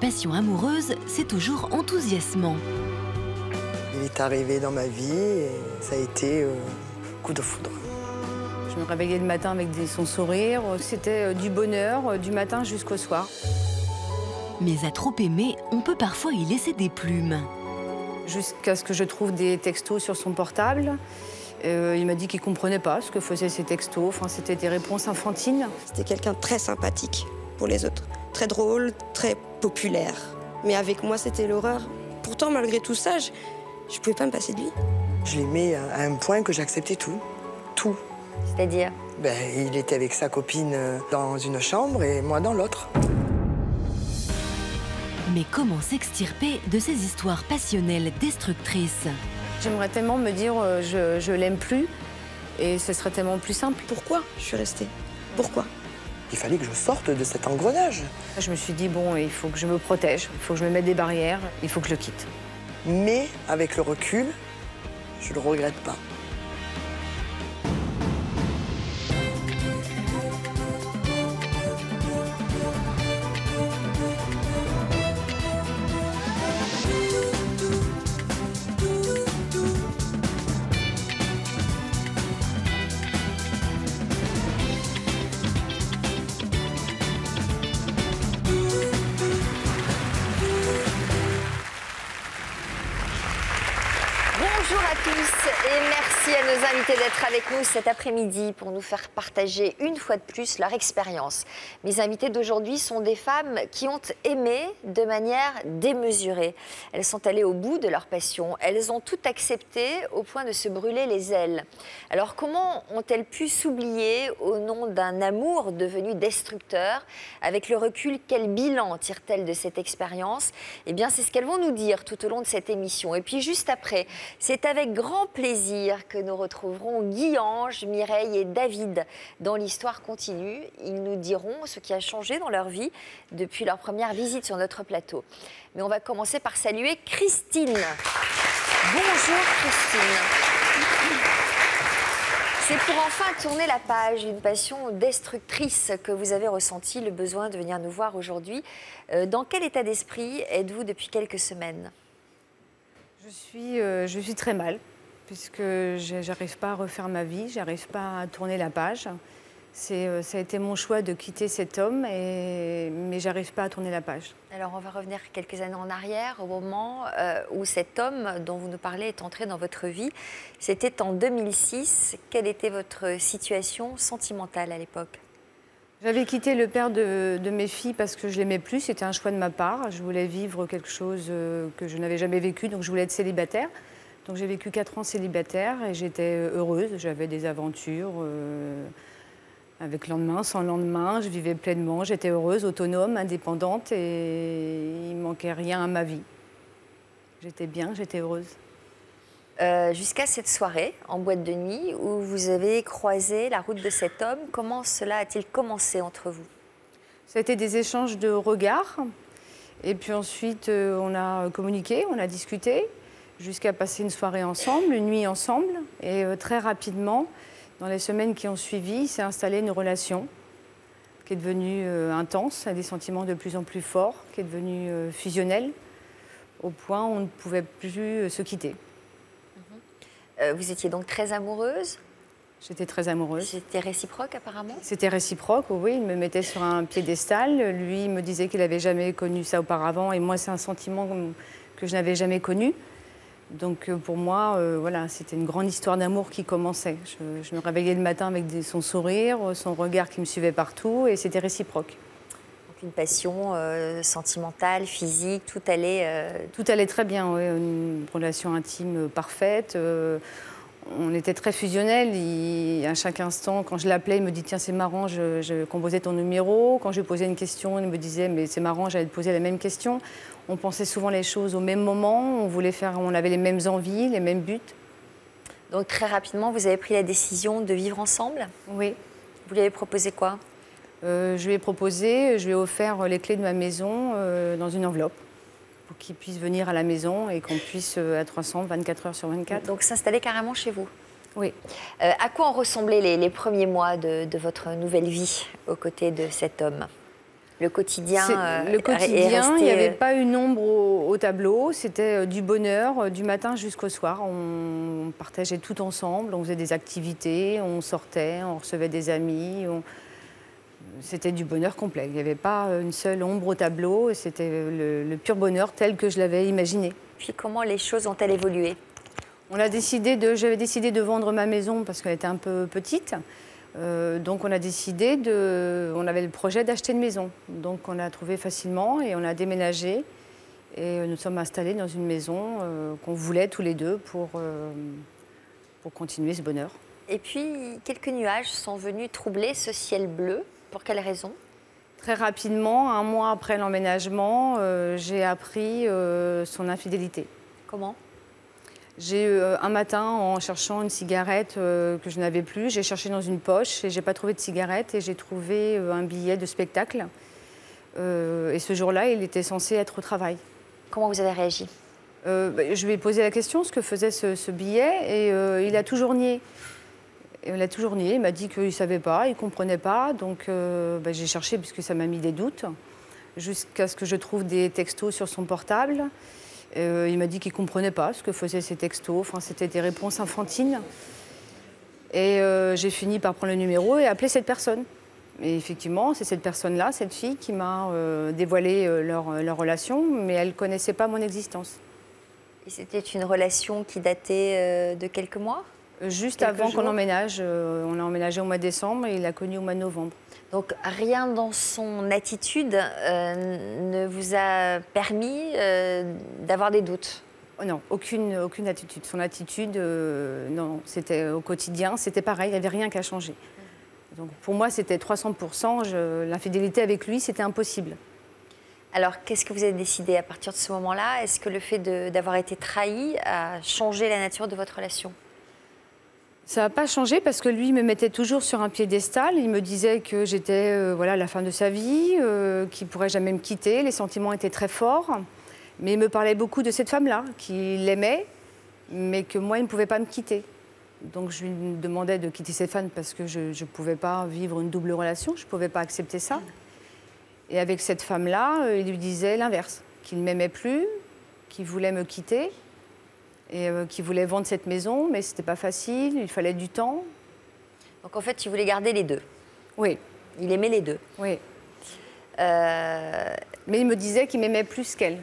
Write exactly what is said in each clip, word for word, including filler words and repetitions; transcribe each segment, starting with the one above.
passion amoureuse, c'est toujours enthousiasmant. Il est arrivé dans ma vie et ça a été euh, coup de foudre. Je me réveillais le matin avec des, son sourire. C'était du bonheur du matin jusqu'au soir. Mais à trop aimer, on peut parfois y laisser des plumes. Jusqu'à ce que je trouve des textos sur son portable. Euh, il m'a dit qu'il ne comprenait pas ce que faisaient ces textos. Enfin, c'était des réponses enfantines. C'était quelqu'un de très sympathique pour les autres. Très drôle, très populaire. Mais avec moi, c'était l'horreur. Pourtant, malgré tout ça, je ne pouvais pas me passer de lui. Je l'aimais à un point que j'acceptais tout. Tout. C'est-à-dire? Ben, il était avec sa copine dans une chambre et moi dans l'autre. Mais comment s'extirper de ces histoires passionnelles destructrices? J'aimerais tellement me dire euh, je, je l'aime plus et ce serait tellement plus simple. Pourquoi je suis restée? Pourquoi? Il fallait que je sorte de cet engrenage. Je me suis dit, bon, il faut que je me protège, il faut que je me mette des barrières, il faut que je le quitte. Mais avec le recul, je le regrette pas. Bonjour à tous et merci à nos invités d'être avec nous cet après-midi pour nous faire partager une fois de plus leur expérience. Mes invités d'aujourd'hui sont des femmes qui ont aimé de manière démesurée. Elles sont allées au bout de leur passion, elles ont tout accepté au point de se brûler les ailes. Alors comment ont-elles pu s'oublier au nom d'un amour devenu destructeur? Avec le recul, quel bilan tirent-elles de cette expérience? Eh bien c'est ce qu'elles vont nous dire tout au long de cette émission. Et puis juste après, c'est avec grand plaisir que nous retrouverons Guy-Ange, Mireille et David dans l'Histoire continue. Ils nous diront ce qui a changé dans leur vie depuis leur première visite sur notre plateau. Mais on va commencer par saluer Christine. Bonjour Christine. C'est pour enfin tourner la page d'une passion destructrice que vous avez ressenti le besoin de venir nous voir aujourd'hui. Euh, dans quel état d'esprit êtes-vous depuis quelques semaines ? Je suis, euh, je suis très mal, puisque je n'arrive pas à refaire ma vie, je n'arrive pas à tourner la page. Euh, ça a été mon choix de quitter cet homme, et, mais je n'arrive pas à tourner la page. Alors on va revenir quelques années en arrière, au moment euh, où cet homme dont vous nous parlez est entré dans votre vie. C'était en deux mille six. Quelle était votre situation sentimentale à l'époque ? J'avais quitté le père de, de mes filles parce que je l'aimais plus, c'était un choix de ma part. Je voulais vivre quelque chose que je n'avais jamais vécu, donc je voulais être célibataire. Donc j'ai vécu quatre ans célibataire et j'étais heureuse, j'avais des aventures euh, avec lendemain, sans lendemain, je vivais pleinement, j'étais heureuse, autonome, indépendante et il ne manquait rien à ma vie. J'étais bien, j'étais heureuse. Euh, jusqu'à cette soirée en boîte de nuit où vous avez croisé la route de cet homme. Comment cela a-t-il commencé entre vous? Ça a été des échanges de regards et puis ensuite euh, on a communiqué, on a discuté jusqu'à passer une soirée ensemble, une nuit ensemble et euh, très rapidement, dans les semaines qui ont suivi, s'est installée une relation qui est devenue euh, intense, avec des sentiments de plus en plus forts, qui est devenue euh, fusionnelle au point où on ne pouvait plus euh, se quitter. Vous étiez donc très amoureuse? J'étais très amoureuse. C'était réciproque apparemment? C'était réciproque, oui. Il me mettait sur un piédestal. Lui, il me disait qu'il n'avait jamais connu ça auparavant. Et moi, c'est un sentiment que je n'avais jamais connu. Donc pour moi, euh, voilà, c'était une grande histoire d'amour qui commençait. Je, je me réveillais le matin avec des, son sourire, son regard qui me suivait partout. Et c'était réciproque. Donc une passion euh, sentimentale, physique, tout allait... Euh... Tout allait très bien, oui. Une relation intime parfaite. Euh, on était très fusionnels. Il, à chaque instant, quand je l'appelais, il me dit « Tiens, c'est marrant, je, je composais ton numéro ». Quand je lui posais une question, il me disait « Mais c'est marrant, j'allais te poser la même question ». On pensait souvent les choses au même moment. On voulait faire, on avait les mêmes envies, les mêmes buts. Donc très rapidement, vous avez pris la décision de vivre ensemble? Oui. Vous lui avez proposé quoi? Euh, je lui ai proposé, je lui ai offert les clés de ma maison euh, dans une enveloppe pour qu'il puisse venir à la maison et qu'on puisse euh, être ensemble vingt-quatre heures sur vingt-quatre. Donc s'installer carrément chez vous? Oui. Euh, à quoi ont ressemblé les, les premiers mois de, de votre nouvelle vie aux côtés de cet homme? le quotidien euh, Le quotidien, resté... il n'y avait pas une ombre au, au tableau. C'était du bonheur du matin jusqu'au soir. On partageait tout ensemble, on faisait des activités, on sortait, on recevait des amis. On... C'était du bonheur complet. Il n'y avait pas une seule ombre au tableau. C'était le, le pur bonheur tel que je l'avais imaginé. Puis comment les choses ont-elles évolué? On a décidé de, j'avais décidé de vendre ma maison parce qu'elle était un peu petite. Euh, donc on a décidé de, on avait le projet d'acheter une maison. Donc on a trouvé facilement et on a déménagé. Et nous sommes installés dans une maison euh, qu'on voulait tous les deux pour, euh, pour continuer ce bonheur. Et puis quelques nuages sont venus troubler ce ciel bleu. Pour quelle raison? Très rapidement, un mois après l'emménagement, euh, j'ai appris euh, son infidélité. Comment? J'ai eu un matin, en cherchant une cigarette euh, que je n'avais plus, j'ai cherché dans une poche et j'ai pas trouvé de cigarette et j'ai trouvé euh, un billet de spectacle. Euh, et ce jour-là, il était censé être au travail. Comment vous avez réagi? euh, bah, Je lui ai posé la question, ce que faisait ce, ce billet, et euh, il a toujours nié. Et il a toujours nié, il m'a dit qu'il ne savait pas, il ne comprenait pas. Donc euh, bah, j'ai cherché, puisque ça m'a mis des doutes, jusqu'à ce que je trouve des textos sur son portable. Euh, il m'a dit qu'il ne comprenait pas ce que faisaient ces textos. Enfin, c'était des réponses enfantines. Et euh, j'ai fini par prendre le numéro et appeler cette personne. Et effectivement, c'est cette personne-là, cette fille, qui m'a euh, dévoilé euh, leur, leur relation, mais elle ne connaissait pas mon existence. Et c'était une relation qui datait euh, de quelques mois? Juste Quelques avant jours. qu'on emménage. Euh, on a emménagé au mois de décembre et il l'a connu au mois de novembre. Donc rien dans son attitude euh, ne vous a permis euh, d'avoir des doutes? Oh non, aucune, aucune attitude. Son attitude, euh, non, c'était au quotidien, c'était pareil, il n'y avait rien qu'à changer. Donc pour moi, c'était trois cents pour cent. L'infidélité avec lui, c'était impossible. Alors qu'est-ce que vous avez décidé à partir de ce moment-là? Est-ce que le fait d'avoir été trahi a changé la nature de votre relation? Ça n'a pas changé parce que lui il me mettait toujours sur un piédestal. Il me disait que j'étais euh, voilà, la femme de sa vie, euh, qu'il ne pourrait jamais me quitter. Les sentiments étaient très forts. Mais il me parlait beaucoup de cette femme-là, qu'il aimait, mais que moi, il ne pouvait pas me quitter. Donc je lui demandais de quitter cette femme parce que je ne pouvais pas vivre une double relation. Je ne pouvais pas accepter ça. Et avec cette femme-là, euh, il lui disait l'inverse, qu'il ne m'aimait plus, qu'il voulait me quitter. Et euh, qui voulait vendre cette maison, mais ce n'était pas facile, il fallait du temps. Donc en fait, il voulait garder les deux? Oui. Il aimait les deux? Oui. Euh... Mais il me disait qu'il m'aimait plus qu'elle.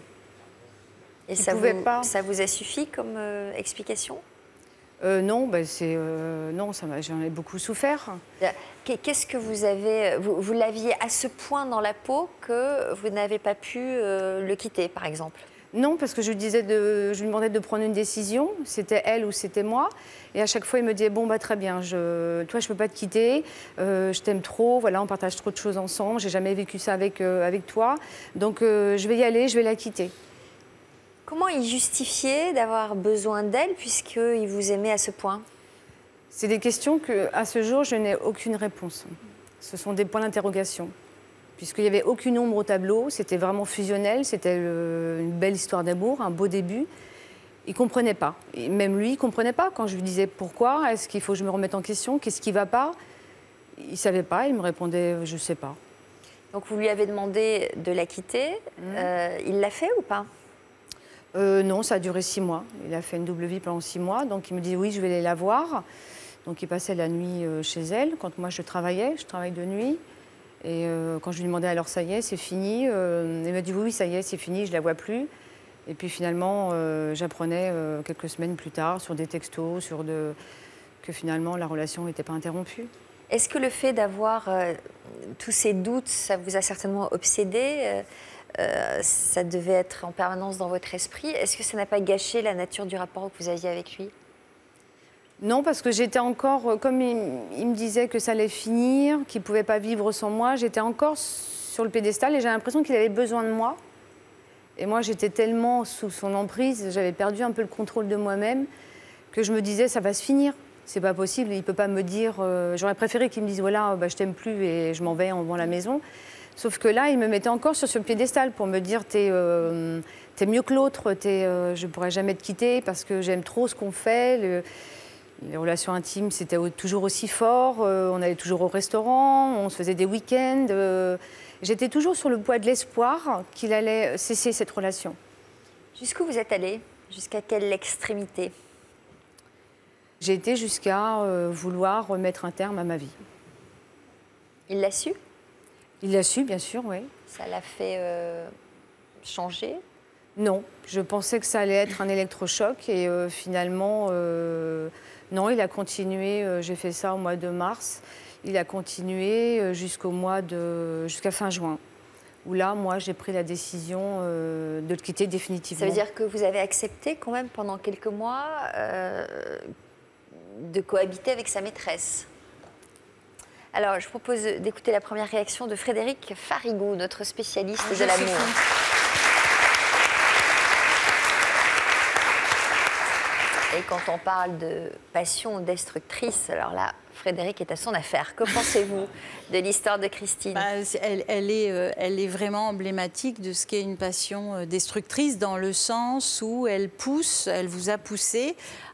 Et il ça pouvait vous, pas... ça vous a suffi comme euh, explication? euh, Non, ben c'est, euh, non, j'en ai beaucoup souffert. Qu'est-ce que vous avez... Vous, vous l'aviez à ce point dans la peau que vous n'avez pas pu euh, le quitter, par exemple? Non, parce que je lui, disais de, je lui demandais de prendre une décision, c'était elle ou c'était moi. Et à chaque fois, il me disait, bon, bah, très bien, je, toi, je ne peux pas te quitter, euh, je t'aime trop, voilà, on partage trop de choses ensemble, j'ai jamais vécu ça avec, euh, avec toi, donc euh, je vais y aller, je vais la quitter. Comment il justifiait d'avoir besoin d'elle, puisqu'il vous aimait à ce point? C'est des questions qu'à ce jour, je n'ai aucune réponse. Ce sont des points d'interrogation. Puisqu'il n'y avait aucune ombre au tableau, c'était vraiment fusionnel, c'était une belle histoire d'amour, un beau début. Il ne comprenait pas. Et même lui, il ne comprenait pas quand je lui disais pourquoi, est-ce qu'il faut que je me remette en question, qu'est-ce qui ne va pas. Il ne savait pas, il me répondait je ne sais pas. Donc vous lui avez demandé de la quitter, mmh. euh, il l'a fait ou pas? euh, Non, ça a duré six mois. Il a fait une double vie pendant six mois, donc il me dit oui, je vais aller la voir. Donc il passait la nuit chez elle, quand moi je travaillais, je travaille de nuit. Et euh, quand je lui demandais alors ça y est, c'est fini, euh, il m'a dit oui, oui, ça y est, c'est fini, je ne la vois plus. Et puis finalement, euh, j'apprenais euh, quelques semaines plus tard sur des textos, sur de... que finalement la relation n'était pas interrompue. Est-ce que le fait d'avoir euh, tous ces doutes, ça vous a certainement obsédé? euh, euh, Ça devait être en permanence dans votre esprit. Est-ce que ça n'a pas gâché la nature du rapport que vous aviez avec lui? Non, parce que j'étais encore, comme il, il me disait que ça allait finir, qu'il ne pouvait pas vivre sans moi, j'étais encore sur le piédestal et j'ai l'impression qu'il avait besoin de moi. Et moi, j'étais tellement sous son emprise, j'avais perdu un peu le contrôle de moi-même, que je me disais, ça va se finir. C'est pas possible, il ne peut pas me dire... Euh, J'aurais préféré qu'il me dise, voilà, bah, je t'aime plus et je m'en vais en vendant la maison. Sauf que là, il me mettait encore sur ce piédestal pour me dire, t'es euh, t'es mieux que l'autre, euh, je ne pourrai jamais te quitter parce que j'aime trop ce qu'on fait. Le... Les relations intimes, c'était toujours aussi fort. Euh, on allait toujours au restaurant, on se faisait des week-ends. Euh, J'étais toujours sur le poids de l'espoir qu'il allait cesser cette relation. Jusqu'où vous êtes allée? Jusqu'à quelle extrémité? J'ai été jusqu'à euh, vouloir remettre un terme à ma vie. Il l'a su? Il l'a su, bien sûr, oui. Ça l'a fait euh, changer? Non, je pensais que ça allait être un électrochoc et euh, finalement, euh, non, il a continué. Euh, J'ai fait ça au mois de mars. Il a continué euh, jusqu'au mois de, jusqu'à fin juin, où là, moi, j'ai pris la décision euh, de le quitter définitivement. Ça veut dire que vous avez accepté quand même pendant quelques mois euh, de cohabiter avec sa maîtresse. Alors, je propose d'écouter la première réaction de Frédéric Farigou, notre spécialiste Ah, de l'amour. Et quand on parle de passion destructrice, alors là, Frédéric est à son affaire. Que pensez-vous de l'histoire de Christine? Bah, elle, elle, est, euh, elle est vraiment emblématique de ce qu'est une passion euh, destructrice, dans le sens où elle pousse, elle vous a poussé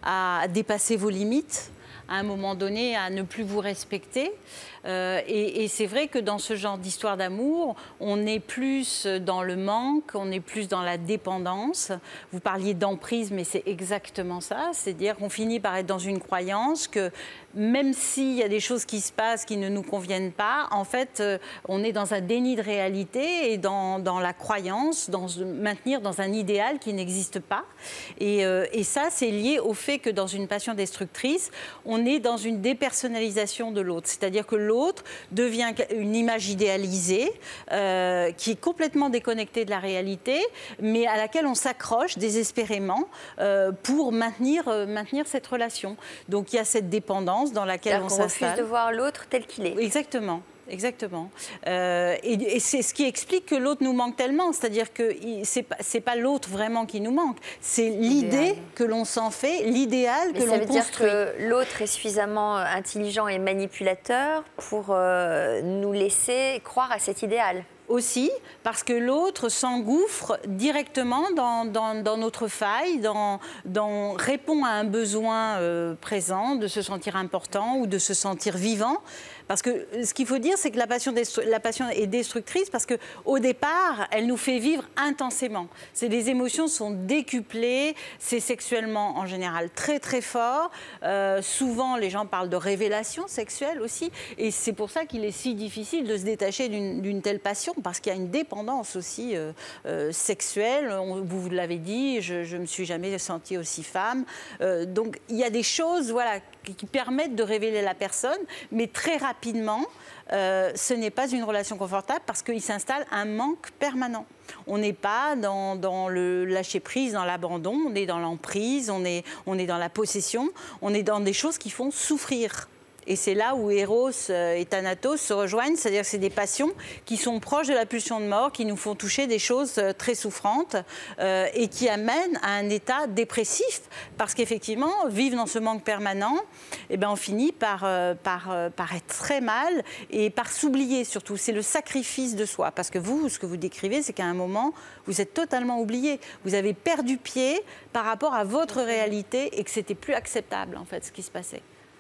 à dépasser vos limites, à un moment donné à ne plus vous respecter. Euh, et et c'est vrai que dans ce genre d'histoire d'amour, on est plus dans le manque, on est plus dans la dépendance. Vous parliez d'emprise, mais c'est exactement ça. C'est-à-dire qu'on finit par être dans une croyance que même s'il y a des choses qui se passent qui ne nous conviennent pas, en fait, euh, on est dans un déni de réalité et dans, dans la croyance, dans maintenir dans un idéal qui n'existe pas. Et, euh, et ça, c'est lié au fait que dans une passion destructrice, on est dans une dépersonnalisation de l'autre. C'est-à-dire que l'autre devient une image idéalisée euh, qui est complètement déconnectée de la réalité, mais à laquelle on s'accroche désespérément euh, pour maintenir, euh, maintenir cette relation. Donc il y a cette dépendance dans laquelle on s'installe. On refuse de voir l'autre tel qu'il est. Exactement. Exactement. Euh, et et c'est ce qui explique que l'autre nous manque tellement. C'est-à-dire que ce n'est pas, c'est pas l'autre vraiment qui nous manque. C'est l'idée que l'on s'en fait, l'idéal que l'on construit. Ça veut dire que l'autre est suffisamment intelligent et manipulateur pour euh, nous laisser croire à cet idéal. Aussi, parce que l'autre s'engouffre directement dans, dans, dans notre faille, dans, dans, répond à un besoin euh, présent, de se sentir important ou de se sentir vivant. Parce que ce qu'il faut dire, c'est que la passion, la passion est destructrice parce qu'au départ, elle nous fait vivre intensément. Les émotions sont décuplées, c'est sexuellement en général très très fort. Euh, souvent, les gens parlent de révélation sexuelle aussi. Et c'est pour ça qu'il est si difficile de se détacher d'une telle passion, parce qu'il y a une dépendance aussi euh, euh, sexuelle. On, vous, vous l'avez dit, je ne me suis jamais sentie aussi femme. Euh, donc, il y a des choses voilà, qui, qui permettent de révéler la personne, mais très rapidement. Rapidement, euh, ce n'est pas une relation confortable parce qu'il s'installe un manque permanent. On n'est pas dans, dans le lâcher-prise, dans l'abandon, on est dans l'emprise, on est, on est dans la possession, on est dans des choses qui font souffrir. Et c'est là où Eros et Thanatos se rejoignent, c'est-à-dire que c'est des passions qui sont proches de la pulsion de mort, qui nous font toucher des choses très souffrantes euh, et qui amènent à un état dépressif. Parce qu'effectivement, vivre dans ce manque permanent, eh ben, on finit par, euh, par, euh, par être très mal et par s'oublier surtout. C'est le sacrifice de soi. Parce que vous, ce que vous décrivez, c'est qu'à un moment, vous êtes totalement oublié. Vous avez perdu pied par rapport à votre réalité et que c'était plus acceptable, en fait, ce qui se passait.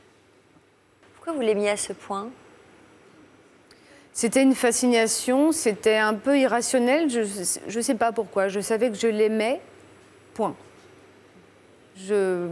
Pourquoi vous l'aimiez à ce point? C'était une fascination, c'était un peu irrationnel, je ne sais pas pourquoi. Je savais que je l'aimais, point. Je...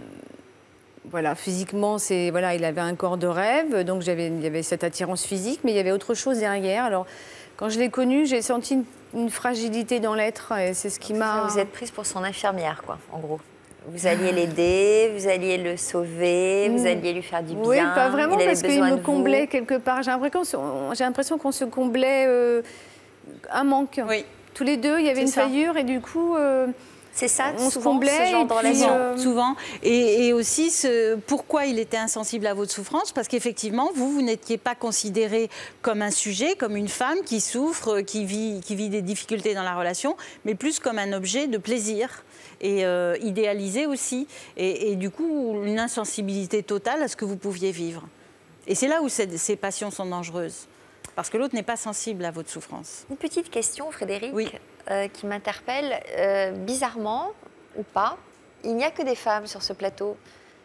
Voilà, physiquement, voilà, il avait un corps de rêve, donc il y avait cette attirance physique, mais il y avait autre chose derrière. Alors, quand je l'ai connu, j'ai senti une, une fragilité dans l'être, et c'est ce qui m'a... Vous êtes prise pour son infirmière, quoi, en geu. Vous alliez l'aider, vous alliez le sauver, vous alliez lui faire du bien. Oui, pas vraiment, parce qu'il me comblait vous. quelque part. J'ai l'impression qu'on se comblait euh, un manque. Oui. Tous les deux, il y avait une ça. faillure et du coup... Euh, C'est ça, on souvent, se comblait ce genre de relation. Euh... Souvent. Et, et aussi, ce, pourquoi il était insensible à votre souffrance? Parce qu'effectivement, vous, vous n'étiez pas considérée comme un sujet, comme une femme qui souffre, qui vit, qui vit des difficultés dans la relation, mais plus comme un objet de plaisir. Et euh, idéalisé aussi, et, et du coup une insensibilité totale à ce que vous pouviez vivre. Et c'est là où ces, ces passions sont dangereuses, parce que l'autre n'est pas sensible à votre souffrance. Une petite question, Frédéric, oui. euh, qui m'interpelle. Euh, bizarrement, ou pas, il n'y a que des femmes sur ce plateau.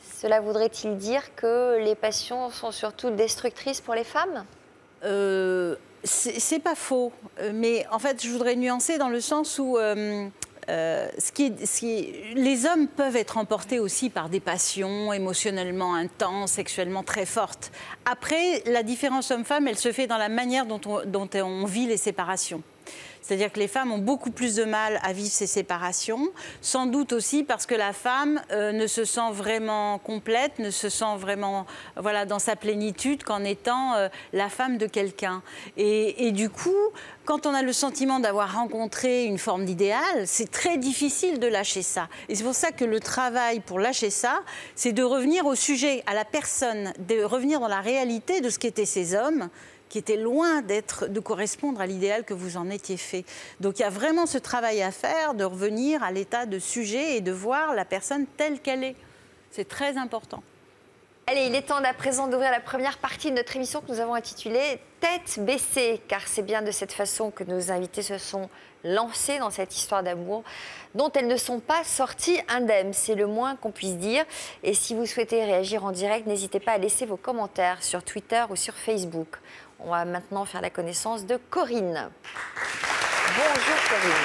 Cela voudrait-il dire que les passions sont surtout destructrices pour les femmes? euh, C'est pas faux, mais en fait, je voudrais nuancer dans le sens où euh, euh, ce qui est, ce qui est, les hommes peuvent être emportés aussi par des passions émotionnellement intenses, sexuellement très fortes. Après, la différence homme-femme, elle se fait dans la manière dont on, dont on vit les séparations. C'est-à-dire que les femmes ont beaucoup plus de mal à vivre ces séparations, sans doute aussi parce que la femme euh, ne se sent vraiment complète, ne se sent vraiment voilà, dans sa plénitude qu'en étant euh, la femme de quelqu'un. Et, et du coup, quand on a le sentiment d'avoir rencontré une forme d'idéal, c'est très difficile de lâcher ça. Et c'est pour ça que le travail pour lâcher ça, c'est de revenir au sujet, à la personne, de revenir dans la réalité de ce qu'étaient ces hommes, qui était loin d'être, de correspondre à l'idéal que vous en étiez fait. Donc il y a vraiment ce travail à faire, de revenir à l'état de sujet et de voir la personne telle qu'elle est. C'est très important. Allez, il est temps à présent d'ouvrir la première partie de notre émission que nous avons intitulée « Tête baissée », car c'est bien de cette façon que nos invités se sont lancés dans cette histoire d'amour dont elles ne sont pas sorties indemnes. C'est le moins qu'on puisse dire. Et si vous souhaitez réagir en direct, n'hésitez pas à laisser vos commentaires sur Twitter ou sur Facebook. On va maintenant faire la connaissance de Corinne. Bonjour Corinne.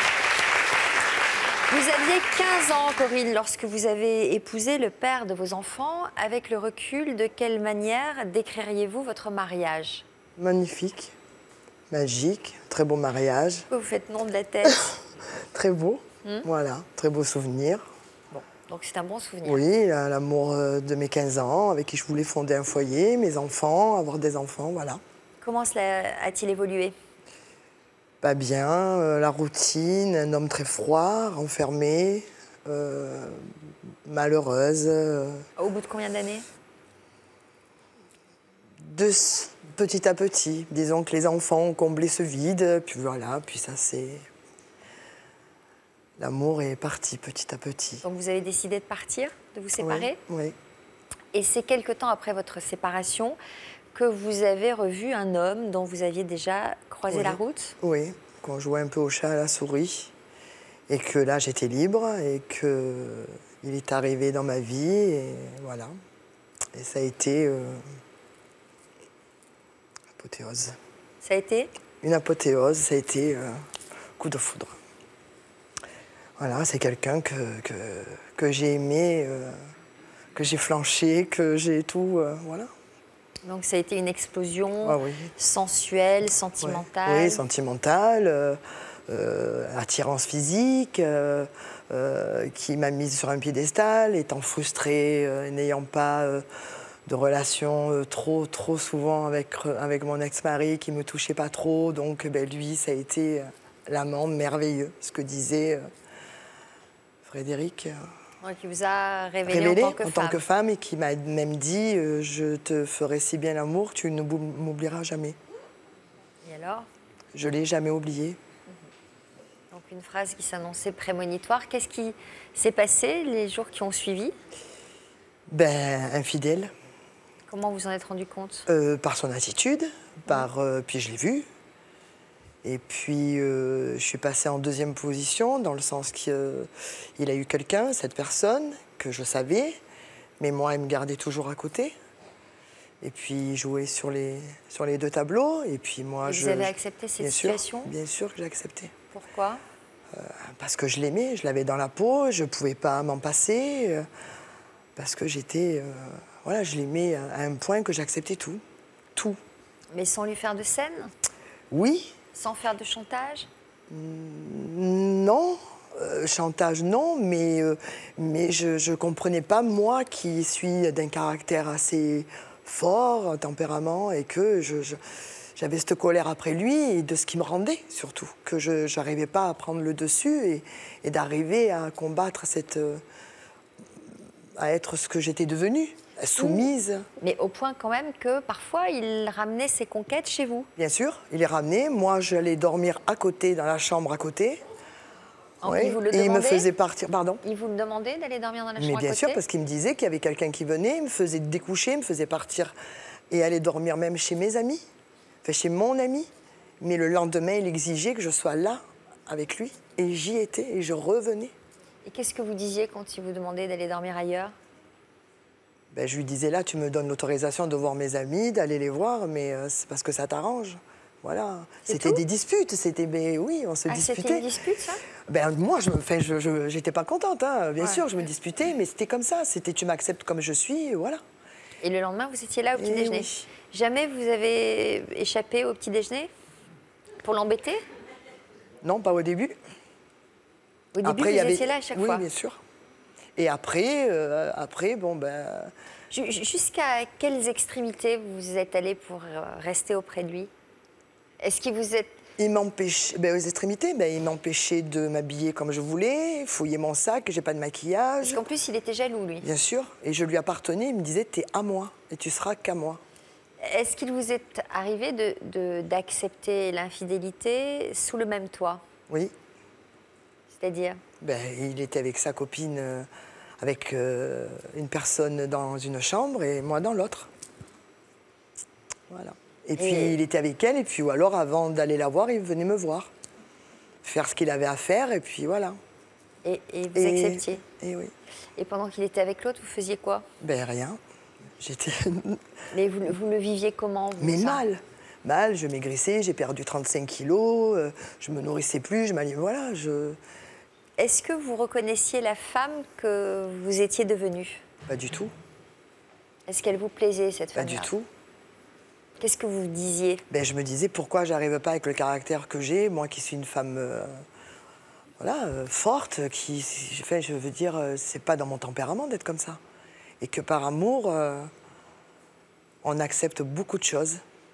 Vous aviez quinze ans, Corinne, lorsque vous avez épousé le père de vos enfants. Avec le recul, de quelle manière décririez-vous votre mariage? Magnifique, magique, très beau mariage. Vous faites non de la tête. Très beau, Hmm. voilà, très beau souvenir. Bon, donc c'est un bon souvenir. Oui, l'amour de mes quinze ans, avec qui je voulais fonder un foyer, mes enfants, avoir des enfants, voilà. Comment cela a-t-il évolué? Pas bien, euh, la routine, un homme très froid, renfermé, euh, malheureuse. euh, Au bout de combien d'années? de, petit à petit, disons que les enfants ont comblé ce vide, puis voilà, puis ça c'est... L'amour est parti petit à petit. Donc vous avez décidé de partir, de vous séparer? Oui, oui. Et c'est quelque temps après votre séparation que vous avez revu un homme dont vous aviez déjà croisé Oui. la route? Oui, qu'on jouait un peu au chat à la souris, et que là j'étais libre, et qu'il est arrivé dans ma vie, et voilà. Et ça a été euh, apothéose. Ça a été? Une apothéose, ça a été euh, coup de foudre. Voilà, c'est quelqu'un que, que, que j'ai aimé, euh, que j'ai flanché, que j'ai tout, euh, voilà. Donc ça a été une explosion Ah oui. sensuelle, sentimentale? Ouais. Oui, sentimentale, euh, euh, attirance physique, euh, euh, qui m'a mise sur un piédestal, étant frustrée, euh, n'ayant pas euh, de relation euh, trop, trop souvent avec, avec mon ex-mari, qui ne me touchait pas trop. Donc ben, lui, ça a été euh, l'amant merveilleux, ce que disait euh, Frédéric. Euh, Donc, il vous a révélé, révélé en tant que en femme. tant que femme, et qui m'a même dit euh, je te ferai si bien l'amour, tu ne m'oublieras jamais. Et alors? Je l'ai jamais oublié. Donc une phrase qui s'annonçait prémonitoire. Qu'est-ce qui s'est passé les jours qui ont suivi? Ben, infidèle. Comment vous en êtes rendu compte? Euh, par son attitude, par, euh, puis je l'ai vu. Et puis, euh, je suis passée en deuxième position, dans le sens qu'il euh, a eu quelqu'un, cette personne, que je savais, mais moi, il me gardait toujours à côté. Et puis, il jouait sur les, sur les deux tableaux. Et puis, moi, Et je... vous avez accepté cette bien situation? sûr, Bien sûr que j'ai accepté. Pourquoi? euh, Parce que je l'aimais, je l'avais dans la peau, je ne pouvais pas m'en passer. Euh, parce que j'étais... Euh, voilà, je l'aimais à un point que j'acceptais tout. Tout. Mais sans lui faire de scène? Oui. Sans faire de chantage? Non, euh, chantage non, mais, euh, mais je ne comprenais pas, moi qui suis d'un caractère assez fort, un tempérament, et que je, je, j'avais cette colère après lui, et de ce qui me rendait surtout, que je n'arrivais pas à prendre le dessus, et, et d'arriver à combattre cette... Euh, à être ce que j'étais devenue, soumise. Mais au point quand même que parfois il ramenait ses conquêtes chez vous. Bien sûr, il est ramené. Moi, j'allais dormir à côté, dans la chambre à côté. En, Ouais. il vous le Et il me demandait? faisait partir. Pardon? Il vous le demandait d'aller dormir dans la Mais chambre bien à sûr, côté? parce qu'il me disait qu'il y avait quelqu'un qui venait, il me faisait découcher, il me faisait partir et aller dormir même chez mes amis, enfin chez mon ami. Mais le lendemain, il exigeait que je sois là avec lui. Et j'y étais et je revenais. Et qu'est-ce que vous disiez quand il vous demandait d'aller dormir ailleurs? Ben, je lui disais, là, tu me donnes l'autorisation de voir mes amis, d'aller les voir, mais euh, c'est parce que ça t'arrange. Voilà. C'était des disputes, c'était, ben, oui, on se ah, disputait. C'était une dispute, ça? Ben, moi, je n'étais je, je, j'étais pas contente, hein, bien ouais. sûr, je me disputais, mais c'était comme ça. C'était tu m'acceptes comme je suis, voilà. Et le lendemain, vous étiez là au petit Et déjeuner. oui. Jamais vous avez échappé au petit déjeuner pour l'embêter? Non, pas au début. Au début, Après, vous y avait... étiez là à chaque oui, fois? Oui, bien sûr. Et après, euh, après bon, ben... Jusqu'à quelles extrémités vous êtes allé pour rester auprès de lui? Est-ce qu'il vous êtes... Il m'empêchait, ben, aux extrémités, ben, il m'empêchait de m'habiller comme je voulais, fouiller mon sac, j'ai pas de maquillage. Parce qu'en plus, il était jaloux, lui. Bien sûr, et je lui appartenais, il me disait, t'es à moi, et tu seras qu'à moi. Est-ce qu'il vous est arrivé de, de, d'accepter l'infidélité sous le même toit? Oui. C'est-à-dire? Ben, il était avec sa copine, euh, avec euh, une personne dans une chambre et moi dans l'autre. Voilà. Et puis Et... il était avec elle, et puis ou alors avant d'aller la voir, il venait me voir. Faire ce qu'il avait à faire, et puis voilà. Et, et vous et... acceptiez? Et oui. Et pendant qu'il était avec l'autre, vous faisiez quoi? Ben rien. J'étais... Mais vous, vous le viviez comment, vous, Mais ça? mal. Mal, je maigrissais, j'ai perdu trente-cinq kilos, euh, je me nourrissais plus, je m'allais... Voilà, je... Est-ce que vous reconnaissiez la femme que vous étiez devenue? Pas du tout. Est-ce qu'elle vous plaisait, cette Pas femme-là? du tout. Qu'est-ce que vous disiez? Ben, je me disais, pourquoi j'arrive pas avec le caractère que j'ai, moi qui suis une femme euh, voilà, euh, forte, qui, enfin, je veux dire, euh, c'est pas dans mon tempérament d'être comme ça. Et que par amour, euh, on accepte beaucoup de choses.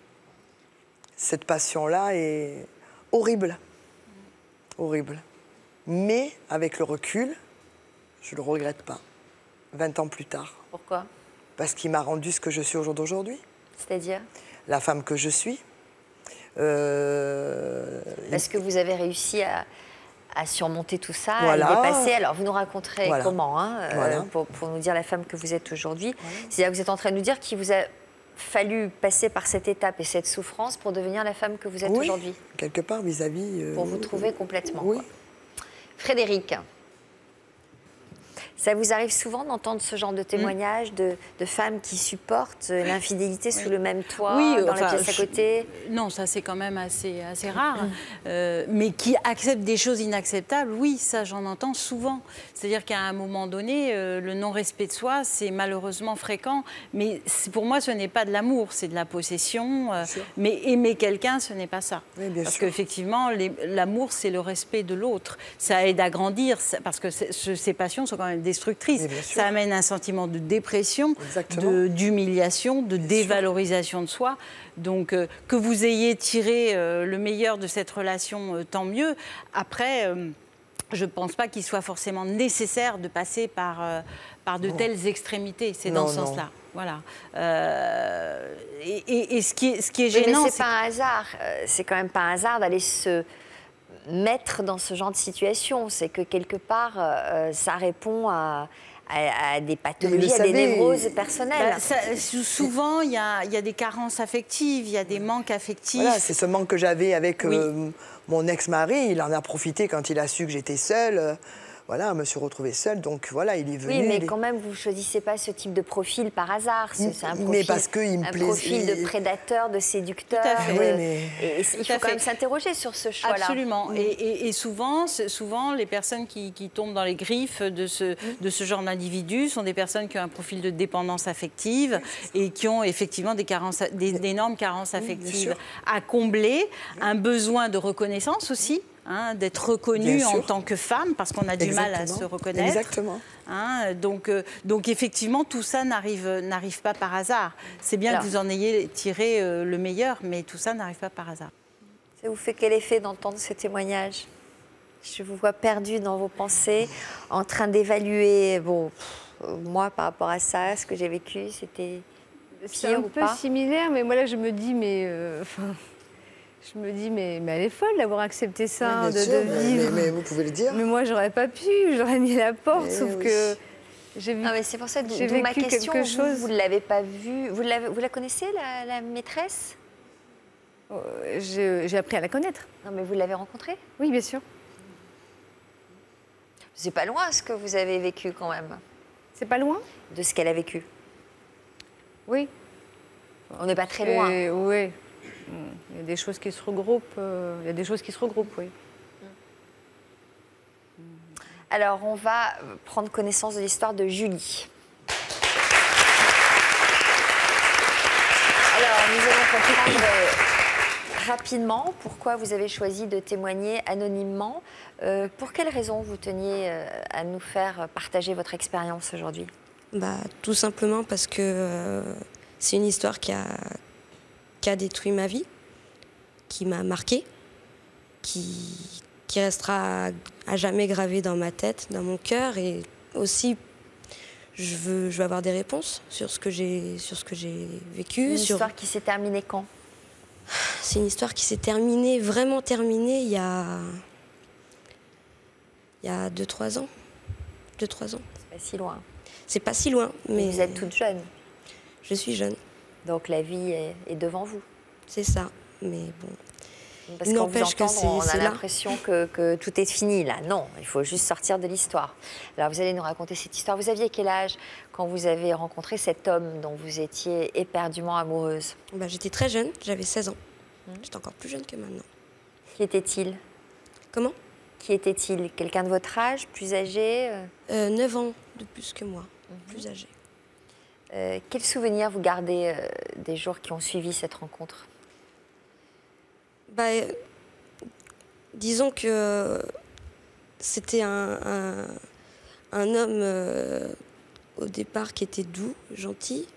Cette passion-là est horrible. Horrible. Mais avec le recul, je le regrette pas. vingt ans plus tard. Pourquoi? Parce qu'il m'a rendu ce que je suis au jour d'aujourd'hui. C'est-à-dire? La femme que je suis. Euh... Parce que vous avez réussi à, à surmonter tout ça, Voilà. à le dépasser. Alors, vous nous raconterez Voilà. comment, hein, euh, Voilà. pour, pour nous dire la femme que vous êtes aujourd'hui. Voilà. C'est-à-dire que vous êtes en train de nous dire qu'il vous a fallu passer par cette étape et cette souffrance pour devenir la femme que vous êtes oui, aujourd'hui. Quelque part vis-à-vis... Euh... Pour vous trouver complètement. Oui. Quoi. Frédéric, ça vous arrive souvent d'entendre ce genre de témoignages mmh. de, de femmes qui supportent l'infidélité oui. sous le même toit, oui, dans enfin, la pièce à côté? je, Non, ça c'est quand même assez, assez rare. Mmh. Euh, mais qui acceptent des choses inacceptables, oui, ça j'en entends souvent. C'est-à-dire qu'à un moment donné, euh, le non-respect de soi, c'est malheureusement fréquent. Mais pour moi, ce n'est pas de l'amour, c'est de la possession. Euh, mais aimer quelqu'un, ce n'est pas ça. Oui, bien parce sûr. qu'effectivement, l'amour, c'est le respect de l'autre. Ça aide à grandir, parce que ces passions sont quand même destructrice. Ça amène un sentiment de dépression, d'humiliation, de, de dévalorisation de soi. Donc, euh, que vous ayez tiré euh, le meilleur de cette relation, euh, tant mieux. Après, euh, je ne pense pas qu'il soit forcément nécessaire de passer par, euh, par de non. telles extrémités. C'est dans ce sens-là. Voilà. Euh, et, et, et ce qui est, ce qui est gênant... Oui, mais c'est pas un hasard. C'est quand même pas un hasard d'aller se... mettre dans ce genre de situation, c'est que quelque part, euh, ça répond à, à, à des pathologies, à des névroses personnelles. Bah, ça, souvent, il y a, y a des carences affectives, il y a des manques affectifs. Voilà, c'est ce manque que j'avais avec oui. euh, mon ex-mari. Il en a profité quand il a su que j'étais seule. Euh, Voilà, je me suis retrouvée seule, donc voilà, il est venu. Oui, mais il... quand même, vous ne choisissez pas ce type de profil par hasard. C'est un profil, mais parce que il me un plaise... profil de prédateur, de séducteur. Tout à fait. De... Oui, mais... Et, et il faut quand même s'interroger sur ce choix-là. Absolument. Mmh. Et, et, et souvent, souvent, les personnes qui, qui tombent dans les griffes de ce, mmh. de ce genre d'individus sont des personnes qui ont un profil de dépendance affective et qui ont effectivement des carences, des, d'énormes carences affectives à combler, un besoin de reconnaissance aussi. Hein, d'être reconnue en tant que femme, parce qu'on a du Exactement. mal à se reconnaître. Exactement. Hein, donc, euh, donc, effectivement, tout ça n'arrive n'arrive pas par hasard. C'est bien Alors, que vous en ayez tiré euh, le meilleur, mais tout ça n'arrive pas par hasard. Ça vous fait quel effet d'entendre ce témoignage? Je vous vois perdu dans vos pensées, en train d'évaluer, bon, pff, moi, par rapport à ça, ce que j'ai vécu, c'était pire ou pas? C'est un peu similaire, mais moi, là, je me dis, mais... Euh, Je me dis, mais, mais elle est folle d'avoir accepté ça, oui, de, sûr, de vivre. Mais, mais vous pouvez le dire. Mais moi, j'aurais pas pu, j'aurais mis la porte, mais sauf oui. que j'ai vu. Non, mais c'est pour ça, d'où ma question, quelque vous, chose. vous ne l'avez pas vue. Vous, vous la connaissez, la, la maîtresse? euh, J'ai appris à la connaître. Non, mais vous l'avez rencontrée? Oui, bien sûr. C'est pas loin ce que vous avez vécu quand même. C'est pas loin? De ce qu'elle a vécu. Oui. On n'est pas très loin. Et, oui. Il y a des choses qui se regroupent. Euh, il y a des choses qui se regroupent, oui. Alors, on va prendre connaissance de l'histoire de Julie. Alors, nous allons comprendre euh, rapidement pourquoi vous avez choisi de témoigner anonymement. Euh, pour quelles raisons vous teniez euh, à nous faire partager votre expérience aujourd'hui? Bah, tout simplement parce que euh, c'est une histoire qui a, qui a détruit ma vie, qui m'a marquée, qui, qui restera à, à jamais gravée dans ma tête, dans mon cœur. Et aussi, je veux, je veux avoir des réponses sur ce que j'ai, sur ce que j'ai vécu. Une sur... histoire qui s'est terminée quand? C'est une histoire qui s'est terminée, vraiment terminée, il y a, il y a deux trois ans. deux trois ans. C'est pas si loin. C'est pas si loin, mais... Et vous êtes toute jeune. Je suis jeune. Donc la vie est, est devant vous. C'est ça, mais bon... Parce qu'on vous N'empêche que entend, on c'est a là. l'impression que, que tout est fini là. Non, il faut juste sortir de l'histoire. Alors vous allez nous raconter cette histoire. Vous aviez quel âge quand vous avez rencontré cet homme dont vous étiez éperdument amoureuse? Bah, j'étais très jeune, j'avais seize ans. Mmh. J'étais encore plus jeune que maintenant. Qui était-il? Comment? Qui était-il? Quelqu'un de votre âge, plus âgé? euh, neuf ans de plus que moi, mmh. plus âgé. Euh, quel souvenir vous gardez euh, des jours qui ont suivi cette rencontre? Bah, euh, disons que c'était un, un, un homme euh, au départ qui était doux, gentil.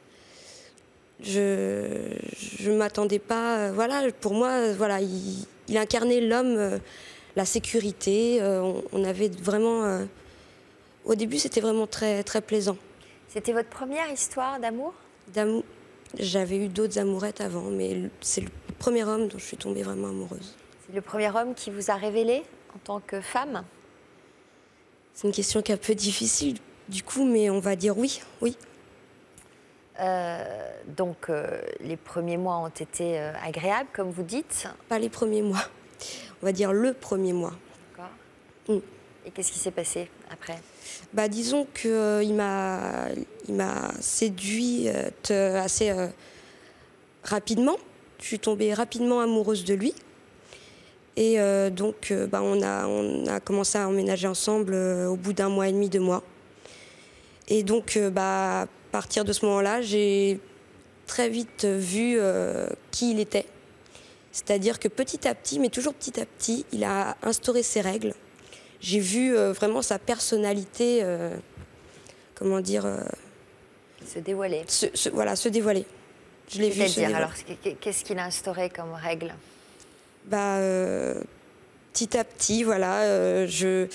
Je je m'attendais pas, euh, voilà, pour moi, euh, voilà, il, il incarnait l'homme, euh, la sécurité. Euh, on, on avait vraiment, euh, au début, c'était vraiment très très plaisant. C'était votre première histoire d'amour? D'amour. J'avais eu d'autres amourettes avant, mais c'est le premier homme dont je suis tombée vraiment amoureuse. C'est le premier homme qui vous a révélé en tant que femme? C'est une question qui est un peu difficile, du coup, mais on va dire oui, oui. Euh, donc, euh, les premiers mois ont été euh, agréables, comme vous dites? Pas les premiers mois, on va dire le premier mois. D'accord. Mm. Et qu'est-ce qui s'est passé après? Bah, disons qu'il euh, m'a il m'a séduit euh, assez euh, rapidement. Je suis tombée rapidement amoureuse de lui. Et euh, donc, euh, bah, on, a, on a commencé à emménager ensemble euh, au bout d'un mois et demi, deux mois. Et donc, euh, bah, à partir de ce moment-là, j'ai très vite vu euh, qui il était. C'est-à-dire que petit à petit, mais toujours petit à petit, il a instauré ses règles. J'ai vu euh, vraiment sa personnalité, euh, comment dire... Euh, se dévoiler. Se, se, voilà, se dévoiler. Je l'ai vu se dévoiler. Alors, qu'est-ce qu'il a instauré comme règle? Bah, euh, petit à petit, voilà, euh, je...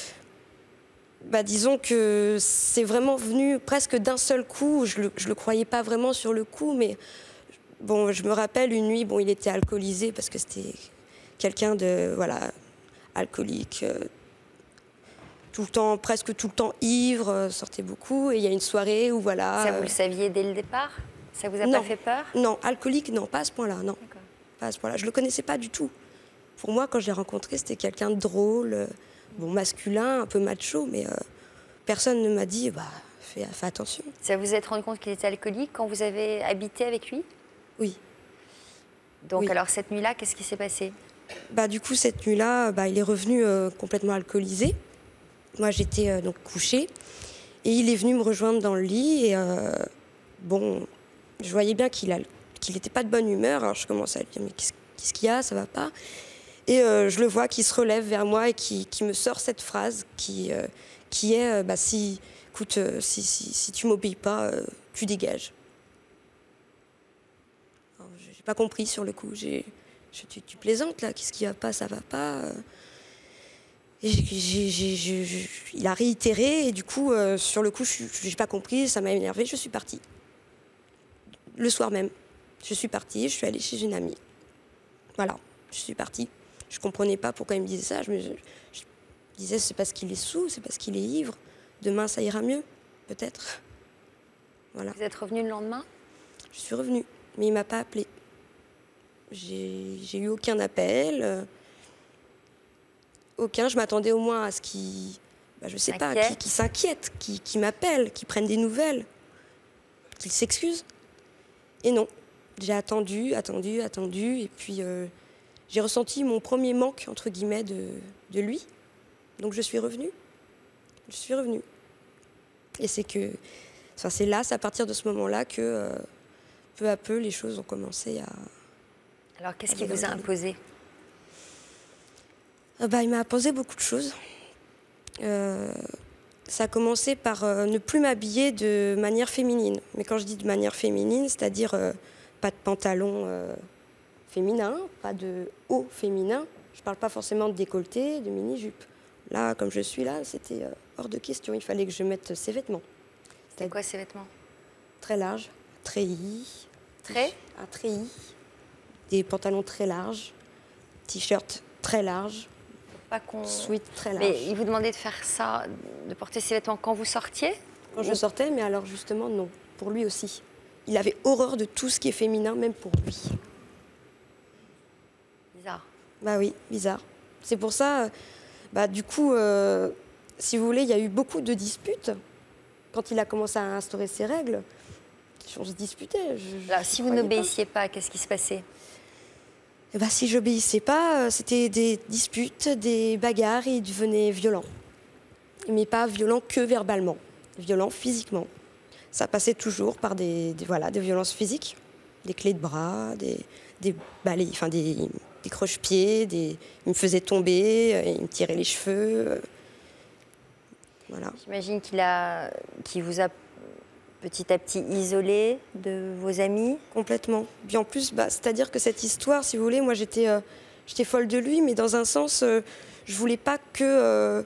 Bah, disons que c'est vraiment venu presque d'un seul coup. Je le, je le croyais pas vraiment sur le coup, mais bon, je me rappelle une nuit, bon, il était alcoolisé parce que c'était quelqu'un de, voilà, alcoolique, euh, tout le temps, presque tout le temps ivre, euh, sortait beaucoup. Et il y a une soirée où, voilà... Ça, vous le saviez dès le départ? Ça vous a non, pas fait peur? Non, alcoolique, non, pas à ce point-là, non. Pas à ce point-là. Je le connaissais pas du tout. Pour moi, quand je l'ai rencontré, c'était quelqu'un de drôle, euh, bon, masculin, un peu macho, mais euh, personne ne m'a dit, bah, fais, fais attention. Ça vous êtes rendu compte qu'il était alcoolique quand vous avez habité avec lui? Oui. Donc, oui. Alors, cette nuit-là, qu'est-ce qui s'est passé? Bah, du coup, cette nuit-là, bah, il est revenu euh, complètement alcoolisé. Moi, j'étais euh, donc couchée. Et il est venu me rejoindre dans le lit. Et euh, bon, je voyais bien qu'il a, qu'il n'était pas de bonne humeur. Alors, je commençais à lui dire, mais qu'est-ce, qu'est-ce qu'il y a? Ça va pas? Et euh, je le vois qui se relève vers moi et qui, qui me sort cette phrase qui, euh, qui est, euh, bah, si, écoute, euh, si, si, si tu m'obéis pas, euh, tu dégages. Alors, j'ai pas compris sur le coup. J'ai... Je, tu, tu plaisantes là, qu'est-ce qui va pas, ça va pas. Et j'ai, j'ai, j'ai, j'ai, il a réitéré et du coup, euh, sur le coup, je n'ai pas compris, ça m'a énervé, je suis partie. Le soir même, je suis partie, je suis allée chez une amie. Voilà, je suis partie. Je ne comprenais pas pourquoi il me disait ça. Je me je, je disais, c'est parce qu'il est saoul, c'est parce qu'il est ivre. Demain, ça ira mieux, peut-être. Voilà. Vous êtes revenue le lendemain? Je suis revenue, mais il ne m'a pas appelée. J'ai, j'ai eu aucun appel, euh, aucun. Je m'attendais au moins à ce qu'il, bah, je sais pas, qui, qui s'inquiète, qui, qui m'appelle, qui prenne des nouvelles. qu'il s'excuse. Et non, j'ai attendu, attendu, attendu, et puis euh, j'ai ressenti mon premier manque, entre guillemets, de, de lui. Donc je suis revenue. Je suis revenue. Et c'est que, enfin, c'est là, c'est à partir de ce moment-là que, euh, peu à peu, les choses ont commencé à... Alors, qu'est-ce qui vous a imposé? euh, bah, Il m'a imposé beaucoup de choses. Euh, ça a commencé par euh, ne plus m'habiller de manière féminine. Mais quand je dis de manière féminine, c'est-à-dire euh, pas de pantalon euh, féminin, pas de haut féminin. Je ne parle pas forcément de décolleté, de mini-jupe. Là, comme je suis là, c'était euh, hors de question. Il fallait que je mette ces vêtements. C'était quoi ces vêtements? Très larges, treillis. Très Un treillis. Des pantalons très larges, t-shirts très larges, pas qu'on... sweat très large. Mais il vous demandait de faire ça, de porter ces vêtements quand vous sortiez? Quand je sortais, mais alors justement non, pour lui aussi. Il avait horreur de tout ce qui est féminin, même pour lui. Bizarre. Bah oui, bizarre. C'est pour ça, bah du coup, euh, si vous voulez, il y a eu beaucoup de disputes. Quand il a commencé à instaurer ses règles, on se disputait. Je, Alors, je si vous croyais n'obéissiez pas, pas qu'est-ce qui se passait? Eh ben, si j'obéissais pas, c'était des disputes, des bagarres, il devenait violent. Mais pas violent que verbalement, violent physiquement. Ça passait toujours par des, des, voilà, des violences physiques, des clés de bras, des, des balais, enfin des, des croche-pieds, des, il me faisait tomber, il me tirait les cheveux. Voilà. J'imagine qu'il a, qu'il vous a petit à petit isolé de vos amis. Complètement. Puis en plus, bah, c'est-à-dire que cette histoire, si vous voulez, moi j'étais, euh, j'étais folle de lui, mais dans un sens, euh, je voulais pas que, euh,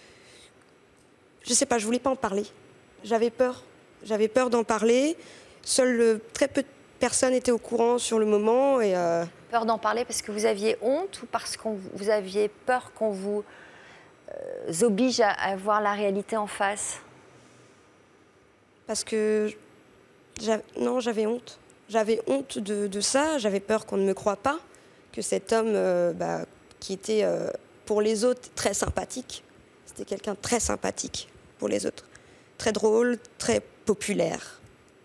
je sais pas, je voulais pas en parler. J'avais peur, j'avais peur d'en parler. Seules euh, très peu de personnes étaient au courant sur le moment et. Euh... Peur d'en parler parce que vous aviez honte ou parce que vous aviez peur qu'on vous euh, oblige à, à voir la réalité en face? Parce que non, j'avais honte. J'avais honte de, de ça. J'avais peur qu'on ne me croie pas, que cet homme, euh, bah, qui était euh, pour les autres très sympathique, c'était quelqu'un de très sympathique pour les autres, très drôle, très populaire.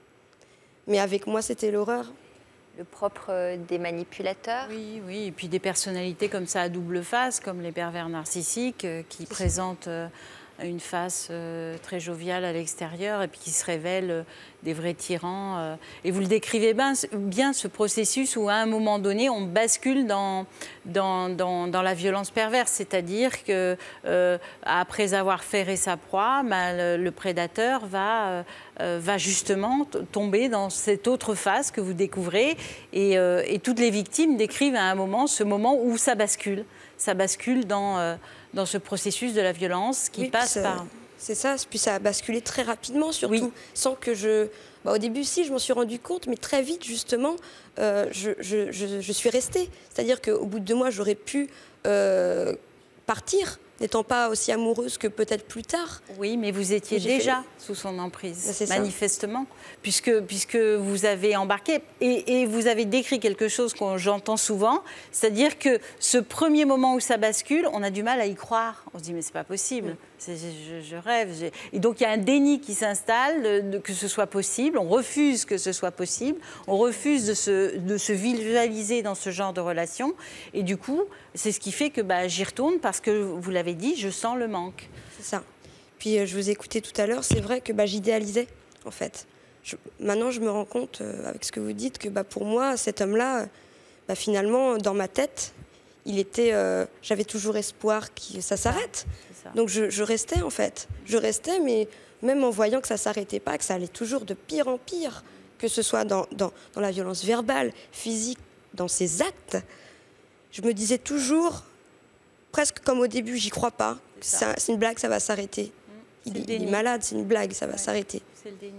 Mais avec moi, c'était l'horreur. Le propre des manipulateurs. Oui, oui, et puis des personnalités comme ça à double face, comme les pervers narcissiques, euh, qui présentent euh, une face euh, très joviale à l'extérieur et puis qui se révèlent euh, des vrais tyrans. Euh. Et vous le décrivez bien, bien, ce processus où à un moment donné, on bascule dans, dans, dans, dans la violence perverse. C'est-à-dire que euh, après avoir ferré sa proie, bah, le, le prédateur va... Euh, va justement tomber dans cette autre face que vous découvrez. Et, euh, et toutes les victimes décrivent à un moment ce moment où ça bascule. Ça bascule dans, euh, dans ce processus de la violence qui oui, passe par... C'est ça, puis ça a basculé très rapidement surtout, oui. sans que je... Bah, au début, si, je m'en suis rendu compte, mais très vite, justement, euh, je, je, je, je suis restée. C'est-à-dire qu'au bout de deux mois, j'aurais pu euh, partir, n'étant pas aussi amoureuse que peut-être plus tard. Oui, mais vous étiez déjà fait... sous son emprise, ben, manifestement, puisque, puisque vous avez embarqué et, et vous avez décrit quelque chose que j'entends souvent, c'est-à-dire que ce premier moment où ça bascule, on a du mal à y croire. On se dit, mais c'est pas possible, oui. je, je rêve. Et donc, il y a un déni qui s'installe, de, de, que ce soit possible. On refuse que ce soit possible. On refuse de se, de se visualiser dans ce genre de relation. Et du coup, c'est ce qui fait que bah, j'y retourne parce que, vous l'avez dit, je sens le manque. C'est ça. Puis euh, je vous écoutais tout à l'heure, c'est vrai que bah, j'idéalisais, en fait. Je, maintenant, je me rends compte, euh, avec ce que vous dites, que bah, pour moi, cet homme-là, bah, finalement, dans ma tête, il était, euh, j'avais toujours espoir que ça s'arrête. Donc je, je restais, en fait. Je restais, mais même en voyant que ça ne s'arrêtait pas, que ça allait toujours de pire en pire, que ce soit dans, dans, dans la violence verbale, physique, dans ses actes, je me disais toujours, presque comme au début, j'y crois pas. C'est une blague, ça va s'arrêter. Mmh. Il, il est malade, c'est une blague, ça va ouais. s'arrêter. C'est le déni.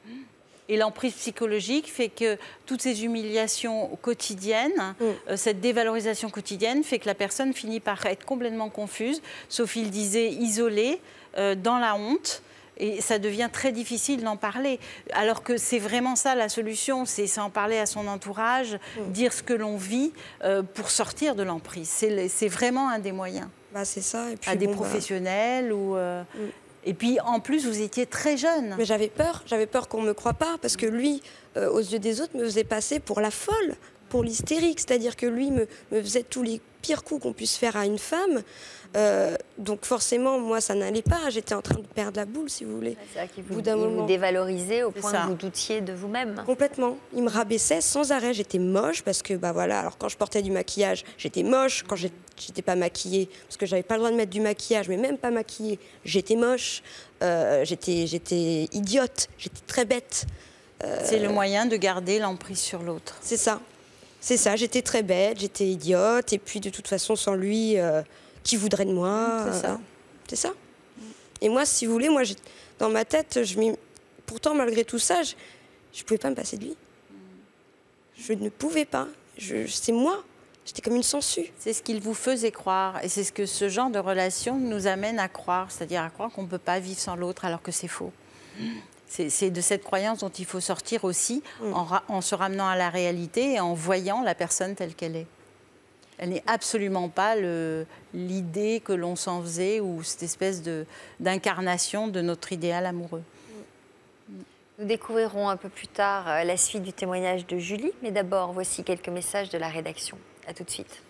Et l'emprise psychologique fait que toutes ces humiliations quotidiennes, mmh. euh, cette dévalorisation quotidienne fait que la personne finit par être complètement confuse. Sophie le disait, isolée, euh, dans la honte. Et ça devient très difficile d'en parler. Alors que c'est vraiment ça la solution, c'est en parler à son entourage, mmh. dire ce que l'on vit euh, pour sortir de l'emprise. C'est vraiment un des moyens. Bah, c'est ça. Et puis, à des bon, professionnels bah... ou... Euh, mmh. Et puis, en plus, vous étiez très jeune. Mais j'avais peur, j'avais peur qu'on ne me croie pas, parce que lui, euh, aux yeux des autres, me faisait passer pour la folle, pour l'hystérique. C'est-à-dire que lui me, me faisait tous les pires coups qu'on puisse faire à une femme. Euh, donc forcément, moi, ça n'allait pas. J'étais en train de perdre la boule, si vous voulez. C'est vrai qu'il vous, Au bout d'un il moment. vous dévalorisait au point ça. que vous doutiez de vous-même. Complètement. Il me rabaissait sans arrêt. J'étais moche parce que, bah voilà, alors quand je portais du maquillage, j'étais moche. Quand j'ai- j'étais pas maquillée, parce que j'avais pas le droit de mettre du maquillage, mais même pas maquillée, j'étais moche. Euh, j'étais, j'étais idiote. J'étais très bête. Euh, C'est le moyen de garder l'emprise sur l'autre. C'est ça. C'est ça. J'étais très bête, j'étais idiote. Et puis, de toute façon, sans lui, euh, qui voudrait de moi C'est ça. euh, C'est ça. Et moi, si vous voulez, moi, j'ai- dans ma tête, je m'y- pourtant, malgré tout ça, je ne pouvais pas me passer de lui. Je ne pouvais pas. Je, c'est moi. J'étais comme une sangsue. C'est ce qu'il vous faisait croire. Et c'est ce que ce genre de relation nous amène à croire. C'est-à-dire à croire qu'on ne peut pas vivre sans l'autre alors que c'est faux. C'est, c'est de cette croyance dont il faut sortir aussi Mm. en, ra- en se ramenant à la réalité et en voyant la personne telle qu'elle est. Elle n'est absolument pas le- l'idée que l'on s'en faisait ou cette espèce de, d'incarnation de notre idéal amoureux. Nous découvrirons un peu plus tard euh, la suite du témoignage de Julie. Mais d'abord, voici quelques messages de la rédaction. A tout de suite.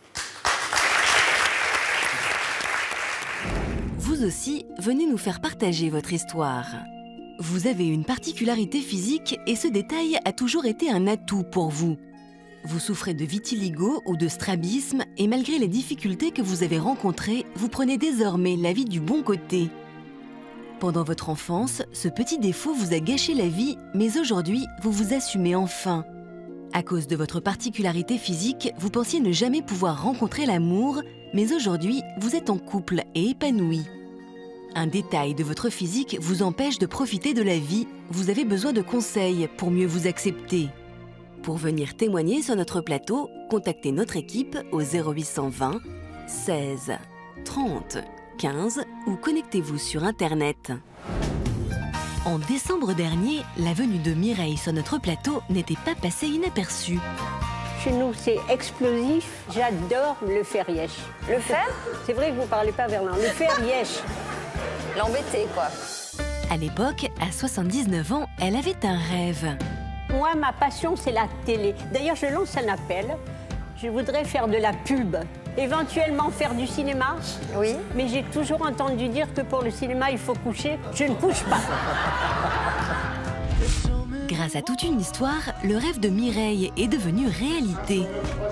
Vous aussi, venez nous faire partager votre histoire. Vous avez une particularité physique et ce détail a toujours été un atout pour vous. Vous souffrez de vitiligo ou de strabisme et malgré les difficultés que vous avez rencontrées, vous prenez désormais la vie du bon côté. Pendant votre enfance, ce petit défaut vous a gâché la vie, mais aujourd'hui, vous vous assumez enfin. À cause de votre particularité physique, vous pensiez ne jamais pouvoir rencontrer l'amour, mais aujourd'hui, vous êtes en couple et épanoui. Un détail de votre physique vous empêche de profiter de la vie, vous avez besoin de conseils pour mieux vous accepter. Pour venir témoigner sur notre plateau, contactez notre équipe au zéro huit cent vingt seize trente quinze ou connectez-vous sur Internet. En décembre dernier, la venue de Mireille sur notre plateau n'était pas passée inaperçue. Chez nous, c'est explosif. J'adore le fer yesh. Le faire, C'est vrai que vous ne parlez pas verlan. Le fer yesh. l'embêter, quoi. À l'époque, à soixante-dix-neuf ans, elle avait un rêve. Moi, ma passion, c'est la télé. D'ailleurs, je lance un appel. Je voudrais faire de la pub, éventuellement faire du cinéma. Oui. Mais j'ai toujours entendu dire que pour le cinéma, il faut coucher. Je ne couche pas. Grâce à toute une histoire, le rêve de Mireille est devenu réalité.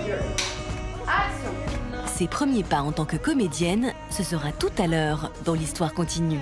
Ses premiers pas en tant que comédienne, ce sera tout à l'heure dans l'Histoire continue.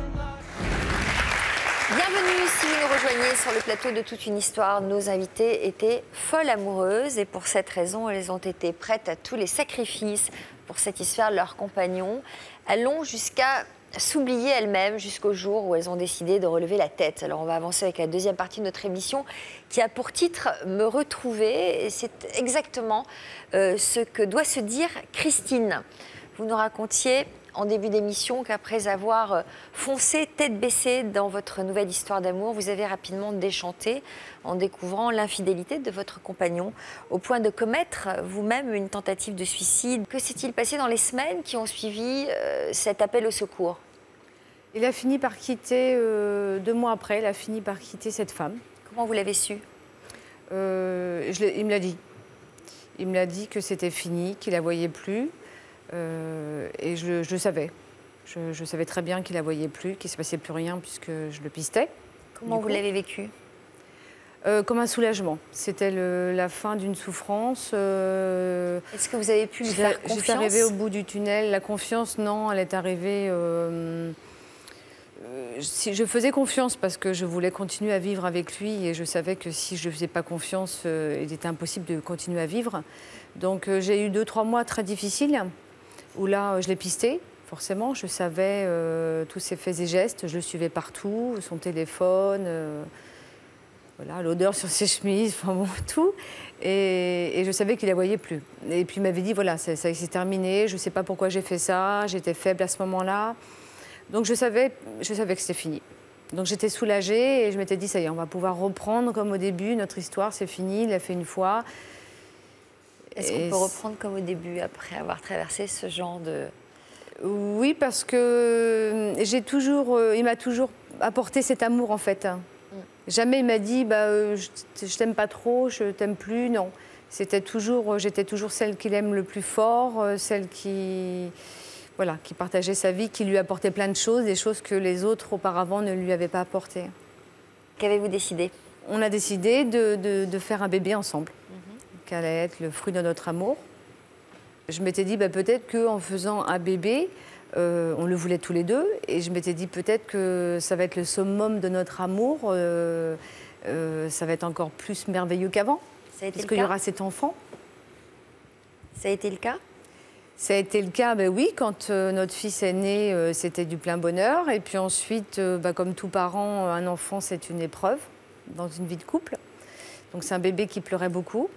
Bienvenue si vous nous rejoignez sur le plateau de Toute une histoire. Nos invitées étaient folles amoureuses et pour cette raison, elles ont été prêtes à tous les sacrifices pour satisfaire leurs compagnons, allant jusqu'à s'oublier elles-mêmes jusqu'au jour où elles ont décidé de relever la tête. Alors on va avancer avec la deuxième partie de notre émission qui a pour titre « Me retrouver » et c'est exactement euh, ce que doit se dire Christine. Vous nous racontiez en début d'émission qu'après avoir foncé tête baissée dans votre nouvelle histoire d'amour, vous avez rapidement déchanté en découvrant l'infidélité de votre compagnon, au point de commettre vous-même une tentative de suicide. Que s'est-il passé dans les semaines qui ont suivi euh, cet appel au secours? Il a fini par quitter, euh, deux mois après, il a fini par quitter cette femme. Comment vous l'avez su? Euh, je l'ai- il me l'a dit. Il me l'a dit que c'était fini, qu'il la voyait plus. Euh, et je, je le savais. Je, je savais très bien qu'il la voyait plus, qu'il ne se passait plus rien puisque je le pistais. Comment Du vous coup. l'avez vécu? Euh, comme un soulagement. C'était le- la fin d'une souffrance. euh, Est-ce que vous avez pu lui J'étais faire j'étais confiance? arrivée au bout du tunnel. La confiance, non, elle est arrivée. euh, euh, si je faisais confiance parce que je voulais continuer à vivre avec lui et je savais que si je ne faisais pas confiance, euh, il était impossible de continuer à vivre. Donc euh, j'ai eu deux, trois mois très difficiles où là, euh, je l'ai pisté. Forcément, je savais euh, tous ses faits et gestes. Je le suivais partout, son téléphone. euh, Voilà, l'odeur sur ses chemises, enfin bon, tout. Et, et je savais qu'il la voyait plus. Et puis il m'avait dit, voilà, ça, ça s'est terminé, je ne sais pas pourquoi j'ai fait ça, j'étais faible à ce moment-là. Donc je savais, je savais que c'était fini. Donc j'étais soulagée et je m'étais dit, ça y est, on va pouvoir reprendre comme au début, notre histoire, c'est fini, il l'a fait une fois. Est-ce Et qu'on peut reprendre comme au début après avoir traversé ce genre de, Oui, parce que j'ai toujours, il m'a toujours apporté cet amour, en fait. Mm. Jamais il m'a dit bah, « je, je t'aime pas trop, je t'aime plus », non. C'était toujours, j'étais toujours celle qu'il aime le plus fort, celle qui, voilà, qui partageait sa vie, qui lui apportait plein de choses, des choses que les autres auparavant ne lui avaient pas apportées. Qu'avez-vous décidé? On a décidé de, de, de faire un bébé ensemble, mm-hmm. qui allait être le fruit de notre amour. Je m'étais dit bah, peut-être qu'en faisant un bébé, euh, on le voulait tous les deux, et je m'étais dit peut-être que ça va être le summum de notre amour, euh, euh, ça va être encore plus merveilleux qu'avant. Parce qu'il y aura cet enfant. Ça a été le cas? Ça a été le cas, ben oui, quand euh, notre fils est né, euh, c'était du plein bonheur. Et puis ensuite, euh, bah, comme tous parents, un enfant, c'est une épreuve dans une vie de couple. Donc c'est un bébé qui pleurait beaucoup.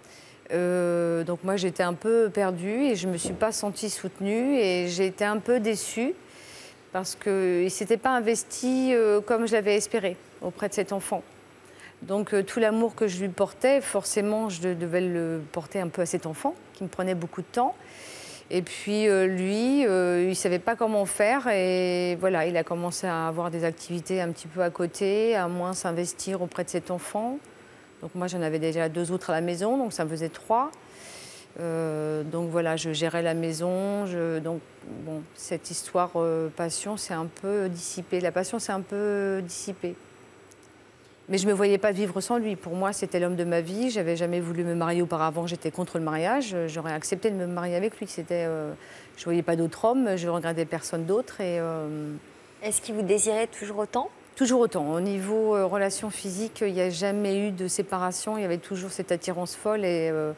Euh, donc moi, j'étais un peu perdue et je ne me suis pas sentie soutenue. Et j'ai été un peu déçue parce qu'il ne s'était pas investi euh, comme je l'avais espéré auprès de cet enfant. Donc euh, tout l'amour que je lui portais, forcément, je devais le porter un peu à cet enfant, qui me prenait beaucoup de temps. Et puis euh, lui, euh, il ne savait pas comment faire. Et voilà, il a commencé à avoir des activités un petit peu à côté, à moins s'investir auprès de cet enfant. Donc moi, j'en avais déjà deux autres à la maison, donc ça me faisait trois. Euh, donc voilà, je gérais la maison. Je, donc bon, cette histoire euh, passion, c'est un peu dissipé. La passion, c'est un peu dissipé. Mais je ne me voyais pas vivre sans lui. Pour moi, c'était l'homme de ma vie. Je n'avais jamais voulu me marier auparavant. J'étais contre le mariage. J'aurais accepté de me marier avec lui. Euh, je ne voyais pas d'autre homme. Je ne regardais personne d'autre. Euh... Est-ce qu'il vous désirait toujours autant? Toujours autant. Au niveau euh, relation physique, il n'y a jamais eu de séparation. Il y avait toujours cette attirance folle et euh,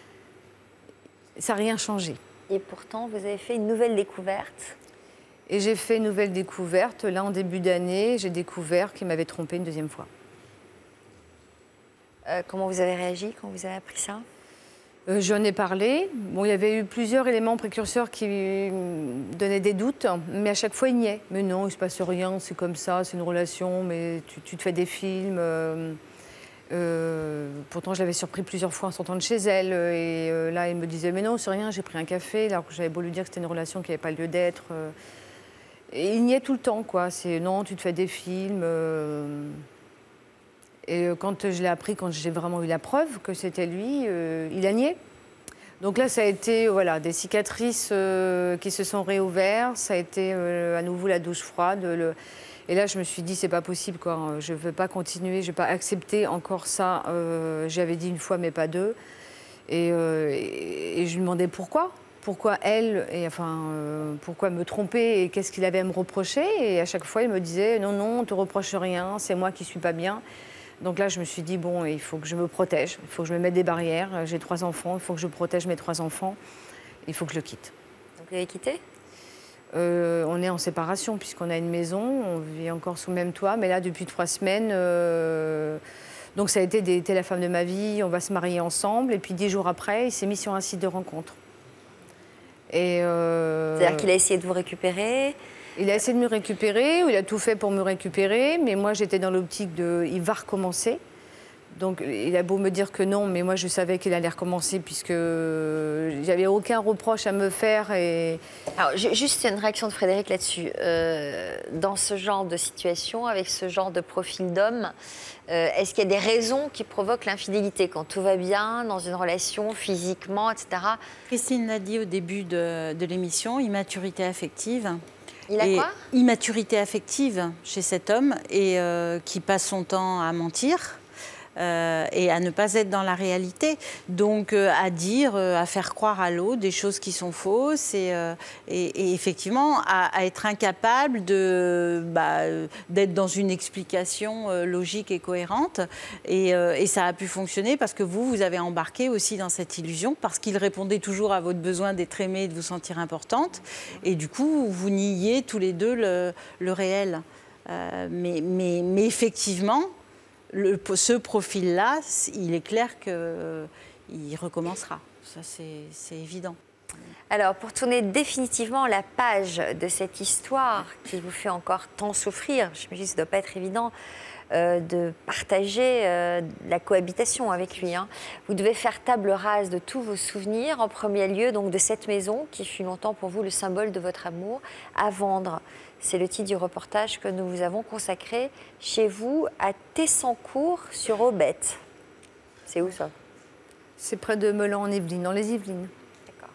ça n'a rien changé. Et pourtant, vous avez fait une nouvelle découverte. Et j'ai fait une nouvelle découverte. Là, en début d'année, j'ai découvert qu'il m'avait trompée une deuxième fois. Euh, comment vous avez réagi quand vous avez appris ça? euh, J'en ai parlé. Bon, il y avait eu plusieurs éléments précurseurs qui me donnaient des doutes, mais à chaque fois, il niait. Mais non, il ne se passe rien, c'est comme ça, c'est une relation, mais tu, tu te fais des films. Euh, euh, pourtant, je l'avais surpris plusieurs fois en sortant de chez elle. Et euh, là, il me disait, mais non, c'est rien, j'ai pris un café, alors que j'avais beau lui dire que c'était une relation qui n'avait pas lieu d'être. Euh, et il niait tout le temps, quoi. C'est non, tu te fais des films. Euh, Et quand je l'ai appris, quand j'ai vraiment eu la preuve que c'était lui, euh, il a nié. Donc là, ça a été voilà, des cicatrices euh, qui se sont réouvertes. Ça a été euh, à nouveau la douche froide. Le... Et là, je me suis dit, c'est pas possible, quoi. Je ne veux pas continuer, je ne vais pas accepter encore ça. Euh, J'avais dit une fois, mais pas deux. Et, euh, et, et je lui demandais pourquoi. Pourquoi elle, et enfin, euh, pourquoi me tromper et qu'est-ce qu'il avait à me reprocher. Et à chaque fois, il me disait, non, non, on ne te reproche rien, c'est moi qui ne suis pas bien. Donc là, je me suis dit, bon, il faut que je me protège, il faut que je me mette des barrières. J'ai trois enfants, il faut que je protège mes trois enfants. Il faut que je le quitte. Donc vous avez quitté? euh, On est en séparation puisqu'on a une maison, on vit encore sous le même toit. Mais là, depuis trois semaines, euh, donc ça a été d'été la femme de ma vie, on va se marier ensemble. Et puis dix jours après, il s'est mis sur un site de rencontre. Euh... C'est-à-dire qu'il a essayé de vous récupérer? Il a essayé de me récupérer, ou il a tout fait pour me récupérer, mais moi j'étais dans l'optique de il va recommencer. Donc il a beau me dire que non, mais moi je savais qu'il allait recommencer puisque j'avais aucun reproche à me faire. Et... Alors juste une réaction de Frédéric là-dessus. Euh, dans ce genre de situation, avec ce genre de profil d'homme, euh, est-ce qu'il y a des raisons qui provoquent l'infidélité quand tout va bien dans une relation, physiquement, et cetera? Christine l'a dit au début de, de l'émission, immaturité affective. Il a et quoi? Immaturité affective chez cet homme et euh, qui passe son temps à mentir euh, et à ne pas être dans la réalité. Donc euh, à dire, euh, à faire croire à l'autre des choses qui sont fausses et, euh, et, et effectivement à, à être incapable de, bah, d'être dans une explication euh, logique et cohérente. Et, euh, et ça a pu fonctionner parce que vous, vous avez embarqué aussi dans cette illusion parce qu'il répondait toujours à votre besoin d'être aimée et de vous sentir importante. Et du coup, vous niez tous les deux le, le réel. Euh, mais, mais, mais effectivement, le, ce profil-là, il est clair qu'il euh, recommencera. Ça, c'est évident. Alors, pour tourner définitivement la page de cette histoire qui vous fait encore tant souffrir, je me dis que ça ne doit pas être évident, euh, de partager euh, la cohabitation avec lui. Hein. Vous devez faire table rase de tous vos souvenirs, en premier lieu donc de cette maison qui fut longtemps pour vous le symbole de votre amour, à vendre. C'est le titre du reportage que nous vous avons consacré chez vous à Tessancourt sur Aubette. C'est où ça? C'est près de Meulan en Yvelines, dans les Yvelines. D'accord.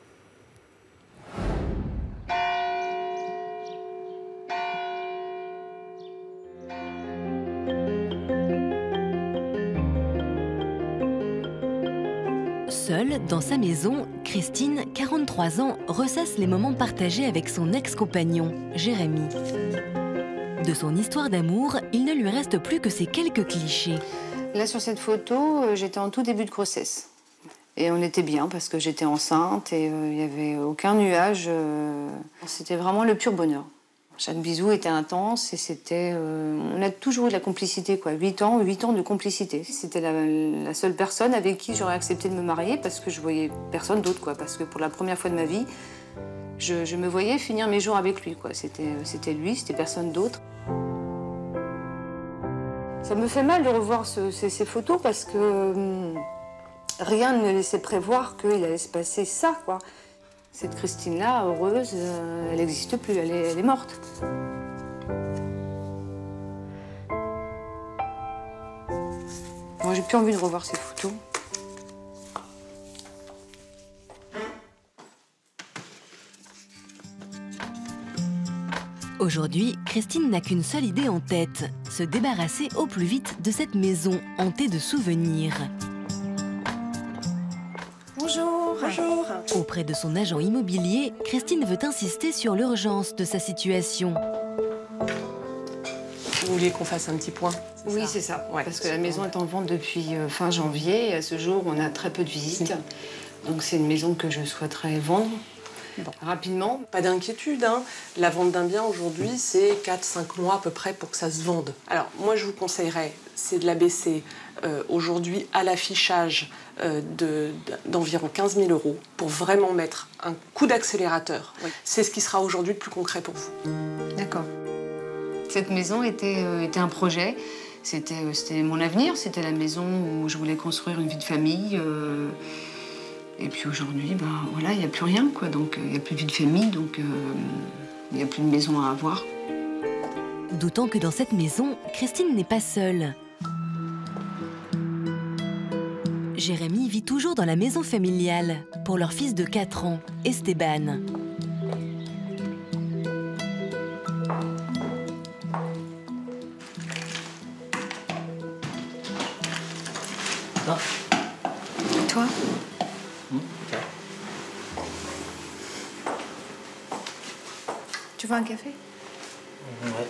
Seule, dans sa maison, Christine, quarante-trois ans, ressasse les moments partagés avec son ex-compagnon, Jérémy. De son histoire d'amour, il ne lui reste plus que ces quelques clichés. Là, sur cette photo, euh, j'étais en tout début de grossesse. Et on était bien parce que j'étais enceinte et il euh, n'y avait aucun nuage. Euh... C'était vraiment le pur bonheur. Chaque bisou était intense et c'était... Euh... On a toujours eu de la complicité, quoi. Huit ans, huit ans de complicité. C'était la, la seule personne avec qui j'aurais accepté de me marier parce que je voyais personne d'autre, quoi. Parce que pour la première fois de ma vie, je, je me voyais finir mes jours avec lui, quoi. C'était, c'était lui, c'était personne d'autre. Ça me fait mal de revoir ce, ces, ces photos parce que hum, rien ne laissait prévoir qu'il allait se passer ça, quoi. Cette Christine-là, heureuse, euh, elle n'existe plus, elle est, elle est morte. Moi, j'ai plus envie de revoir ces photos. Aujourd'hui, Christine n'a qu'une seule idée en tête, se débarrasser au plus vite de cette maison hantée de souvenirs. Bonjour. Bonjour. Auprès de son agent immobilier, Christine veut insister sur l'urgence de sa situation. Vous vouliez qu'on fasse un petit point? Oui, c'est ça. Ouais, parce que la maison est en vente depuis euh, fin janvier. Et à ce jour, on a très peu de visites. Donc c'est une maison que je souhaiterais vendre. Bon. Rapidement. Pas d'inquiétude, hein. La vente d'un bien aujourd'hui, c'est quatre cinq mois à peu près pour que ça se vende. Alors, moi, je vous conseillerais, c'est de la baisser euh, aujourd'hui à l'affichage euh, de, d'environ quinze mille euros pour vraiment mettre un coup d'accélérateur. Oui. C'est ce qui sera aujourd'hui le plus concret pour vous. D'accord. Cette maison était, euh, était un projet. C'était, euh, c'était mon avenir. C'était la maison où je voulais construire une vie de famille. Euh... Et puis aujourd'hui, ben, voilà, il n'y a plus rien, quoi. Donc il n'y a plus de vie de famille, donc il euh, n'y a plus de maison à avoir. D'autant que dans cette maison, Christine n'est pas seule. Jérémy vit toujours dans la maison familiale pour leur fils de quatre ans, Esteban. Ah. Et toi ? Tu veux un café? Ouais.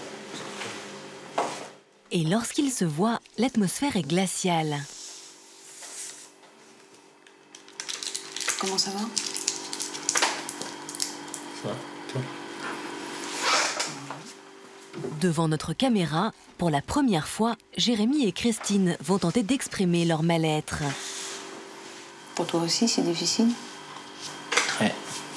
Et lorsqu'ils se voient, l'atmosphère est glaciale. Comment ça va? Ça va, toi? Devant notre caméra, pour la première fois, Jérémy et Christine vont tenter d'exprimer leur mal-être. Pour toi aussi, c'est difficile? Ouais.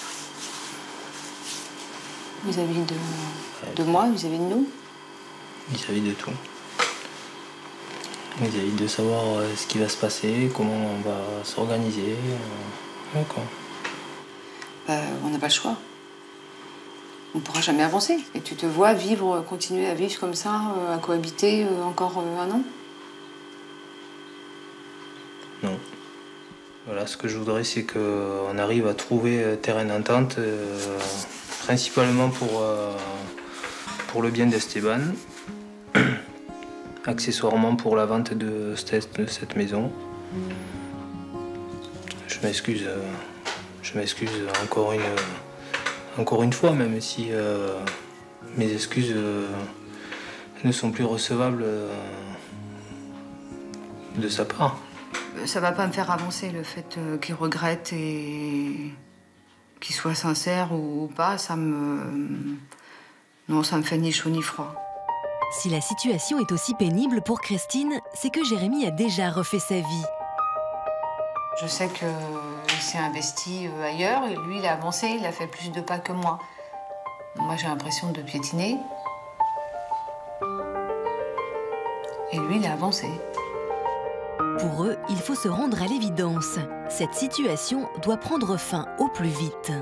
Vis-à-vis de, ouais. de moi, vis-à-vis de nous? Vis-à-vis de tout. Vis-à-vis de savoir euh, ce qui va se passer, comment on va s'organiser. Euh, ouais, quoi. Bah, on n'a pas le choix. On ne pourra jamais avancer. Et tu te vois vivre, continuer à vivre comme ça, euh, à cohabiter euh, encore euh, un an? Non. Voilà, ce que je voudrais, c'est qu'on arrive à trouver terrain d'entente, euh, principalement pour, euh, pour le bien d'Esteban, accessoirement pour la vente de cette, de cette maison. Je m'excuse, euh, je m'excuse encore une, encore une fois, même si euh, mes excuses euh, ne sont plus recevables euh, de sa part. Ça va pas me faire avancer, le fait euh, qu'il regrette et qu'il soit sincère ou, ou pas, ça me... Non, ça me fait ni chaud ni froid. Si la situation est aussi pénible pour Christine, c'est que Jérémy a déjà refait sa vie. Je sais qu'il s'est investi ailleurs, et lui, il a avancé, il a fait plus de pas que moi. Moi, j'ai l'impression de piétiner. lui, il a avancé. Pour eux, il faut se rendre à l'évidence. Cette situation doit prendre fin au plus vite.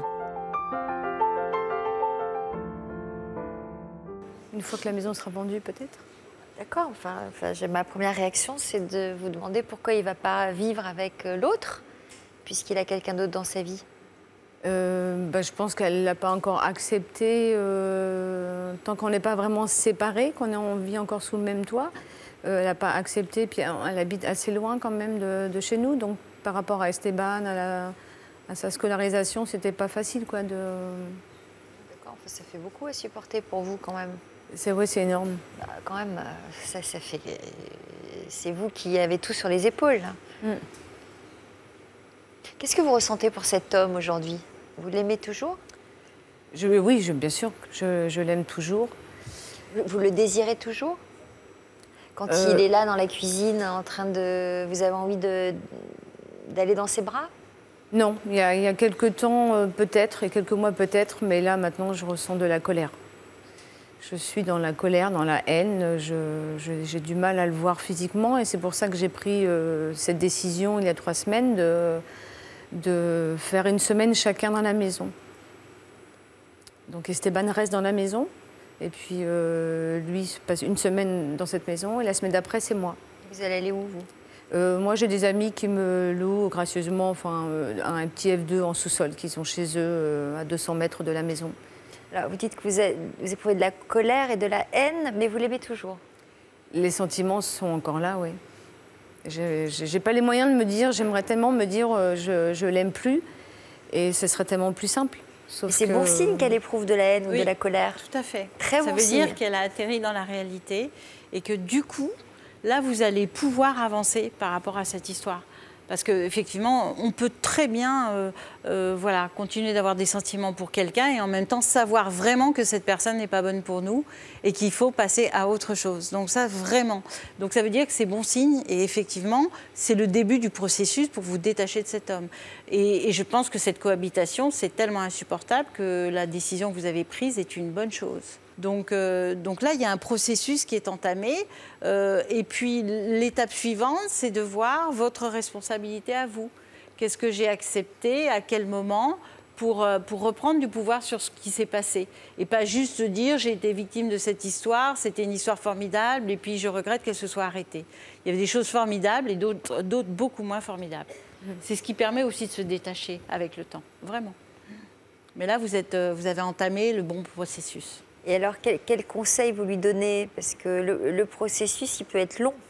Une fois que la maison sera vendue, peut-être. D'accord. Enfin, enfin, j'ai- ma première réaction, c'est de vous demander pourquoi il ne va pas vivre avec euh, l'autre, puisqu'il a quelqu'un d'autre dans sa vie. Euh, bah, je pense qu'elle ne l'a pas encore accepté euh, tant qu'on n'est pas vraiment séparés, qu'on est en vit encore sous le même toit. Euh, elle n'a pas accepté, puis elle, elle habite assez loin quand même de, de chez nous. Donc par rapport à Esteban, à, la- à sa scolarisation, c'était pas facile, quoi. De... D'accord. Enfin, ça fait beaucoup à supporter pour vous quand même. C'est vrai, c'est énorme. Bah, quand même, euh, ça, ça fait. C'est vous qui avez tout sur les épaules. Là. Mm. Qu'est-ce que vous ressentez pour cet homme aujourd'hui? Vous l'aimez toujours? Je, oui, je, bien sûr, je, je l'aime toujours. Vous, vous le désirez toujours? Quand Euh. il est là dans la cuisine, en train de. Vous avez envie de d'aller dans ses bras? Non, il y a, il y a quelques temps euh, peut-être, et quelques mois peut-être, mais là maintenant je ressens de la colère. Je suis dans la colère, dans la haine, je- je- j'ai du mal à le voir physiquement et c'est pour ça que j'ai pris euh, cette décision il y a trois semaines de, de faire une semaine chacun dans la maison. Donc Esteban reste dans la maison et puis euh, lui passe une semaine dans cette maison et la semaine d'après c'est moi. Vous allez aller où, vous? Euh, moi, j'ai des amis qui me louent gracieusement enfin, euh, un petit F deux en sous-sol, qui sont chez eux euh, à deux cents mets de la maison. Alors, vous dites que vous, êtes- vous éprouvez de la colère et de la haine, mais vous l'aimez toujours. Les sentiments sont encore là, oui. Je n'ai pas les moyens de me dire, j'aimerais tellement me dire euh, je, je l'aime plus, et ce serait tellement plus simple. Sauf Et c'est que- bon signe qu'elle éprouve de la haine ou Oui. de la colère. Tout à fait. Très Ça bon veut signe. dire qu'elle a atterri dans la réalité et que du coup, là, vous allez pouvoir avancer par rapport à cette histoire. Parce qu'effectivement, on peut très bien euh, euh, voilà, continuer d'avoir des sentiments pour quelqu'un et en même temps savoir vraiment que cette personne n'est pas bonne pour nous et qu'il faut passer à autre chose. Donc ça, vraiment. Donc ça veut dire que c'est bon signe et effectivement, c'est le début du processus pour vous détacher de cet homme. Et, et je pense que cette cohabitation, c'est tellement insupportable que la décision que vous avez prise est une bonne chose. Donc, euh, donc là, il y a un processus qui est entamé. Euh, et puis, l'étape suivante, c'est de voir votre responsabilité à vous. Qu'est-ce que j'ai accepté, à quel moment, pour, euh, pour reprendre du pouvoir sur ce qui s'est passé. Et pas juste dire, j'ai été victime de cette histoire, c'était une histoire formidable, et puis je regrette qu'elle se soit arrêtée. Il y avait des choses formidables et d'autres d'autres beaucoup moins formidables. C'est ce qui permet aussi de se détacher avec le temps, vraiment. Mais là, vous, êtes, euh, vous avez entamé le bon processus. Et alors, quel, quel conseil vous lui donnez? Parce que le, le processus, il peut être long.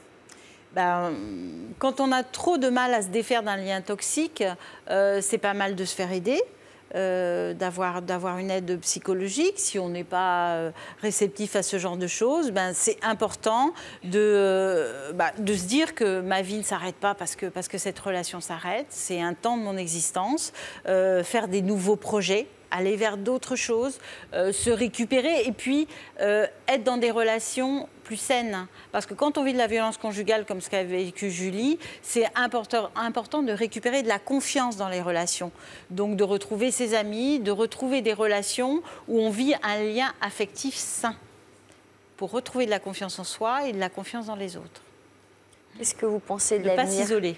Ben, quand on a trop de mal à se défaire d'un lien toxique, euh, c'est pas mal de se faire aider, euh, d'avoir, d'avoir une aide psychologique. Si on n'est pas euh, réceptif à ce genre de choses, ben, c'est important de, euh, ben, de se dire que ma vie ne s'arrête pas parce que, parce que cette relation s'arrête. C'est un temps de mon existence. Euh, faire des nouveaux projets, aller vers d'autres choses, euh, se récupérer et puis euh, être dans des relations plus saines. Parce que quand on vit de la violence conjugale comme ce qu'a vécu Julie, c'est important, important de récupérer de la confiance dans les relations. Donc de retrouver ses amis, de retrouver des relations où on vit un lien affectif sain pour retrouver de la confiance en soi et de la confiance dans les autres. Qu'est-ce que vous pensez de Ne pas l'avenir? s'isoler.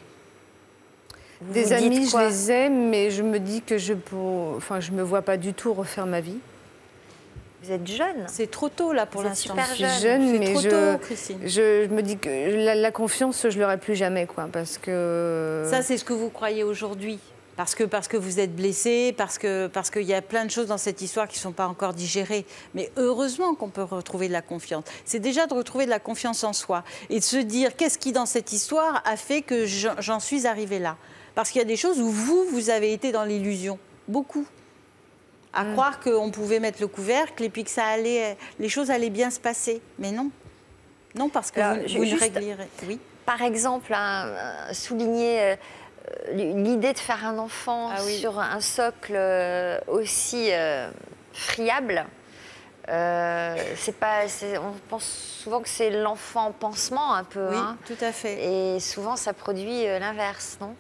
Vous Des vous dites amis, je quoi? les aime, mais je me dis que je ne enfin, je me vois pas du tout refaire ma vie. Vous êtes jeune. C'est trop tôt là pour Vous êtes l'instant. super Je suis jeune. jeune, C'est mais trop je, tôt, Christine. je, je me dis que la, la confiance, je l'aurai plus jamais, quoi, parce que... Ça, c'est ce que vous croyez aujourd'hui. Parce que, parce que vous êtes blessé, parce que, parce qu'il y a plein de choses dans cette histoire qui ne sont pas encore digérées. Mais heureusement qu'on peut retrouver de la confiance. C'est déjà de retrouver de la confiance en soi et de se dire qu'est-ce qui, dans cette histoire, a fait que j'en j'en suis arrivée là. Parce qu'il y a des choses où vous, vous avez été dans l'illusion. Beaucoup. À Mm. croire qu'on pouvait mettre le couvercle et puis que ça allait, les choses allaient bien se passer. Mais non. Non, parce que Alors, vous, ju- vous ne juste- réglirez. Oui. Par exemple, hein, euh, souligner euh, l'idée de faire un enfant Ah oui. sur un socle euh, aussi euh, friable. Euh, c'est pas, c'est- on pense souvent que c'est l'enfant pansement un peu. Oui, hein. tout à fait. Et souvent, ça produit euh, l'inverse, non?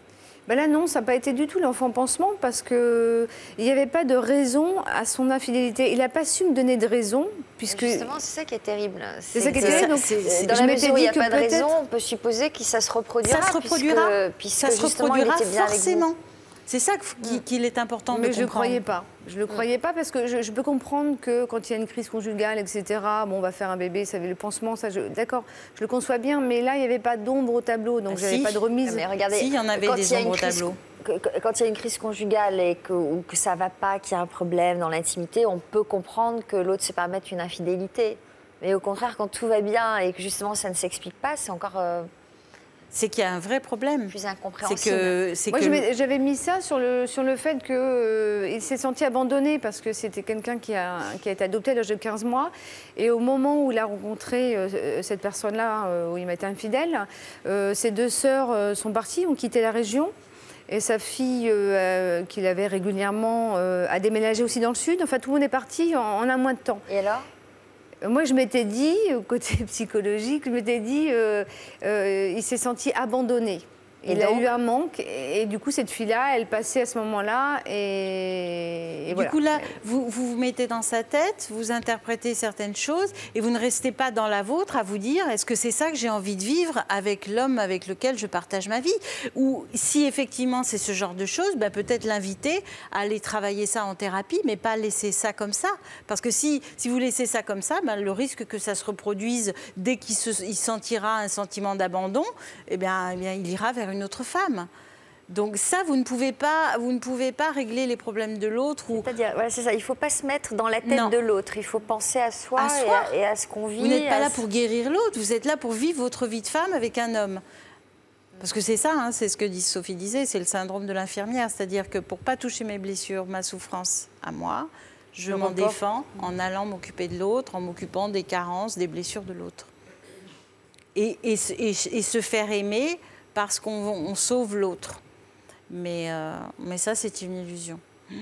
Ben là, non, ça n'a pas été du tout l'enfant pansement parce qu'il n'y avait pas de raison à son infidélité. Il n'a pas su me donner de raison. Puisque... Justement, c'est ça qui est terrible. C'est ça qui est terrible. Donc, dans la mesure où il n'y a pas de raison, on peut supposer que ça se reproduira. Ça se reproduira, puisque, ça puisque se reproduira il était bien forcément. C'est ça qu'il est important Mais de comprendre. Mais je ne le croyais pas. Je ne le croyais pas parce que je, je peux comprendre que quand il y a une crise conjugale, et cetera, bon, on va faire un bébé, ça, le pansement, ça, d'accord, je le conçois bien, mais là, il n'y avait pas d'ombre au tableau, donc ah, je n'avais si. pas de remise. Mais regardez, si, il y en avait des ombres au tableau. Quand il y a une crise conjugale et que, ou que ça ne va pas, qu'il y a un problème dans l'intimité, on peut comprendre que l'autre se permette une infidélité. Mais au contraire, quand tout va bien et que justement ça ne s'explique pas, c'est encore... Euh... C'est qu'il y a un vrai problème. Plus incompréhensible. C'est que, Moi, que... j'avais mis ça sur le, sur le fait qu'il euh, s'est senti abandonné parce que c'était quelqu'un qui a, qui a été adopté à l'âge de quinze mois. Et au moment où il a rencontré euh, cette personne-là, euh, où il m'a été infidèle, euh, ses deux sœurs euh, sont parties, ont quitté la région. Et sa fille, euh, qu'il avait régulièrement, euh, a déménagé aussi dans le sud. Enfin, tout le monde est parti en, en un mois de temps. Et alors ? Moi, je m'étais dit, côté psychologique, je m'étais dit, euh, euh, il s'est senti abandonné. Il et a donc eu un manque et, et du coup, cette fille-là, elle passait à ce moment-là et, et Du voilà. coup, là, vous, vous vous mettez dans sa tête, vous interprétez certaines choses et vous ne restez pas dans la vôtre à vous dire est-ce que c'est ça que j'ai envie de vivre avec l'homme avec lequel je partage ma vie? Ou si effectivement c'est ce genre de choses, ben, peut-être l'inviter à aller travailler ça en thérapie, mais pas laisser ça comme ça. Parce que si, si vous laissez ça comme ça, ben, le risque que ça se reproduise dès qu'il se, il sentira un sentiment d'abandon, eh bien, eh bien, il ira vers une autre femme. Donc ça, vous ne pouvez pas, vous ne pouvez pas régler les problèmes de l'autre. Ou... C'est-à-dire, voilà, c'est ça. Il ne faut pas se mettre dans la tête non. de l'autre. Il faut penser à soi, à soi. Et, à, et à ce qu'on vit. Vous n'êtes pas là pour guérir l'autre. Vous êtes là pour vivre votre vie de femme avec un homme. Parce que c'est ça, hein, c'est ce que Sophie disait, c'est le syndrome de l'infirmière. C'est-à-dire que pour ne pas toucher mes blessures, ma souffrance à moi, je m'en défends en allant m'occuper de l'autre, en m'occupant des carences, des blessures de l'autre. Et, et, et, et se faire aimer parce qu'on on sauve l'autre. Mais, euh, mais ça, c'est une illusion.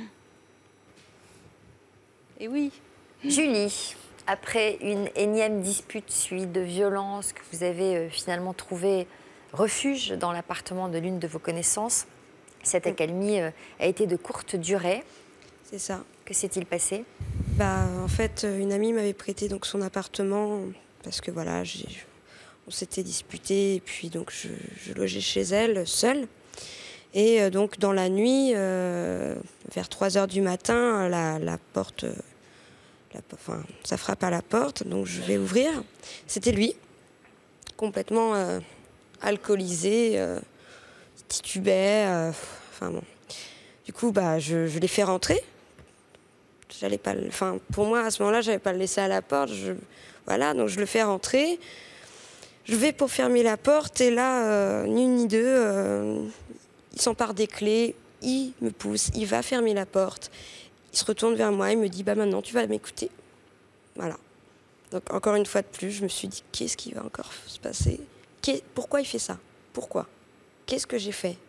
Et oui. Julie, après une énième dispute suivie de violence, que vous avez euh, finalement trouvé refuge dans l'appartement de l'une de vos connaissances, cette accalmie euh, a été de courte durée. C'est ça. Que s'est-il passé? Bah, en fait, une amie m'avait prêté donc, son appartement parce que voilà, j'ai... on s'était disputé et puis donc je, je logeais chez elle, seule. Et euh, donc dans la nuit, euh, vers trois heures du matin, la, la porte, la, enfin, ça frappe à la porte, donc je vais ouvrir. C'était lui, complètement euh, alcoolisé, euh, titubait, euh, enfin bon. Du coup, bah, je, je l'ai fait rentrer. J'allais pas, enfin, pour moi, à ce moment-là, j'allais pas le laisser à la porte. Je, voilà, donc je le fais rentrer. Je vais pour fermer la porte et là, euh, ni une ni deux, euh, il s'empare des clés, il me pousse, il va fermer la porte. Il se retourne vers moi, il me dit bah maintenant tu vas m'écouter. Voilà. Donc encore une fois de plus, je me suis dit qu'est-ce qui va encore se passer? Qu'est- Pourquoi il fait ça? Pourquoi? Qu'est-ce que j'ai fait?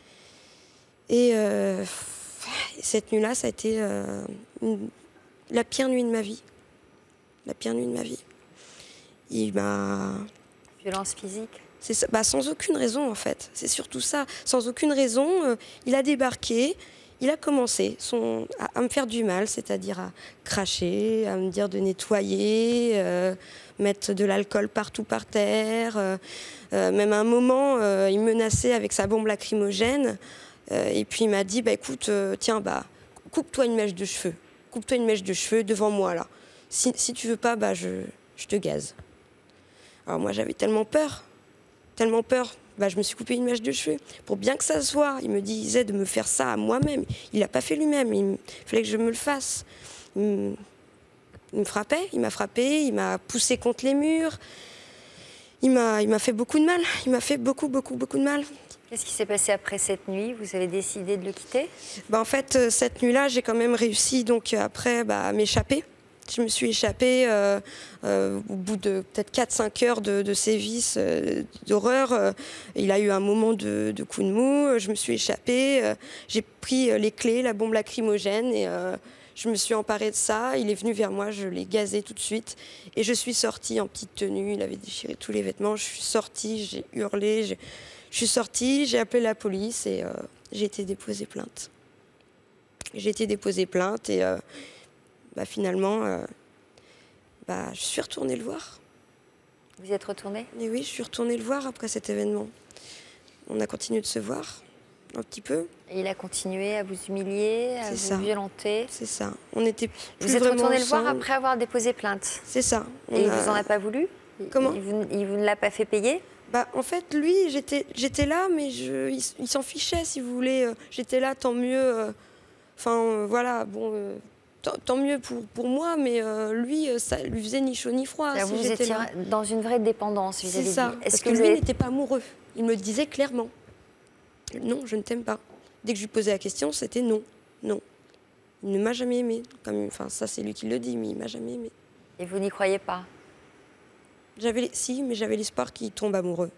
Et euh, cette nuit-là, ça a été euh, une, la pire nuit de ma vie. La pire nuit de ma vie. Il m'a... Violence physique? C'est ça, bah, sans aucune raison en fait, c'est surtout ça. Sans aucune raison, euh, il a débarqué, il a commencé son, à, à me faire du mal, c'est-à-dire à cracher, à me dire de nettoyer, euh, mettre de l'alcool partout par terre. Euh, euh, même à un moment, euh, il menaçait avec sa bombe lacrymogène. Euh, et puis il m'a dit, bah, écoute, euh, tiens, bah, coupe-toi une mèche de cheveux. Coupe-toi une mèche de cheveux devant moi, là. Si, si tu veux pas, bah, je, je te gaze. Alors moi, j'avais tellement peur. Tellement peur, bah, je me suis coupé une mèche de cheveux. Pour bien que ça se voit, il me disait de me faire ça à moi-même. Il l'a pas fait lui-même, il fallait que je me le fasse. Il me, il me frappait, il m'a frappé, il m'a poussé contre les murs. Il m'a, il m'a fait beaucoup de mal, il m'a fait beaucoup, beaucoup, beaucoup de mal. Qu'est-ce qui s'est passé après cette nuit? Vous avez décidé de le quitter? Bah, en fait, cette nuit-là, j'ai quand même réussi donc, après bah, à m'échapper. Je me suis échappée euh, euh, au bout de peut-être quatre cinq heures de, de sévices, euh, d'horreur. Euh, il a eu un moment de, de coup de mou. Je me suis échappée. Euh, j'ai pris les clés, la bombe lacrymogène et euh, je me suis emparée de ça. Il est venu vers moi, je l'ai gazé tout de suite. Et je suis sortie en petite tenue. Il avait déchiré tous les vêtements. Je suis sortie, j'ai hurlé. J'ai... Je suis sortie, j'ai appelé la police et euh, j'ai été déposer plainte. J'ai été déposer plainte et euh, bah, finalement, euh, bah, je suis retournée le voir. Vous y êtes retournée? Et oui, je suis retournée le voir après cet événement. On a continué de se voir un petit peu. Et il a continué à vous humilier, à vous ça. violenter? C'est ça. On était plus Vous êtes vraiment retournée le voir ensemble. après avoir déposé plainte? C'est ça. On Et il a... vous en a pas voulu? Comment? Il vous, il vous ne l'a pas fait payer? Bah, en fait, lui, j'étais, j'étais là, mais je, il, il s'en fichait, si vous voulez. J'étais là, tant mieux. Enfin, euh, euh, voilà, bon, euh, tant, tant mieux pour, pour moi, mais euh, lui, ça lui faisait ni chaud ni froid. Si vous étiez là. Dans une vraie dépendance vis-à-vis C'est ça, de lui. parce Est-ce que, que lui avez... n'était pas amoureux. Il me le disait clairement. Non, je ne t'aime pas. Dès que je lui posais la question, c'était non, non. Il ne m'a jamais aimé. Comme, enfin, ça, c'est lui qui le dit, mais il m'a jamais aimé. Et vous n'y croyez pas? J'avais, si, mais j'avais l'espoir qu'il tombe amoureux.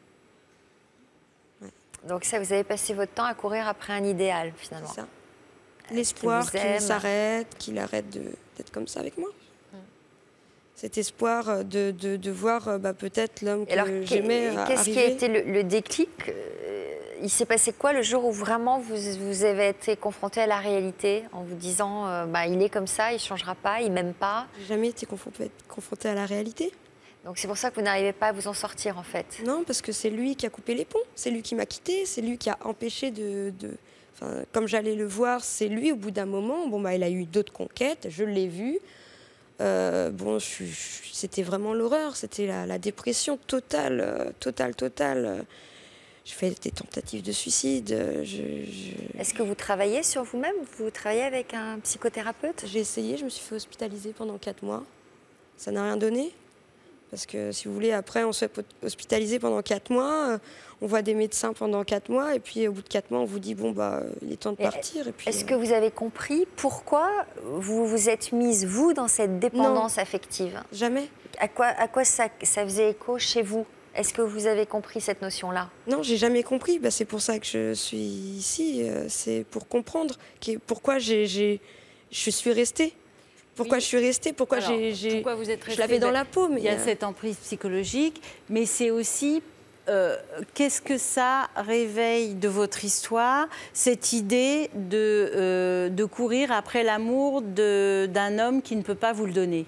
Ouais. Donc ça, vous avez passé votre temps à courir après un idéal, finalement. C'est ça. L'espoir qu'il s'arrête, qu'il arrête de, d'être comme ça avec moi. Hum. Cet espoir de, de, de voir bah, peut-être l'homme que Alors, j'aimais arriver. Qu'est-ce qui a été le, le déclic? Il s'est passé quoi le jour où vraiment vous, vous avez été confronté à la réalité en vous disant euh, bah, il est comme ça, il ne changera pas, il ne m'aime pas? J'ai jamais été confronté, confronté à la réalité. Donc c'est pour ça que vous n'arrivez pas à vous en sortir en fait? Non, parce que c'est lui qui a coupé les ponts, c'est lui qui m'a quittée, c'est lui qui a empêché de... de... Enfin, comme j'allais le voir, c'est lui au bout d'un moment. Bon, bah, il a eu d'autres conquêtes, je l'ai vu. Euh, bon, je, je, c'était vraiment l'horreur, c'était la, la dépression totale, euh, totale, totale. Je fais des tentatives de suicide. Je, je... Est-ce que vous travaillez sur vous-même? Vous travaillez avec un psychothérapeute? J'ai essayé, je me suis fait hospitaliser pendant quatre mois. Ça n'a rien donné. Parce que, si vous voulez, après, on se fait hospitaliser pendant quatre mois, on voit des médecins pendant quatre mois, et puis au bout de quatre mois, on vous dit, bon, bah, il est temps de partir. Et puis, est-ce euh... que vous avez compris pourquoi vous vous êtes mise, vous, dans cette dépendance non, affective? Jamais. À quoi, à quoi ça, ça faisait écho chez vous? Est-ce que vous avez compris cette notion-là? Non, j'ai jamais compris. Bah, c'est pour ça que je suis ici. C'est pour comprendre pourquoi j'ai, j'ai, je suis restée. Pourquoi oui. je suis restée? Pourquoi, Alors, j'ai, pourquoi vous êtes restée? Je l'avais dans la peau. Mais il y a euh... cette emprise psychologique, mais c'est aussi euh, qu'est-ce que ça réveille de votre histoire, cette idée de, euh, de courir après l'amour d'un homme qui ne peut pas vous le donner?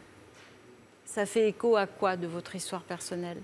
Ça fait écho à quoi de votre histoire personnelle?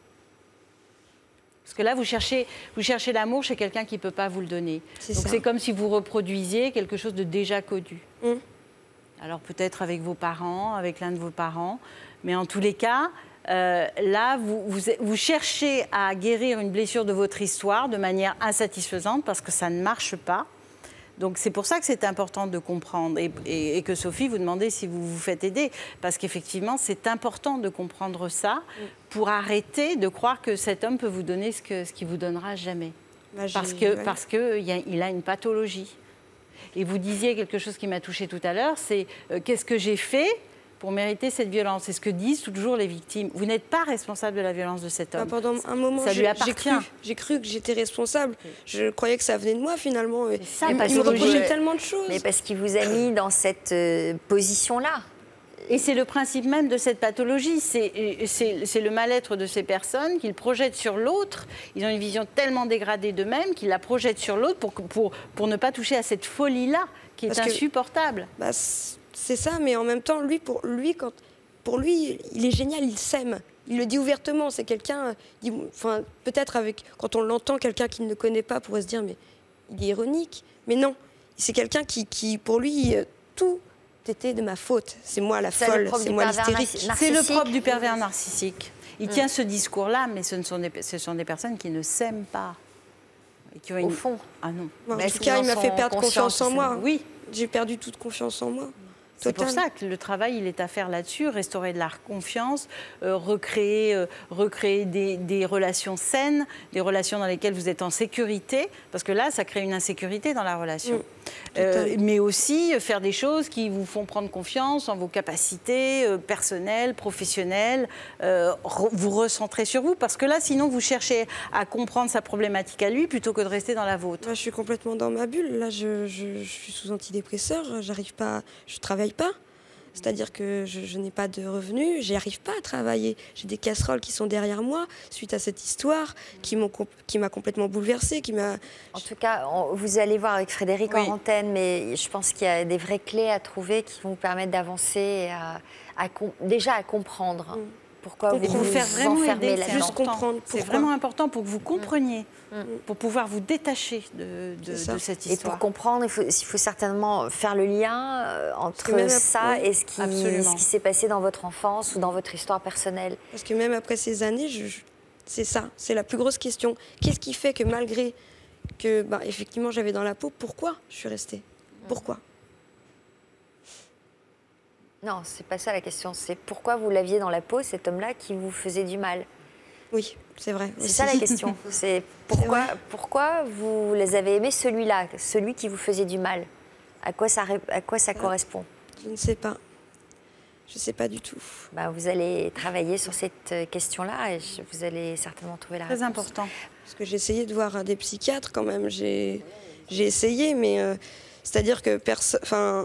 Parce que là, vous cherchez, vous cherchez l'amour chez quelqu'un qui ne peut pas vous le donner. Donc c'est comme si vous reproduisiez quelque chose de déjà connu. Mm. Alors peut-être avec vos parents, avec l'un de vos parents, mais en tous les cas, euh, là, vous, vous, vous cherchez à guérir une blessure de votre histoire de manière insatisfaisante parce que ça ne marche pas. Donc c'est pour ça que c'est important de comprendre et, et, et que Sophie vous demandait si vous vous faites aider. Parce qu'effectivement, c'est important de comprendre ça pour arrêter de croire que cet homme peut vous donner ce qu'il ce qui vous donnera jamais. Bah, parce que, ouais. parce qu'il a une pathologie. Et vous disiez quelque chose qui m'a touchée tout à l'heure, c'est euh, qu'est-ce que j'ai fait pour mériter cette violence? C'est ce que disent toujours les victimes. Vous n'êtes pas responsable de la violence de cet homme. Bah, pendant un moment, ça lui appartient. J'ai cru, j'ai cru que j'étais responsable. Je croyais que ça venait de moi finalement. Ça, il il me reprochait tellement de choses. Mais parce qu'il vous a mis dans cette euh, position-là. Et c'est le principe même de cette pathologie, c'est le mal-être de ces personnes qu'ils projettent sur l'autre. Ils ont une vision tellement dégradée d'eux-mêmes qu'ils la projettent sur l'autre pour, pour, pour ne pas toucher à cette folie-là qui est Parce insupportable. Que, bah, c'est ça, mais en même temps, lui, pour lui, quand, pour lui, il est génial, il s'aime. Il le dit ouvertement, c'est quelqu'un, enfin, peut-être avec, quand on l'entend, quelqu'un qui ne le connaît pas pourrait se dire, mais il est ironique. Mais non, c'est quelqu'un qui, qui, pour lui, tout... C'était de ma faute. C'est moi la folle, c'est moi l'hystérique. C'est le propre du pervers narcissique. Il mmh. tient ce discours-là, mais ce, ne sont des, ce sont des personnes qui ne s'aiment pas. Et qui ont une... Au fond. Ah non. En tout cas, il m'a fait perdre confiance en moi. Oui. J'ai perdu toute confiance en moi. C'est pour ça que le travail, il est à faire là-dessus, restaurer de la confiance, euh, recréer, euh, recréer des, des relations saines, des relations dans lesquelles vous êtes en sécurité, parce que là, ça crée une insécurité dans la relation. Mmh. Euh, mais aussi euh, faire des choses qui vous font prendre confiance en vos capacités euh, personnelles, professionnelles, euh, re vous recentrer sur vous, parce que là, sinon, vous cherchez à comprendre sa problématique à lui plutôt que de rester dans la vôtre. Moi, je suis complètement dans ma bulle. Là, je, je, je suis sous antidépresseur, j'arrive pas, je travaille pas. C'est-à-dire que je, je n'ai pas de revenus, j'y arrive pas à travailler. J'ai des casseroles qui sont derrière moi suite à cette histoire qui m'ont qui m'a complètement bouleversée, qui m'a. En tout cas, on, vous allez voir avec Frédéric oui. en antenne, mais je pense qu'il y a des vraies clés à trouver qui vont vous permettre d'avancer, à, à, déjà à comprendre. Mm. Pourquoi pour vous vous faire vraiment aider, juste comprendre. C'est vraiment important pour que vous compreniez, mmh. pour pouvoir vous détacher de, de, de cette histoire. Et pour comprendre, il faut, il faut certainement faire le lien euh, entre même, ça oui, et ce qui, ce qui s'est passé dans votre enfance ou dans votre histoire personnelle. Parce que même après ces années, je, je, c'est ça, c'est la plus grosse question. Qu'est-ce qui fait que malgré que, bah, effectivement, j'avais dans la peau, pourquoi je suis restée? Pourquoi? Non, c'est pas ça la question. C'est pourquoi vous l'aviez dans la peau, cet homme-là, qui vous faisait du mal. Oui, c'est vrai. C'est ça la question. C'est pourquoi, pourquoi vous les avez aimés, celui-là, celui qui vous faisait du mal. À quoi ça, à quoi ça ah, correspond? Je ne sais pas. Je ne sais pas du tout. Bah, vous allez travailler sur cette question-là et vous allez certainement trouver la réponse. Très important. Parce que j'ai essayé de voir des psychiatres quand même. J'ai essayé, mais euh, c'est-à-dire que personne...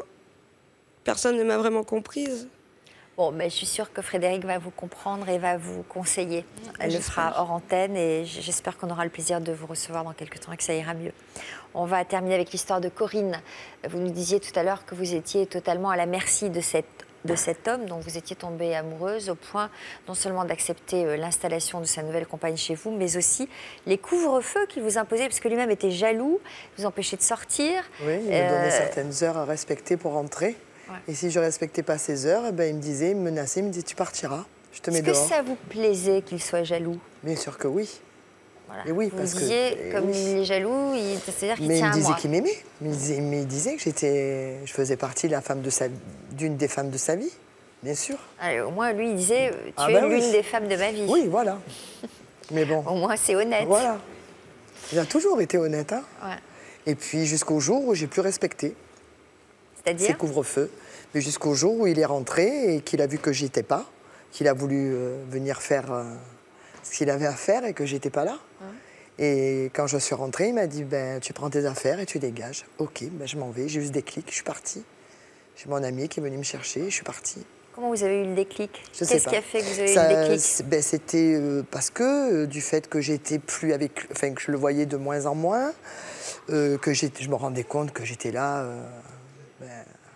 Personne ne m'a vraiment comprise. Bon, mais je suis sûre que Frédéric va vous comprendre et va vous conseiller. Elle le fera hors antenne et j'espère qu'on aura le plaisir de vous recevoir dans quelques temps et que ça ira mieux. On va terminer avec l'histoire de Corinne. Vous nous disiez tout à l'heure que vous étiez totalement à la merci de, cette, de cet homme dont vous étiez tombée amoureuse au point non seulement d'accepter l'installation de sa nouvelle compagne chez vous, mais aussi les couvre-feux qu'il vous imposait parce que lui-même était jaloux, vous empêchait de sortir. Oui, il me euh... donnait certaines heures à respecter pour rentrer. Ouais. Et si je ne respectais pas ces heures, eh ben, il me disait, il me menaçait, il me disait tu partiras, je te mets dehors. Est-ce que ça vous plaisait qu'il soit jaloux? Bien sûr que oui. Voilà. Et oui, vous parce disiez, que, comme oui. il est jaloux, c'est-à-dire qu'il tient à moi. Mais il me disait qu'il m'aimait. Mais il disait, mais il disait que j'étais, je faisais partie de la femme de sa, d'une des femmes de sa vie, bien sûr. Allez, au moins, lui, il disait tu ah es ben l'une oui. des femmes de ma vie. Oui, voilà. Mais bon. Au moins, c'est honnête. Voilà. Il a toujours été honnête. Hein. Ouais. Et puis jusqu'au jour où j'ai plus respecté. C'est-à-dire ses couvre-feux. Mais jusqu'au jour où il est rentré et qu'il a vu que j'y étais pas, qu'il a voulu euh, venir faire euh, ce qu'il avait à faire et que j'étais pas là. Hum. Et quand je suis rentrée, il m'a dit ben, tu prends tes affaires et tu dégages. Ok, ben, je m'en vais. J'ai eu ce déclic, je suis partie. J'ai mon ami qui est venu me chercher, je suis partie. Comment vous avez eu le déclic? Qu'est-ce qui a fait que vous avez Ça, eu le déclic? ben, C'était euh, parce que euh, du fait que j'étais plus avec, enfin que je le voyais de moins en moins, euh, que je me rendais compte que j'étais là. Euh, ben,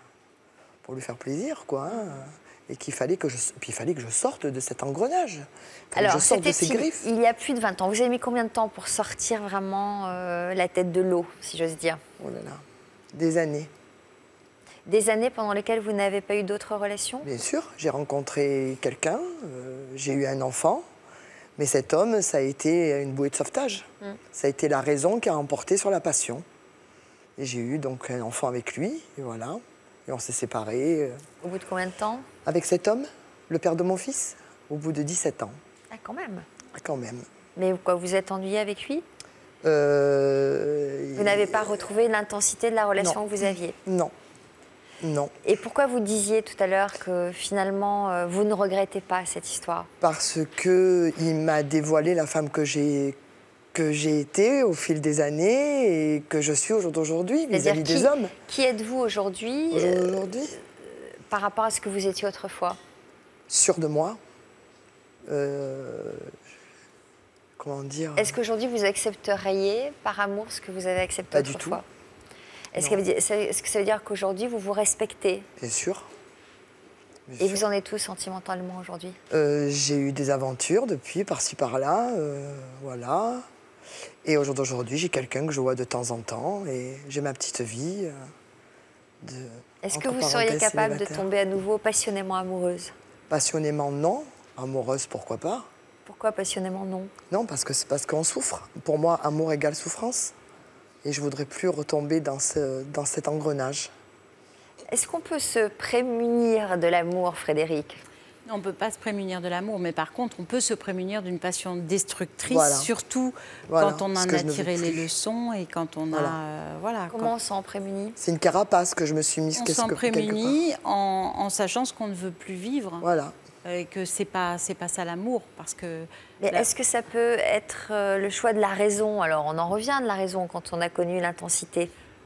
pour lui faire plaisir, quoi. Hein. Et qu'il fallait que je, puis il fallait que je sorte de cet engrenage. Alors, je sorte de ces griffes. Il y a plus de vingt ans. Vous avez mis combien de temps pour sortir vraiment euh, la tête de l'eau, si j'ose dire? Oh là là, des années. Des années pendant lesquelles vous n'avez pas eu d'autres relations? Bien sûr, j'ai rencontré quelqu'un, euh, j'ai eu un enfant, mais cet homme, ça a été une bouée de sauvetage. Mm. Ça a été la raison qui a emporté sur la passion. Et j'ai eu donc un enfant avec lui, et voilà. Et on s'est séparés. Au bout de combien de temps? Avec cet homme, le père de mon fils, au bout de dix-sept ans. Ah, quand même. Ah, quand même. Mais quoi, vous êtes ennuyé avec lui? euh... Vous n'avez pas retrouvé l'intensité de la relation non. que vous aviez? Non. Non. Et pourquoi vous disiez tout à l'heure que finalement, euh, vous ne regrettez pas cette histoire? Parce qu'il m'a dévoilé la femme que j'ai que j'ai été au fil des années et que je suis au jour d'aujourd'hui vis-à-vis des hommes. Qui êtes-vous aujourd'hui Aujourd'hui euh, par rapport à ce que vous étiez autrefois? Sûr de moi. Euh, comment dire? Est-ce qu'aujourd'hui vous accepteriez par amour ce que vous avez accepté Pas autrefois? Du tout. Est-ce que, est-ce que ça veut dire qu'aujourd'hui vous vous respectez? Bien sûr. Bien et sûr. Vous en êtes où sentimentalement aujourd'hui? euh, J'ai eu des aventures depuis, par-ci par-là, euh, voilà. Et au jour d'aujourd'hui, j'ai quelqu'un que je vois de temps en temps et j'ai ma petite vie. Euh, de, Est-ce que vous seriez capable de tomber à nouveau passionnément amoureuse? Passionnément, non. Amoureuse, pourquoi pas? Pourquoi passionnément, non? Non, parce que c'est parce qu'on souffre. Pour moi, amour égale souffrance. Et je ne voudrais plus retomber dans, ce, dans cet engrenage. Est-ce qu'on peut se prémunir de l'amour, Frédéric? On ne peut pas se prémunir de l'amour, mais par contre, on peut se prémunir d'une passion destructrice, voilà. surtout voilà, quand on en a tiré les leçons et quand on voilà. a... Euh, voilà, Comment quand... on s'en prémunit? C'est une carapace que je me suis mise. On s'en prémunit en, en sachant ce qu'on ne veut plus vivre. Voilà. Et que ce n'est pas, c'est pas ça l'amour, parce que... Mais la... est-ce que ça peut être le choix de la raison? Alors, on en revient de la raison quand on a connu l'intensité.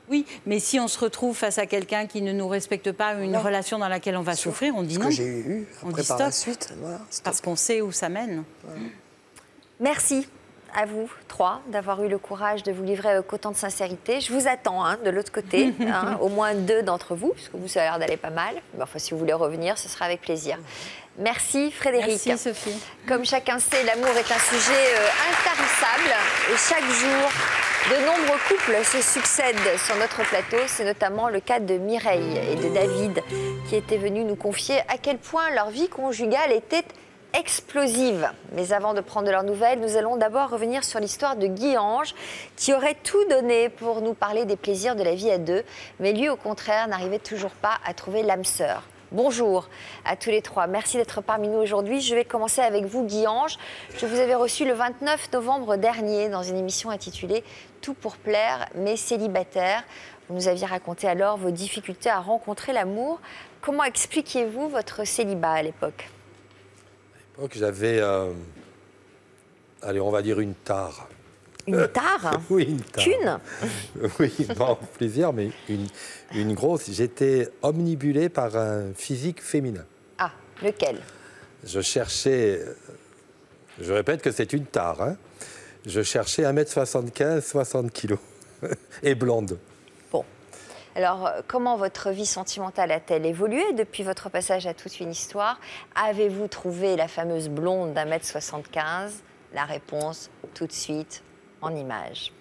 Oui, mais si on se retrouve face à quelqu'un qui ne nous respecte pas, une non. relation dans laquelle on va Sur souffrir, on dit ce non. que j'ai eu après on dit par stop. la suite. Voilà, parce qu'on sait où ça mène. Voilà. Merci à vous trois d'avoir eu le courage de vous livrer avec autant de sincérité. Je vous attends hein, de l'autre côté, hein, au moins deux d'entre vous, parce que vous, ça a l'air d'aller pas mal. Mais enfin, si vous voulez revenir, ce sera avec plaisir. Merci Frédéric. Merci Sophie. Comme chacun sait, l'amour est un sujet euh, intarissable et chaque jour, de nombreux couples se succèdent sur notre plateau. C'est notamment le cas de Mireille et de David qui étaient venus nous confier à quel point leur vie conjugale était explosive. Mais avant de prendre de leurs nouvelles, nous allons d'abord revenir sur l'histoire de Guy-Ange qui aurait tout donné pour nous parler des plaisirs de la vie à deux. Mais lui, au contraire, n'arrivait toujours pas à trouver l'âme sœur. Bonjour à tous les trois. Merci d'être parmi nous aujourd'hui. Je vais commencer avec vous, Guy-Ange. Je vous avais reçu le vingt-neuf novembre dernier dans une émission intitulée « Tout pour plaire, mais célibataire ». Vous nous aviez raconté alors vos difficultés à rencontrer l'amour. Comment expliquiez-vous votre célibat à l'époque? À l'époque, j'avais, euh, allez, on va dire une tare. Une tare? Oui, une tare. Qu'une? Oui, non, plusieurs, mais une, une grosse. J'étais omnibulé par un physique féminin. Ah, lequel? Je cherchais, je répète que c'est une tare, hein. Je cherchais un mètre soixante-quinze, soixante kilos, et blonde. Bon. Alors, comment votre vie sentimentale a-t-elle évolué depuis votre passage à Toute une histoire? Avez-vous trouvé la fameuse blonde d'un mètre soixante-quinze? La réponse, tout de suite, en images.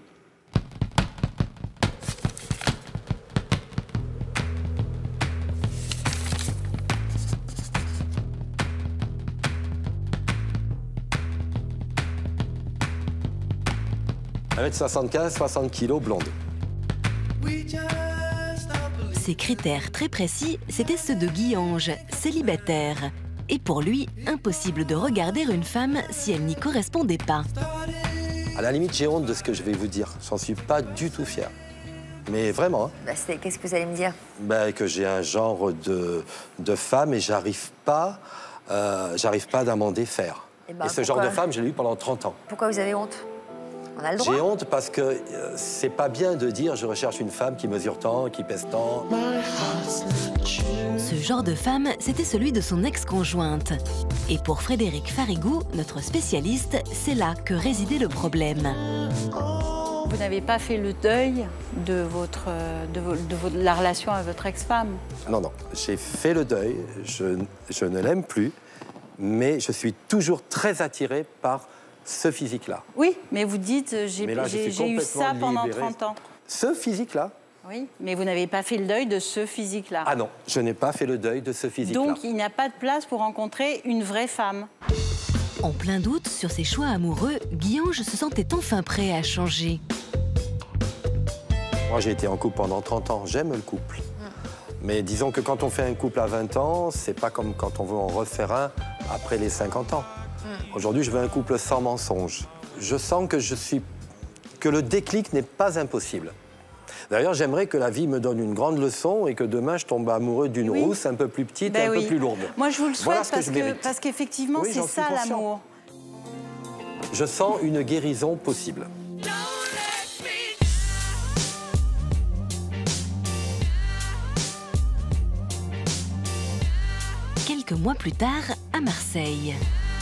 un mètre soixante-quinze, soixante kilos, blonde. Ces critères très précis, c'étaient ceux de Guy-Ange, célibataire. Et pour lui, impossible de regarder une femme si elle n'y correspondait pas. À la limite, j'ai honte de ce que je vais vous dire. J'en suis pas du tout fier. Mais vraiment. Hein. Bah, qu'est-ce que vous allez me dire? Bah, que j'ai un genre de, de femme et j'arrive pas, euh, j'arrive pas à m'en défaire. Et, bah, et ce pourquoi? genre de femme, je l'ai eu pendant trente ans. Pourquoi vous avez honte? On a le droit. J'ai honte parce que euh, c'est pas bien de dire je recherche une femme qui mesure tant, qui pèse tant. Ce genre de femme, c'était celui de son ex-conjointe. Et pour Frédéric Farigou, notre spécialiste, c'est là que résidait le problème. Vous n'avez pas fait le deuil de, votre, de, vo, de, vo, de la relation avec votre ex-femme? Non, non. J'ai fait le deuil. Je, je ne l'aime plus. Mais je suis toujours très attiré par ce physique-là. Oui, mais vous dites, j'ai eu ça pendant libéré. trente ans. Ce physique-là? Oui, mais vous n'avez pas fait le deuil de ce physique-là. Ah non, je n'ai pas fait le deuil de ce physique-là. Donc, il n'y a pas de place pour rencontrer une vraie femme. En plein doute sur ses choix amoureux, Guy-Ange se sentait enfin prêt à changer. Moi, j'ai été en couple pendant trente ans. J'aime le couple. Mais disons que quand on fait un couple à vingt ans, c'est pas comme quand on veut en refaire un après les cinquante ans. Aujourd'hui, je veux un couple sans mensonge. Je sens que, je suis... que le déclic n'est pas impossible. D'ailleurs, j'aimerais que la vie me donne une grande leçon et que demain, je tombe amoureux d'une oui. rousse un peu plus petite ben et un oui. peu plus lourde. Moi, je vous le souhaite voilà parce, que, parce qu'effectivement, oui, c'est ça l'amour. Je sens une guérison possible. Quelques mois plus tard, à Marseille.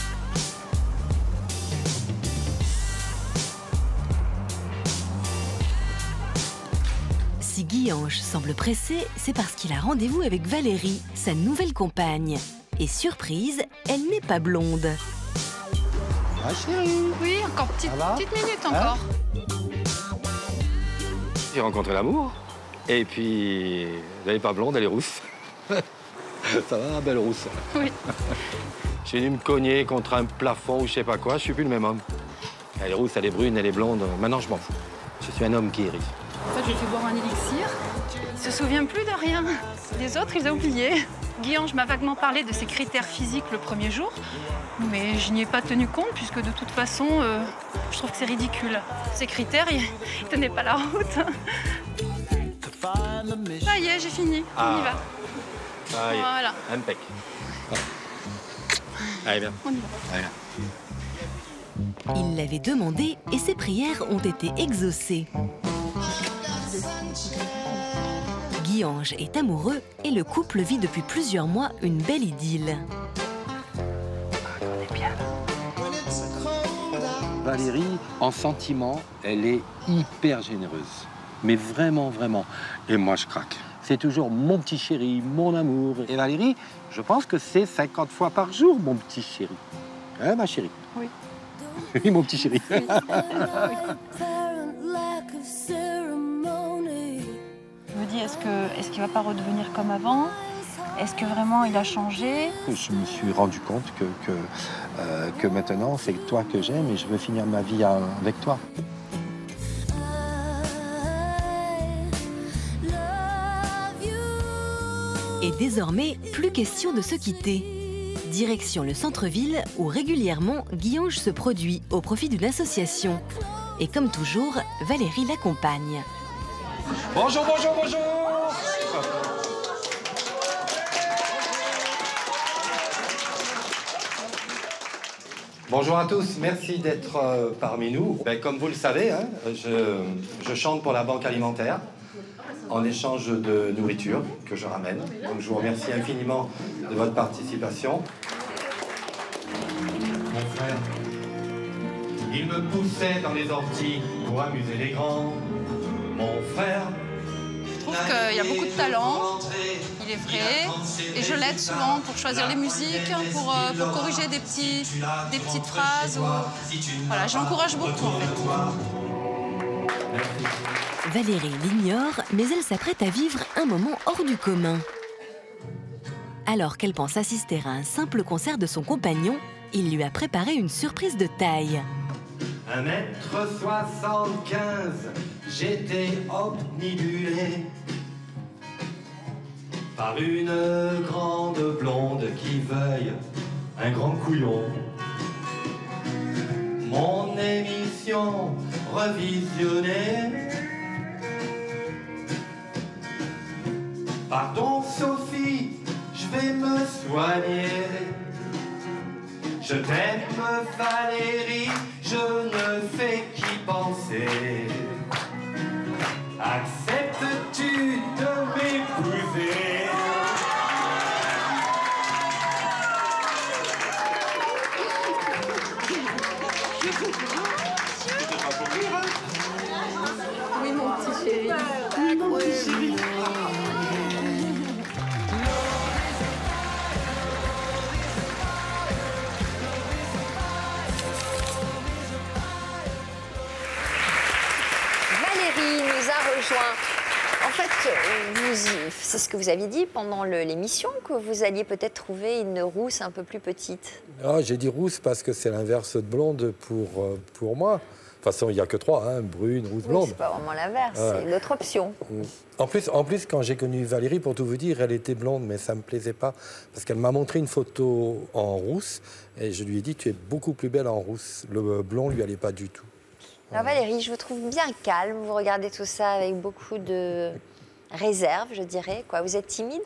Si Guy-Ange semble pressé, c'est parce qu'il a rendez-vous avec Valérie, sa nouvelle compagne. Et surprise, elle n'est pas blonde. Ah chérie. Oui, encore petite, petite minute encore. Hein? J'ai rencontré l'amour. Et puis, elle n'est pas blonde, elle est rousse. Ça va, belle rousse. Oui. J'ai dû me cogner contre un plafond ou je sais pas quoi, je suis plus le même homme. Elle est rousse, elle est brune, elle est blonde. Maintenant, je m'en fous. Je suis un homme guéri. En fait, je lui ai fait boire un élixir. Il se souvient plus de rien. Les autres, il a oublié. Guy-Ange m'a vaguement parlé de ses critères physiques le premier jour. Mais je n'y ai pas tenu compte, puisque de toute façon, euh, je trouve que c'est ridicule. Ces critères, ils ne tenaient pas la route. Ça y est, j'ai fini. Ah. On y va. Ah, voilà. Impec. Allez, bien. On y va. Allez, bien. Il l'avait demandé et ses prières ont été exaucées. Guy-Ange est amoureux et le couple vit depuis plusieurs mois une belle idylle. Valérie, en sentiment, elle est hyper généreuse. Mais vraiment, vraiment. Et moi, je craque. C'est toujours mon petit chéri, mon amour. Et Valérie, je pense que c'est cinquante fois par jour, mon petit chéri. Hein, ma chérie? Oui. Oui, mon petit chéri. Oui. Je me dis, est-ce que, est-ce qu'il va pas redevenir comme avant? Est-ce que vraiment il a changé? Je me suis rendu compte que, que, euh, que maintenant, c'est toi que j'aime et je veux finir ma vie avec toi. Et désormais, plus question de se quitter. Direction le centre-ville où régulièrement Guy-Ange se produit au profit d'une association. Et comme toujours, Valérie l'accompagne. Bonjour, bonjour, bonjour. Bonjour à tous, merci d'être euh, parmi nous. Ben, comme vous le savez, hein, je, je chante pour la Banque Alimentaire en échange de nourriture que je ramène. Donc je vous remercie infiniment de votre participation. Mon frère, il me poussait dans les orties pour amuser les grands. Mon frère... Je trouve qu'il y a beaucoup de talent, il est vrai, et je l'aide souvent pour choisir les musiques, pour, euh, pour corriger des, petits, des petites phrases. Ou... Voilà, j'encourage beaucoup en fait. Valérie l'ignore, mais elle s'apprête à vivre un moment hors du commun. Alors qu'elle pense assister à un simple concert de son compagnon, il lui a préparé une surprise de taille. un mètre soixante-quinze, j'étais obnubilé par une grande blonde qui veuille un grand couillon. Mon émission revisionnée. Pardon Sophie, je vais me soigner. Je t'aime Valérie, je ne fais qu'y penser. Acceptes-tu de m'épouser? Oui, mon petit chéri. Oui, mon petit chéri. Valérie nous a rejoint. En fait, c'est ce que vous aviez dit pendant l'émission, que vous alliez peut-être trouver une rousse un peu plus petite. Ah, j'ai dit rousse parce que c'est l'inverse de blonde pour, pour moi. De toute façon, il n'y a que trois, hein, brune, rousse, blonde. Oui, c'est pas vraiment l'inverse, Ouais. c'est l'autre option. En plus, en plus, quand j'ai connu Valérie, pour tout vous dire, elle était blonde, mais ça ne me plaisait pas. Parce qu'elle m'a montré une photo en rousse, et je lui ai dit, tu es beaucoup plus belle en rousse. Le blond lui allait pas du tout. Alors Valérie, je vous trouve bien calme, vous regardez tout ça avec beaucoup de réserve, je dirais. Quoi, vous êtes timide?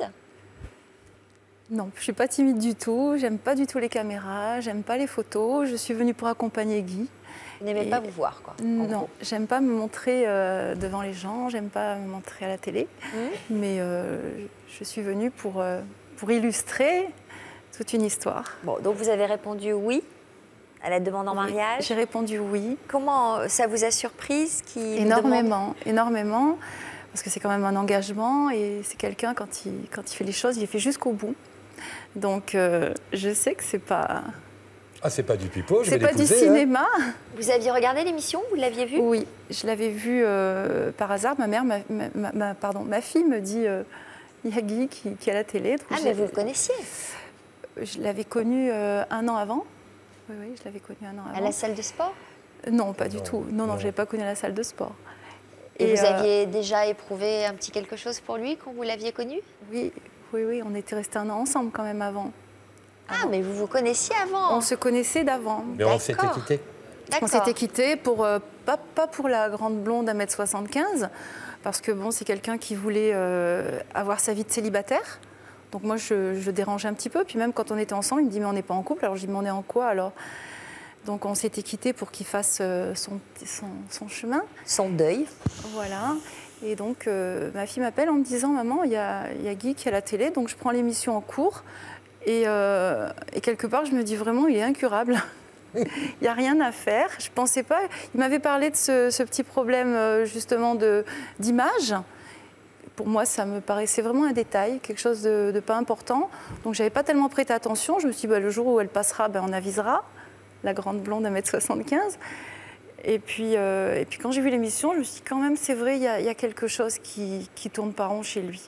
Non, je ne suis pas timide du tout, j'aime pas du tout les caméras, j'aime pas les photos, je suis venue pour accompagner Guy. Vous n'aimez Et... pas vous voir, quoi? Non, j'aime pas me montrer euh, devant les gens, j'aime pas me montrer à la télé, mmh. mais euh, je suis venue pour, euh, pour illustrer toute une histoire. Bon, donc vous avez répondu oui à la demande en oui, mariage? J'ai répondu oui. Comment ça vous a surprise qui Énormément, demande... énormément, parce que c'est quand même un engagement et c'est quelqu'un, quand il, quand il fait les choses, il les fait jusqu'au bout. Donc euh, je sais que c'est pas... Ah, c'est pas du pipeau, je vais C'est pas du l'épouser, cinéma. Hein. Vous aviez regardé l'émission? Vous l'aviez vue? Oui, je l'avais vue euh, par hasard. Ma mère, ma, ma, ma, pardon, ma fille me dit il euh, y a Guy qui, qui est à la télé. Ah, mais vous le connaissiez? Je l'avais connu euh, un an avant. Oui, oui, je l'avais connu un an avant. À la salle de sport? Non, pas du non, tout. Non, non, non. je n'avais pas connu à la salle de sport. Et, Et vous euh, aviez déjà éprouvé un petit quelque chose pour lui quand vous l'aviez connu? Oui, oui, oui, on était restés un an ensemble quand même avant. Ah, avant. Mais vous vous connaissiez avant? On se connaissait d'avant. Mais on s'était quittés. On s'était quittés pour, euh, pas, pas pour la grande blonde à un mètre soixante-quinze, parce que bon, c'est quelqu'un qui voulait euh, avoir sa vie de célibataire. Donc moi, je, je le dérangeais un petit peu. Puis même quand on était ensemble, il me dit « mais on n'est pas en couple ». Alors je dis « mais on est en quoi alors ?» Donc on s'était quitté pour qu'il fasse euh, son, son, son chemin. Son deuil. Voilà. Et donc euh, ma fille m'appelle en me disant « Maman, il y a, y a Guy qui est à la télé ». Donc je prends l'émission en cours. Et, euh, et quelque part, je me dis vraiment, il est incurable. Il n'y a rien à faire. Je ne pensais pas. Il m'avait parlé de ce, ce petit problème justement d'image. Pour moi, ça me paraissait vraiment un détail, quelque chose de, de pas important. Donc je n'avais pas tellement prêté attention. Je me suis dit, bah, le jour où elle passera, ben, on avisera. La grande blonde, un mètre soixante-quinze. Et puis, euh, et puis quand j'ai vu l'émission, je me suis dit, quand même, c'est vrai, il y, y a quelque chose qui ne tourne pas rond chez lui.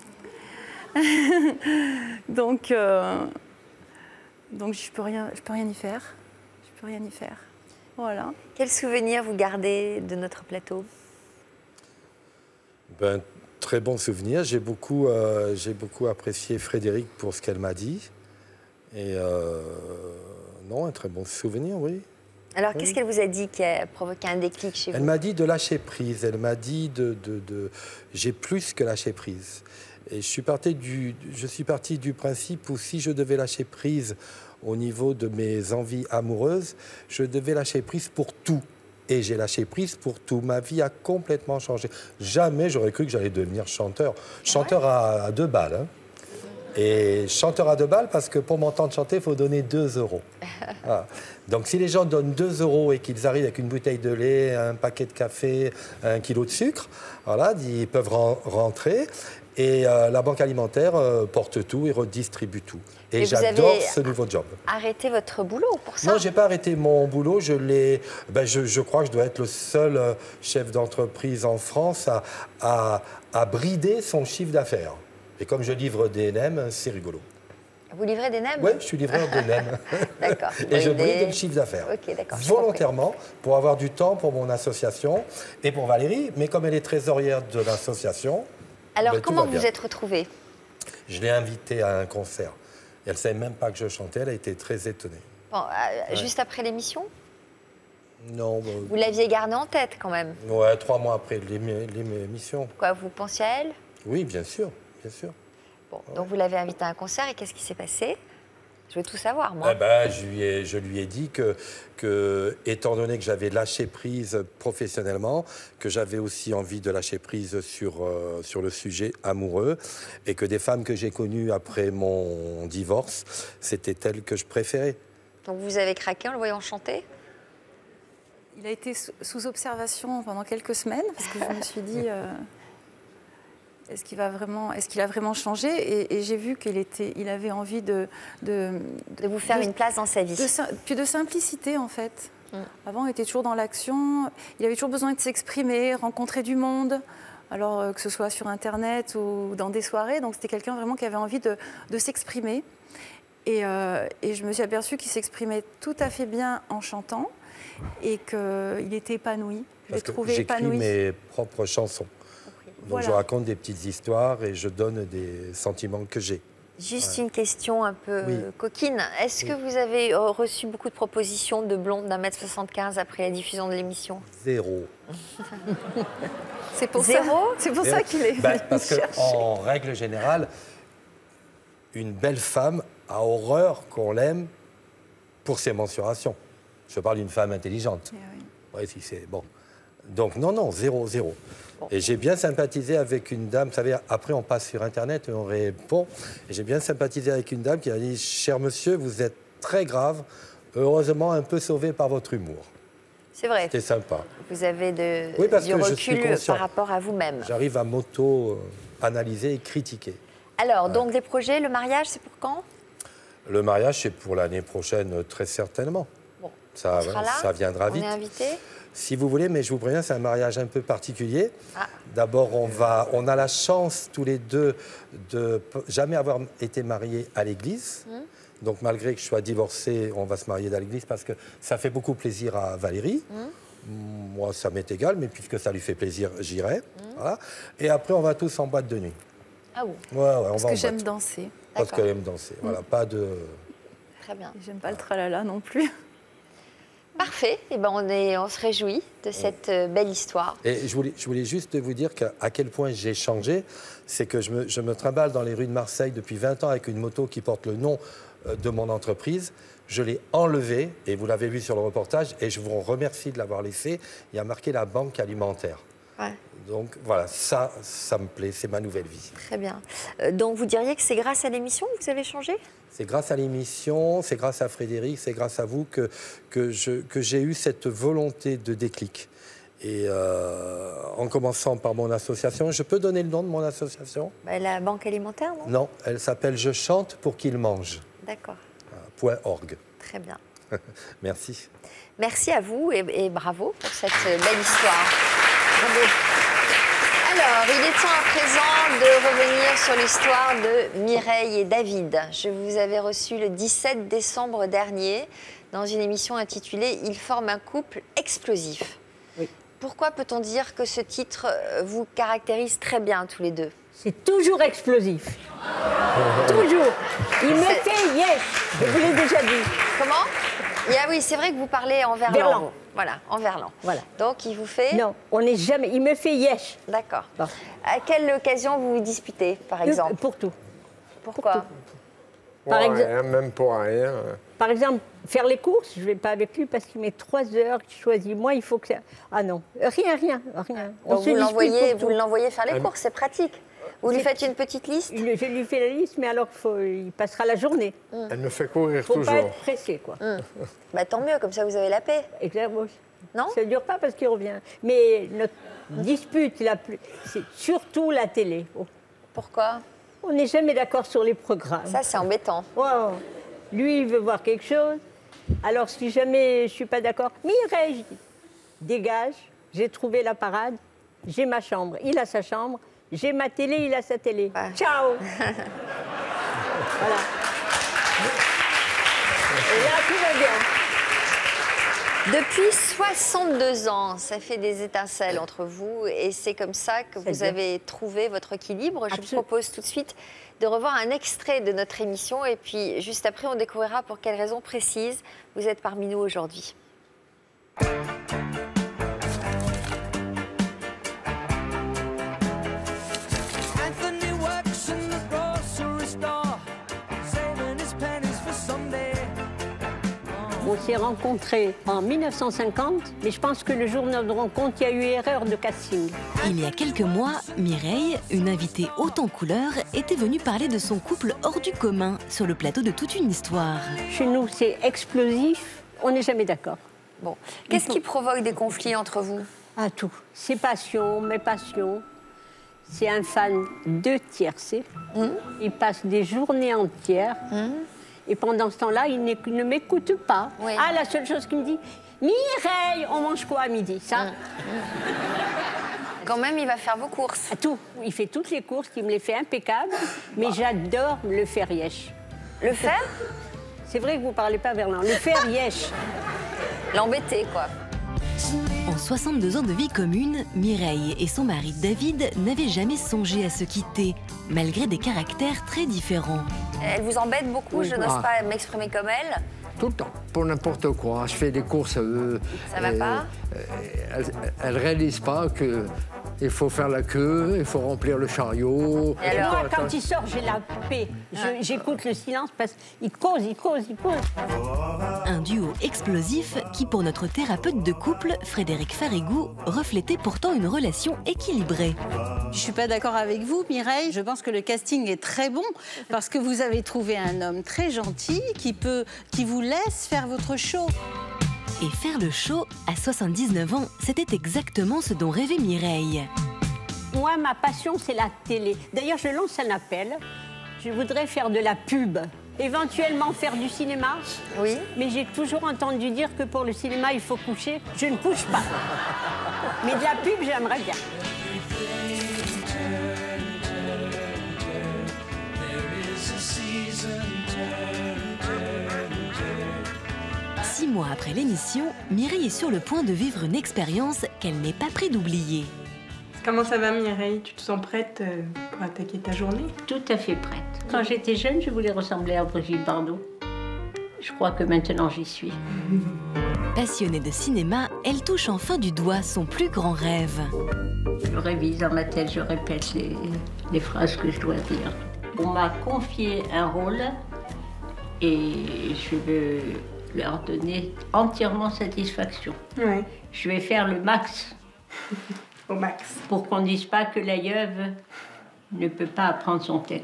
donc, euh, donc je ne peux, peux rien y faire. Je peux rien y faire. Voilà. Quel souvenir vous gardez de notre plateau? Ben, très bon souvenir. J'ai beaucoup, euh, j'ai beaucoup apprécié Frédéric pour ce qu'elle m'a dit. Et euh, non, un très bon souvenir, oui. Alors, oui. Qu'est-ce qu'elle vous a dit qui a provoqué un déclic chez vous? Elle m'a dit de lâcher prise. Elle m'a dit de, de, de... j'ai plus que lâcher prise. Et je suis parti du, je suis parti du principe où si je devais lâcher prise au niveau de mes envies amoureuses, je devais lâcher prise pour tout. Et j'ai lâché prise pour tout. Ma vie a complètement changé. Jamais j'aurais cru que j'allais devenir chanteur. Chanteur à, à deux balles. Hein. Et chanteur à deux balles, parce que pour m'entendre chanter, il faut donner deux euros. Voilà. Donc si les gens donnent deux euros et qu'ils arrivent avec une bouteille de lait, un paquet de café, un kilo de sucre, voilà, ils peuvent rentrer. Et euh, la banque alimentaire euh, porte tout et redistribue tout. Et, et j'adore ce nouveau job. Arrêté votre boulot pour ça? Non, je n'ai pas arrêté mon boulot. Je, ben, je, je crois que je dois être le seul euh, chef d'entreprise en France à, à, à brider son chiffre d'affaires. Et comme je livre des nems, c'est rigolo. Vous livrez des nems? Oui, je suis livreur de nems. D'accord. Et je bride le chiffre d'affaires. Ok, d'accord. Volontairement, pour avoir du temps pour mon association et pour Valérie. Mais comme elle est trésorière de l'association... Alors, ben, comment vous vous êtes retrouvés? Je l'ai invitée à un concert. Et elle ne savait même pas que je chantais. Elle a été très étonnée. Bon, euh, ouais. Juste après l'émission? Non. Bah, vous l'aviez gardée en tête, quand même? Ouais, trois mois après l'émission. Quoi, vous pensiez à elle? Oui, bien sûr, bien sûr. Bon, ouais. Donc vous l'avez invitée à un concert. Et qu'est-ce qui s'est passé? Je veux tout savoir, moi. Eh ben, je, lui ai, je lui ai dit que, que, étant donné que j'avais lâché prise professionnellement, que j'avais aussi envie de lâcher prise sur, euh, sur le sujet amoureux, et que des femmes que j'ai connues après mon divorce, c'était elles que je préférais. Donc vous avez craqué en le voyant chanter? Il a été sous observation pendant quelques semaines, parce que je me suis dit... Euh... Est-ce qu'il va vraiment, est-ce qu'il a vraiment changé? Et, et j'ai vu qu'il était, il avait envie de, de, de vous faire de, une place dans sa vie. De, puis de simplicité, en fait. Mm. Avant, il était toujours dans l'action. Il avait toujours besoin de s'exprimer, rencontrer du monde. Alors euh, que ce soit sur Internet ou dans des soirées. Donc c'était quelqu'un vraiment qui avait envie de, de s'exprimer. Et, euh, et je me suis aperçue qu'il s'exprimait tout à fait bien en chantant et qu'il était épanoui. Je l'ai trouvé épanoui. J'écris mes propres chansons. Donc voilà. Je raconte des petites histoires et je donne des sentiments que j'ai. Juste ouais. Une question un peu oui. coquine. Est-ce oui. que vous avez reçu beaucoup de propositions de blondes d'un mètre soixante-quinze après la diffusion de l'émission? Zéro. C'est pour Zéro ça, c'est pour ça qu'il est ben, Parce qu'en règle générale, une belle femme a horreur qu'on l'aime pour ses mensurations. Je parle d'une femme intelligente. Eh oui. Ouais, si c'est bon. Donc non, non, zéro, zéro. Et j'ai bien sympathisé avec une dame, vous savez, après on passe sur Internet et on répond. Et j'ai bien sympathisé avec une dame qui a dit « Cher monsieur, vous êtes très grave, heureusement un peu sauvé par votre humour. » C'est vrai. C'était sympa. Vous avez de, oui, parce du que recul je suis par rapport à vous-même. J'arrive à m'auto-analyser et critiquer. Alors, ouais. donc les projets, le mariage, c'est pour quand? Le mariage, c'est pour l'année prochaine, très certainement. Bon, ça, on sera là, ça viendra on vite. On est invité? Si vous voulez, mais je vous préviens, c'est un mariage un peu particulier. Ah. D'abord, on, va, on a la chance tous les deux de jamais avoir été mariés à l'église. Mmh. Donc, malgré que je sois divorcé, on va se marier dans l'église parce que ça fait beaucoup plaisir à Valérie. Mmh. Moi, ça m'est égal, mais puisque ça lui fait plaisir, j'irai. Mmh. Voilà. Et après, on va tous en boîte de nuit. Ah bon? Ouais, ouais, on parce va que en j'aime boîte. danser. Parce qu'elle aime danser. Mmh. Voilà, pas de... Très bien. J'aime pas le tralala non plus. Parfait, et ben on, est, on se réjouit de cette euh, belle histoire. Et je voulais, je voulais juste vous dire qu'à à quel point j'ai changé, c'est que je me, je me trimballe dans les rues de Marseille depuis vingt ans avec une moto qui porte le nom euh, de mon entreprise. Je l'ai enlevée, et vous l'avez vu sur le reportage, et je vous remercie de l'avoir laissée. Il y a marqué la banque alimentaire. Ouais. Donc voilà, ça, ça me plaît, c'est ma nouvelle vie. Très bien. Euh, donc vous diriez que c'est grâce à l'émission que vous avez changé? C'est grâce à l'émission, c'est grâce à Frédéric, c'est grâce à vous que, que, je, que j'ai eu cette volonté de déclic. Et euh, en commençant par mon association, je peux donner le nom de mon association? Bah, la banque alimentaire, non? Non, elle s'appelle Je chante pour qu'ils mangent. D'accord. .org. Très bien. Merci. Merci à vous et, et bravo pour cette belle histoire. Bravo. Alors, il est temps à présent de revenir sur l'histoire de Mireille et David. Je vous avais reçu le dix-sept décembre dernier dans une émission intitulée « Ils forment un couple explosif ». Oui. Pourquoi peut-on dire que ce titre vous caractérise très bien tous les deux? C'est toujours explosif. Toujours. Il me fait yes. Je vous l'ai déjà dit. Comment? Ah oui, c'est vrai que vous parlez en verlan. Verlan. Voilà, en verlan. Voilà. Donc, il vous fait... Non, on n'est jamais... Il me fait yes. D'accord. Bon. À quelle occasion vous vous disputez, par exemple? Pour tout. Pourquoi? Pour tout. Par exemple, rien, même pour rien. Par exemple, faire les courses, je ne vais pas avec lui parce qu'il met trois heures, qu'il choisit. Moi, il faut que ça... Ah non, rien, rien, rien. On Donc se vous l'envoyez, pour vous tout. l'envoyez faire les Ah, courses, c'est pratique. Vous lui faites une petite liste? Je lui fais la liste, mais alors faut, il passera la journée. Elle me fait courir Il ne faut toujours. pas être pressé, quoi. Hum. Bah, tant mieux, comme ça vous avez la paix. Exactement. Non? Ça ne dure pas parce qu'il revient. Mais notre dispute, la plus... c'est surtout la télé. Oh. Pourquoi? On n'est jamais d'accord sur les programmes. Ça, c'est embêtant. Wow. Lui, il veut voir quelque chose. Alors, si jamais je ne suis pas d'accord, Mireille, je dis, dégage, j'ai trouvé la parade, j'ai ma chambre, il a sa chambre, j'ai ma télé, il a sa télé. Ouais. Ciao. Voilà. Et là, tout va bien. Depuis soixante-deux ans, ça fait des étincelles entre vous et c'est comme ça que vous bien. avez trouvé votre équilibre. Je Absolument. vous propose tout de suite de revoir un extrait de notre émission et puis juste après, on découvrira pour quelles raisons précises vous êtes parmi nous aujourd'hui. On s'est rencontrés en mille neuf cent cinquante, mais je pense que le jour de notre rencontre, il y a eu erreur de casting. Il y a quelques mois, Mireille, une invitée haute en couleur, était venue parler de son couple hors du commun sur le plateau de Toute une histoire. Chez nous, c'est explosif, on n'est jamais d'accord. Bon, qu'est-ce qui provoque des conflits entre vous? Ah, tout. Ses passions, mes passions. C'est un fan de tiercé. Mmh. Il passe des journées entières. Mmh. Et pendant ce temps-là, il, il ne m'écoute pas. Oui. Ah, la seule chose qu'il me dit, Mireille, on mange quoi à midi? Ça. Mmh. Quand même, il va faire vos courses. Ah, tout. Il fait toutes les courses, il me les fait impeccables. Mais j'adore le faire yesh. Le faire? C'est vrai que vous ne parlez pas verlan. Le faire yesh. L'embêter, quoi. En soixante-deux ans de vie commune, Mireille et son mari David n'avaient jamais songé à se quitter, malgré des caractères très différents. Elle vous embête beaucoup, Oui. je n'ose Ah. pas m'exprimer comme elle. Tout le temps, pour n'importe quoi. Je fais des courses. Euh, Ça va pas? Elle ne réalise pas que il faut faire la queue, il faut remplir le chariot. Et alors? Moi, quand il sort, j'ai la paix. Je- J'écoute le silence parce qu'il cause, il cause, il cause. Un duo explosif qui, pour notre thérapeute de couple, Frédéric Farigou, reflétait pourtant une relation équilibrée. Je ne suis pas d'accord avec vous, Mireille. Je pense que le casting est très bon parce que vous avez trouvé un homme très gentil qui, peut, qui vous laisse faire votre show. Et faire le show, à soixante-dix-neuf ans, c'était exactement ce dont rêvait Mireille. Moi, ma passion, c'est la télé. D'ailleurs, je lance un appel. Je voudrais faire de la pub. Éventuellement faire du cinéma. Oui. Mais j'ai toujours entendu dire que pour le cinéma, il faut coucher. Je ne couche pas. Mais de la pub, j'aimerais bien. Six mois après l'émission, Mireille est sur le point de vivre une expérience qu'elle n'est pas près d'oublier. Comment ça va, Mireille? Tu te sens prête euh, pour attaquer ta journée? Tout à fait prête. Quand j'étais jeune, je voulais ressembler à Brigitte Bardot. Je crois que maintenant, j'y suis. Passionnée de cinéma, elle touche enfin du doigt son plus grand rêve. Je révise dans ma tête, je répète les, les phrases que je dois dire. On m'a confié un rôle et je veux leur donner entièrement satisfaction. Ouais. Je vais faire le max. Au max. Pour qu'on ne dise pas que la yeuve ne peut pas apprendre son texte.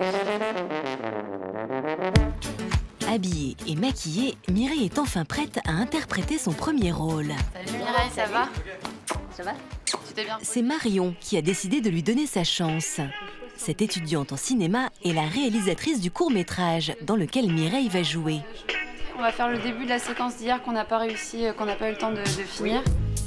Habillée et maquillée, Mireille est enfin prête à interpréter son premier rôle. Salut Mireille, ça va? Ça va? Tu t'es bien? C'est Marion qui a décidé de lui donner sa chance. Cette étudiante en cinéma est la réalisatrice du court-métrage dans lequel Mireille va jouer. On va faire le début de la séquence d'hier qu'on n'a pas réussi, qu'on n'a pas eu le temps de, de finir.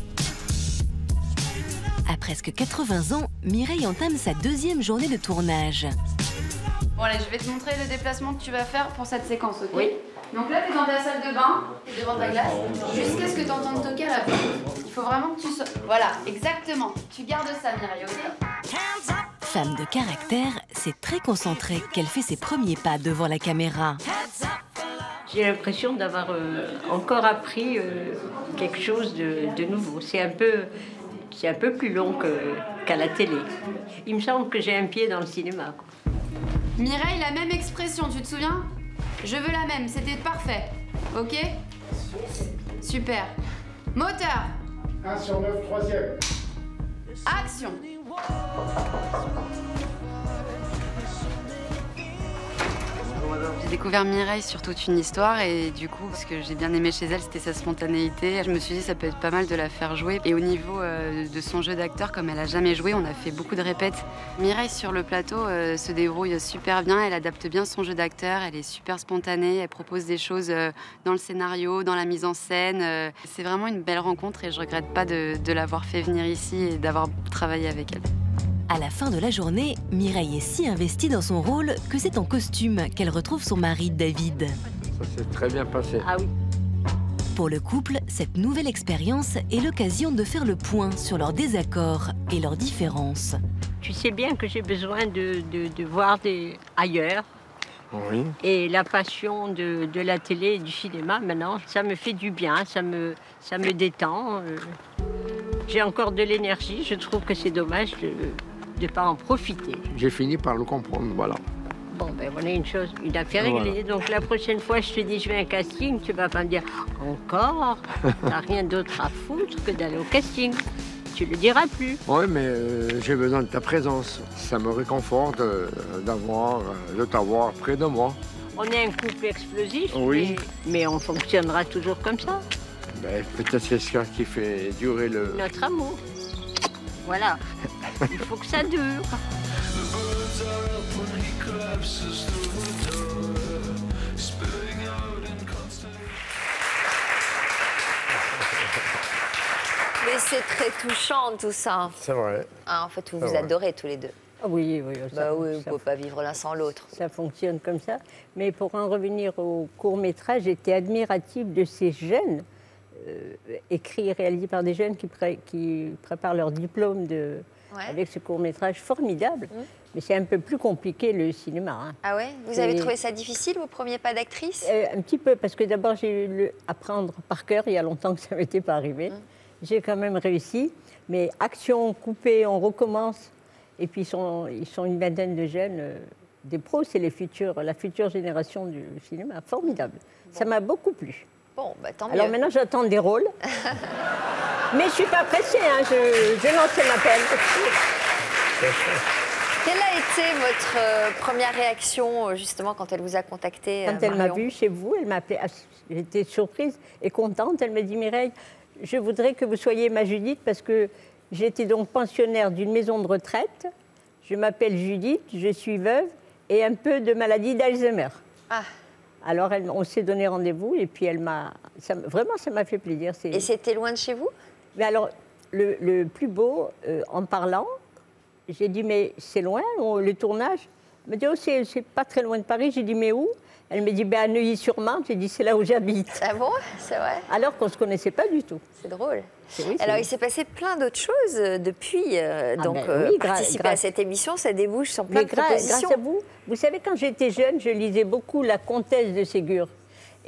À presque quatre-vingts ans, Mireille entame sa deuxième journée de tournage. Bon allez, je vais te montrer le déplacement que tu vas faire pour cette séquence, ok? Oui. Donc là, tu es dans ta salle de bain, tu es devant ta glace, jusqu'à ce que tu entendes toquer à la porte. Il faut vraiment que tu... So... Voilà, exactement. Tu gardes ça, Mireille, ok? Femme de caractère, c'est très concentrée qu'elle fait ses premiers pas devant la caméra. J'ai l'impression d'avoir euh, encore appris euh, quelque chose de, de nouveau. C'est un peu... C'est un peu plus long qu'à la télé. Il me semble que j'ai un pied dans le cinéma, quoi. Mireille, la même expression, tu te souviens? Je veux la même, c'était parfait. Ok? Super. Moteur. un sur neuf, troisième. Action. J'ai découvert Mireille sur toute une histoire et du coup, ce que j'ai bien aimé chez elle, c'était sa spontanéité. Je me suis dit, ça peut être pas mal de la faire jouer. Et au niveau euh, de son jeu d'acteur, comme elle a jamais joué, on a fait beaucoup de répètes. Mireille, sur le plateau, euh, se débrouille super bien. Elle adapte bien son jeu d'acteur. Elle est super spontanée. Elle propose des choses euh, dans le scénario, dans la mise en scène. Euh, c'est vraiment une belle rencontre et je regrette pas de, de l'avoir fait venir ici et d'avoir travaillé avec elle. À la fin de la journée, Mireille est si investie dans son rôle que c'est en costume qu'elle retrouve son mari, David. Ça s'est très bien passé. Ah oui. Pour le couple, cette nouvelle expérience est l'occasion de faire le point sur leurs désaccords et leurs différences. Tu sais bien que j'ai besoin de, de, de voir des ailleurs. Oui. Et la passion de, de la télé et du cinéma, maintenant, ça me fait du bien, ça me, ça me détend. J'ai encore de l'énergie, je trouve que c'est dommage de ne pas en profiter. J'ai fini par le comprendre, voilà. Bon, ben voilà une chose, une affaire réglée. Voilà. Donc la prochaine fois, je te dis, je vais à un casting, tu vas pas me dire, encore, t'as rien d'autre à foutre que d'aller au casting. Tu le diras plus. Oui, mais euh, j'ai besoin de ta présence. Ça me réconforte euh, d'avoir, euh, de t'avoir près de moi. On est un couple explosif, oui. mais, mais on fonctionnera toujours comme ça. Ben, peut-être c'est ce qui fait durer le... Notre amour. Voilà. Il faut que ça dure. Mais c'est très touchant tout ça. C'est vrai. Ah, en fait, vous vous adorez tous les deux. Ah oui, oui. Ça, bah oui, vous ne pouvez pas vivre l'un sans l'autre. Ça fonctionne comme ça. Mais pour en revenir au court-métrage, j'étais admirative de ces jeunes, euh, écrits et réalisés par des jeunes qui, pré qui préparent leur diplôme de, ouais. avec ce court-métrage formidable. Mmh. Mais c'est un peu plus compliqué, le cinéma. Hein. Ah ouais? Vous avez trouvé ça difficile, vos premiers pas d'actrice? euh, Un petit peu, parce que d'abord, j'ai eu le apprendre par cœur. Il y a longtemps que ça ne m'était pas arrivé. Mmh. J'ai quand même réussi. Mais action coupée, on recommence. Et puis, ils sont, ils sont une vingtaine de jeunes, euh, des pros, c'est les futurs, la future génération du cinéma. Formidable. Bon. Ça m'a beaucoup plu. Bon, bah tant mieux. Alors maintenant, j'attends des rôles. Mais je ne suis pas pressée, hein, je, je lance l'appel. Quelle a été votre euh, première réaction, justement, quand elle vous a contacté? Quand euh, elle m'a vue chez vous, elle m'a appelée. Ah, j'étais surprise et contente. Elle m'a dit, Mireille, je voudrais que vous soyez ma Judith parce que j'étais donc pensionnaire d'une maison de retraite. Je m'appelle Judith, je suis veuve et un peu de maladie d'Alzheimer. Ah. Alors, elle, on s'est donné rendez-vous et puis elle m'a... Vraiment, ça m'a fait plaisir. Et c'était loin de chez vous? Mais alors, le, le plus beau, euh, en parlant, j'ai dit, mais c'est loin, on, le tournage? Elle m'a dit, oh, c'est pas très loin de Paris. J'ai dit, mais où? Elle me dit, ben, à Neuilly-sur-Marne. J'ai dit, c'est là où j'habite. Ah bon? C'est vrai? Alors qu'on ne se connaissait pas du tout. C'est drôle. Oui, alors, il s'est passé plein d'autres choses depuis. Euh, ah donc, ben, euh, oui, participer à cette émission, ça débouche sur plein mais de propositions. Grâce à vous. Vous savez, quand j'étais jeune, je lisais beaucoup La Comtesse de Ségur.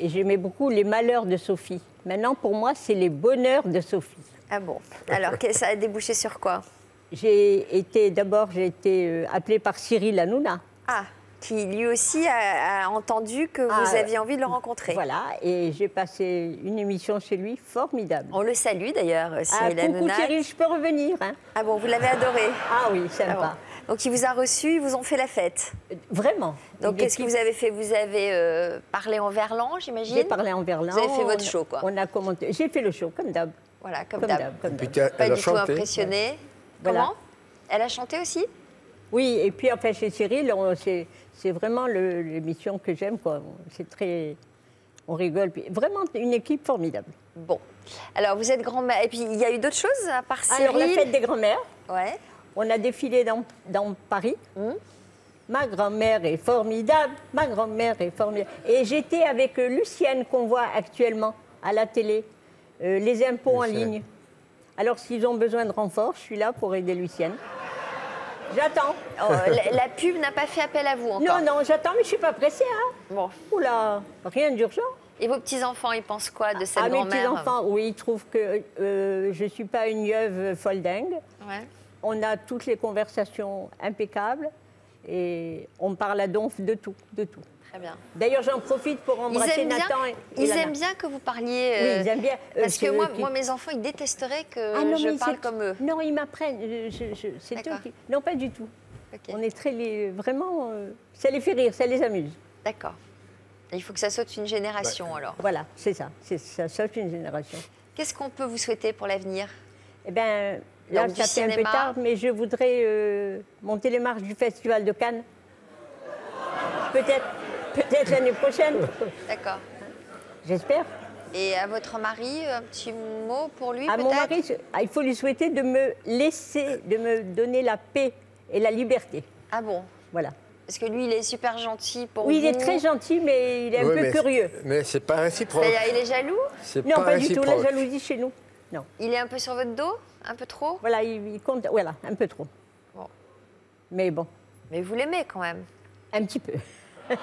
Et j'aimais beaucoup les malheurs de Sophie. Maintenant, pour moi, c'est les bonheurs de Sophie. Ah bon? Alors, ça a débouché sur quoi? J'ai été, d'abord, j'ai été euh, appelée par Cyril Hanouna. Ah, qui lui aussi a, a entendu que Ah, vous aviez envie de le rencontrer. Voilà, et j'ai passé une émission chez lui formidable. On le salue d'ailleurs, Cyril ah, coucou Hanouna. Cyril, je peux revenir hein? Ah bon, vous l'avez adoré? Ah oui, sympa. Ah bon. Donc il vous a reçu, ils vous ont fait la fête? Vraiment. Donc qu'est-ce que vous avez fait? Vous avez euh, parlé en verlan, j'imagine? J'ai parlé en verlan. Vous avez fait votre on, show, quoi. On a commenté. J'ai fait le show, comme d'hab. Voilà, comme, comme d'hab. Comme puis, d'hab. Pas elle a du tout chanté. impressionné. Voilà. Comment? Elle a chanté aussi? Oui, et puis enfin chez Cyril, c'est vraiment l'émission que j'aime, quoi. C'est très... On rigole. Puis, vraiment une équipe formidable. Bon. Alors vous êtes grand-mère. Et puis il y a eu d'autres choses à part Cyril? Alors la fête des grands-mères. Ouais. On a défilé dans, dans Paris. Mmh. Ma grand-mère est formidable, ma grand-mère est formidable. Et j'étais avec euh, Lucienne, qu'on voit actuellement à la télé, euh, les impôts Lucienne. En ligne. Alors, s'ils ont besoin de renfort, je suis là pour aider Lucienne. J'attends. Oh, la, la pub n'a pas fait appel à vous encore? Non, non, j'attends, mais je ne suis pas pressée. Hein. Bon. Oula, rien d'urgent. Et vos petits-enfants, ils pensent quoi de cette ah, grand-mère? Mes petits-enfants, oui, ils trouvent que euh, je ne suis pas une yeuve folle dingue. Ouais. On a toutes les conversations impeccables et on parle à donf de tout, de tout. Très bien. D'ailleurs, j'en profite pour embrasser Nathan. Et, ils et aiment bien que vous parliez. Euh, oui, ils aiment bien. Euh, parce que moi, qui... moi, mes enfants, ils détesteraient que ah, non, je parle comme eux. Non, ils m'apprennent. C'est eux qui... Non, pas du tout. Okay. On est très... Les... Vraiment... Euh... Ça les fait rire, ça les amuse. D'accord. Il faut que ça saute une génération, bah, alors. Voilà, c'est ça. Ça saute une génération. Qu'est-ce qu'on peut vous souhaiter pour l'avenir? Eh bien... Là, ça fait un peu tard, mais je voudrais euh, monter les marches du Festival de Cannes. Peut-être peut-être l'année prochaine. D'accord. J'espère. Et à votre mari, un petit mot pour lui, à peut-être? Mon mari, il faut lui souhaiter de me laisser, de me donner la paix et la liberté. Ah bon? Voilà. Parce que lui, il est super gentil pour oui, vous. Oui, il est très gentil, mais il est un oui, peu mais curieux. Mais c'est pas réciproque. Il est jaloux? Non, pas, pas du tout, la jalousie chez nous. Non. Il est un peu sur votre dos? Un peu trop? Voilà, il, il compte. Voilà, un peu trop. Bon. Mais bon. Mais vous l'aimez quand même? Un petit peu. Il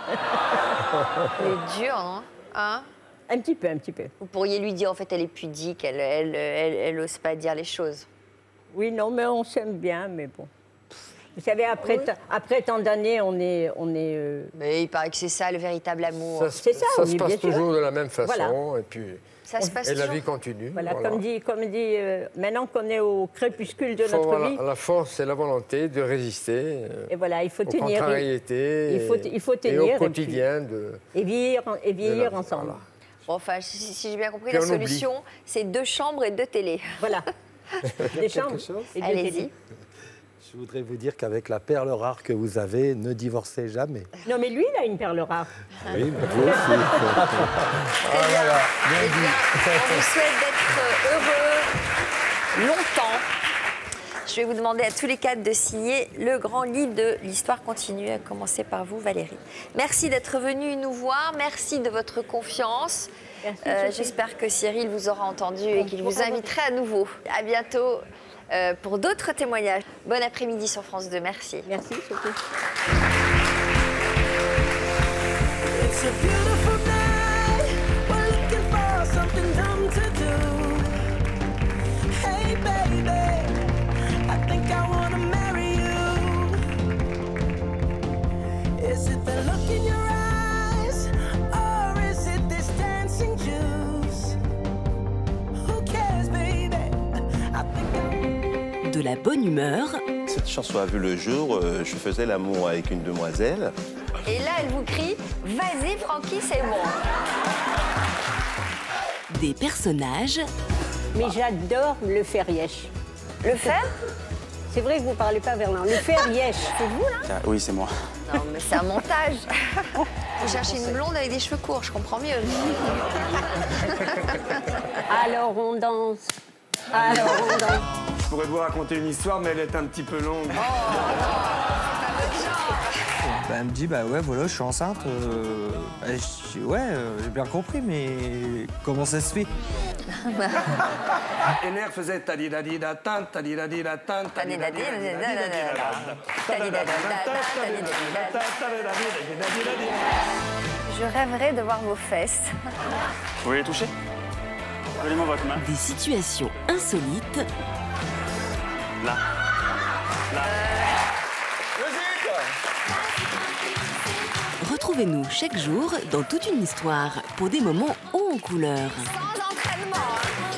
est dur, non? Hein? Un petit peu, un petit peu. Vous pourriez lui dire, en fait, elle est pudique, elle elle, elle, elle ose pas dire les choses. Oui, non, mais on s'aime bien, mais bon. Vous savez, après, oui. après tant d'années, on est... On est euh... Mais il paraît que c'est ça, le véritable amour. C'est ça, ça oui, se passe bien toujours sûr. de la même façon, voilà. et puis... Ça se passe et toujours. la vie continue. Voilà, voilà. comme dit, comme dit euh, maintenant qu'on est au crépuscule de faut notre avoir vie. La, la force et la volonté de résister. Euh, et voilà, il faut aux tenir. contrariétés. Il faut, il faut tenir. Et au quotidien. Et, puis, de, et vieillir, et vieillir la, ensemble. Voilà. Bon, enfin, si, si j'ai bien compris, puis la solution, c'est deux chambres et deux télés. Voilà. Des chambres et deux télés. Je voudrais vous dire qu'avec la perle rare que vous avez, ne divorcez jamais. Non, mais lui, il a une perle rare. Oui, mais vous aussi. Très bien. Voilà, bien eh bien, on vous souhaite d'être heureux longtemps. Je vais vous demander à tous les quatre de signer le grand livre de l'histoire continue, à commencer par vous, Valérie. Merci d'être venue nous voir. Merci de votre confiance. Euh, J'espère que Cyril vous aura entendu et qu'il vous invitera à nouveau. À bientôt. Euh, pour d'autres témoignages. Bon après-midi sur France deux. Merci. Merci, surtout. De la bonne humeur. Cette chanson a vu le jour, euh, je faisais l'amour avec une demoiselle. Et là, elle vous crie « Vas-y, Francky, c'est bon !» Des personnages. Mais j'adore le fer yesh. Le fer? C'est vrai que vous ne parlez pas verlan. Le fer yesh, c'est vous, là? Ah, oui, c'est moi. Non, mais c'est un montage. Vous cherchez une blonde avec des cheveux courts, je comprends mieux. Alors on danse. Alors on danse. Je pourrais vous raconter une histoire, mais elle est un petit peu longue. Oh, non, c'est pas votre genre. Bah, elle me dit, bah ouais, voilà, je suis enceinte. Euh, bah, je dis, ouais, euh, j'ai bien compris, mais comment ça se fait? Ener faisait tadidadida tan, tadidadida tan, tadidadida Je Je rêverais de voir vos fesses. Vous voulez les toucher? Donnez-moi votre main. Des situations insolites. Là. Là. Retrouvez-nous chaque jour dans Toute une histoire pour des moments hauts en couleur. Sans entraînement, hein.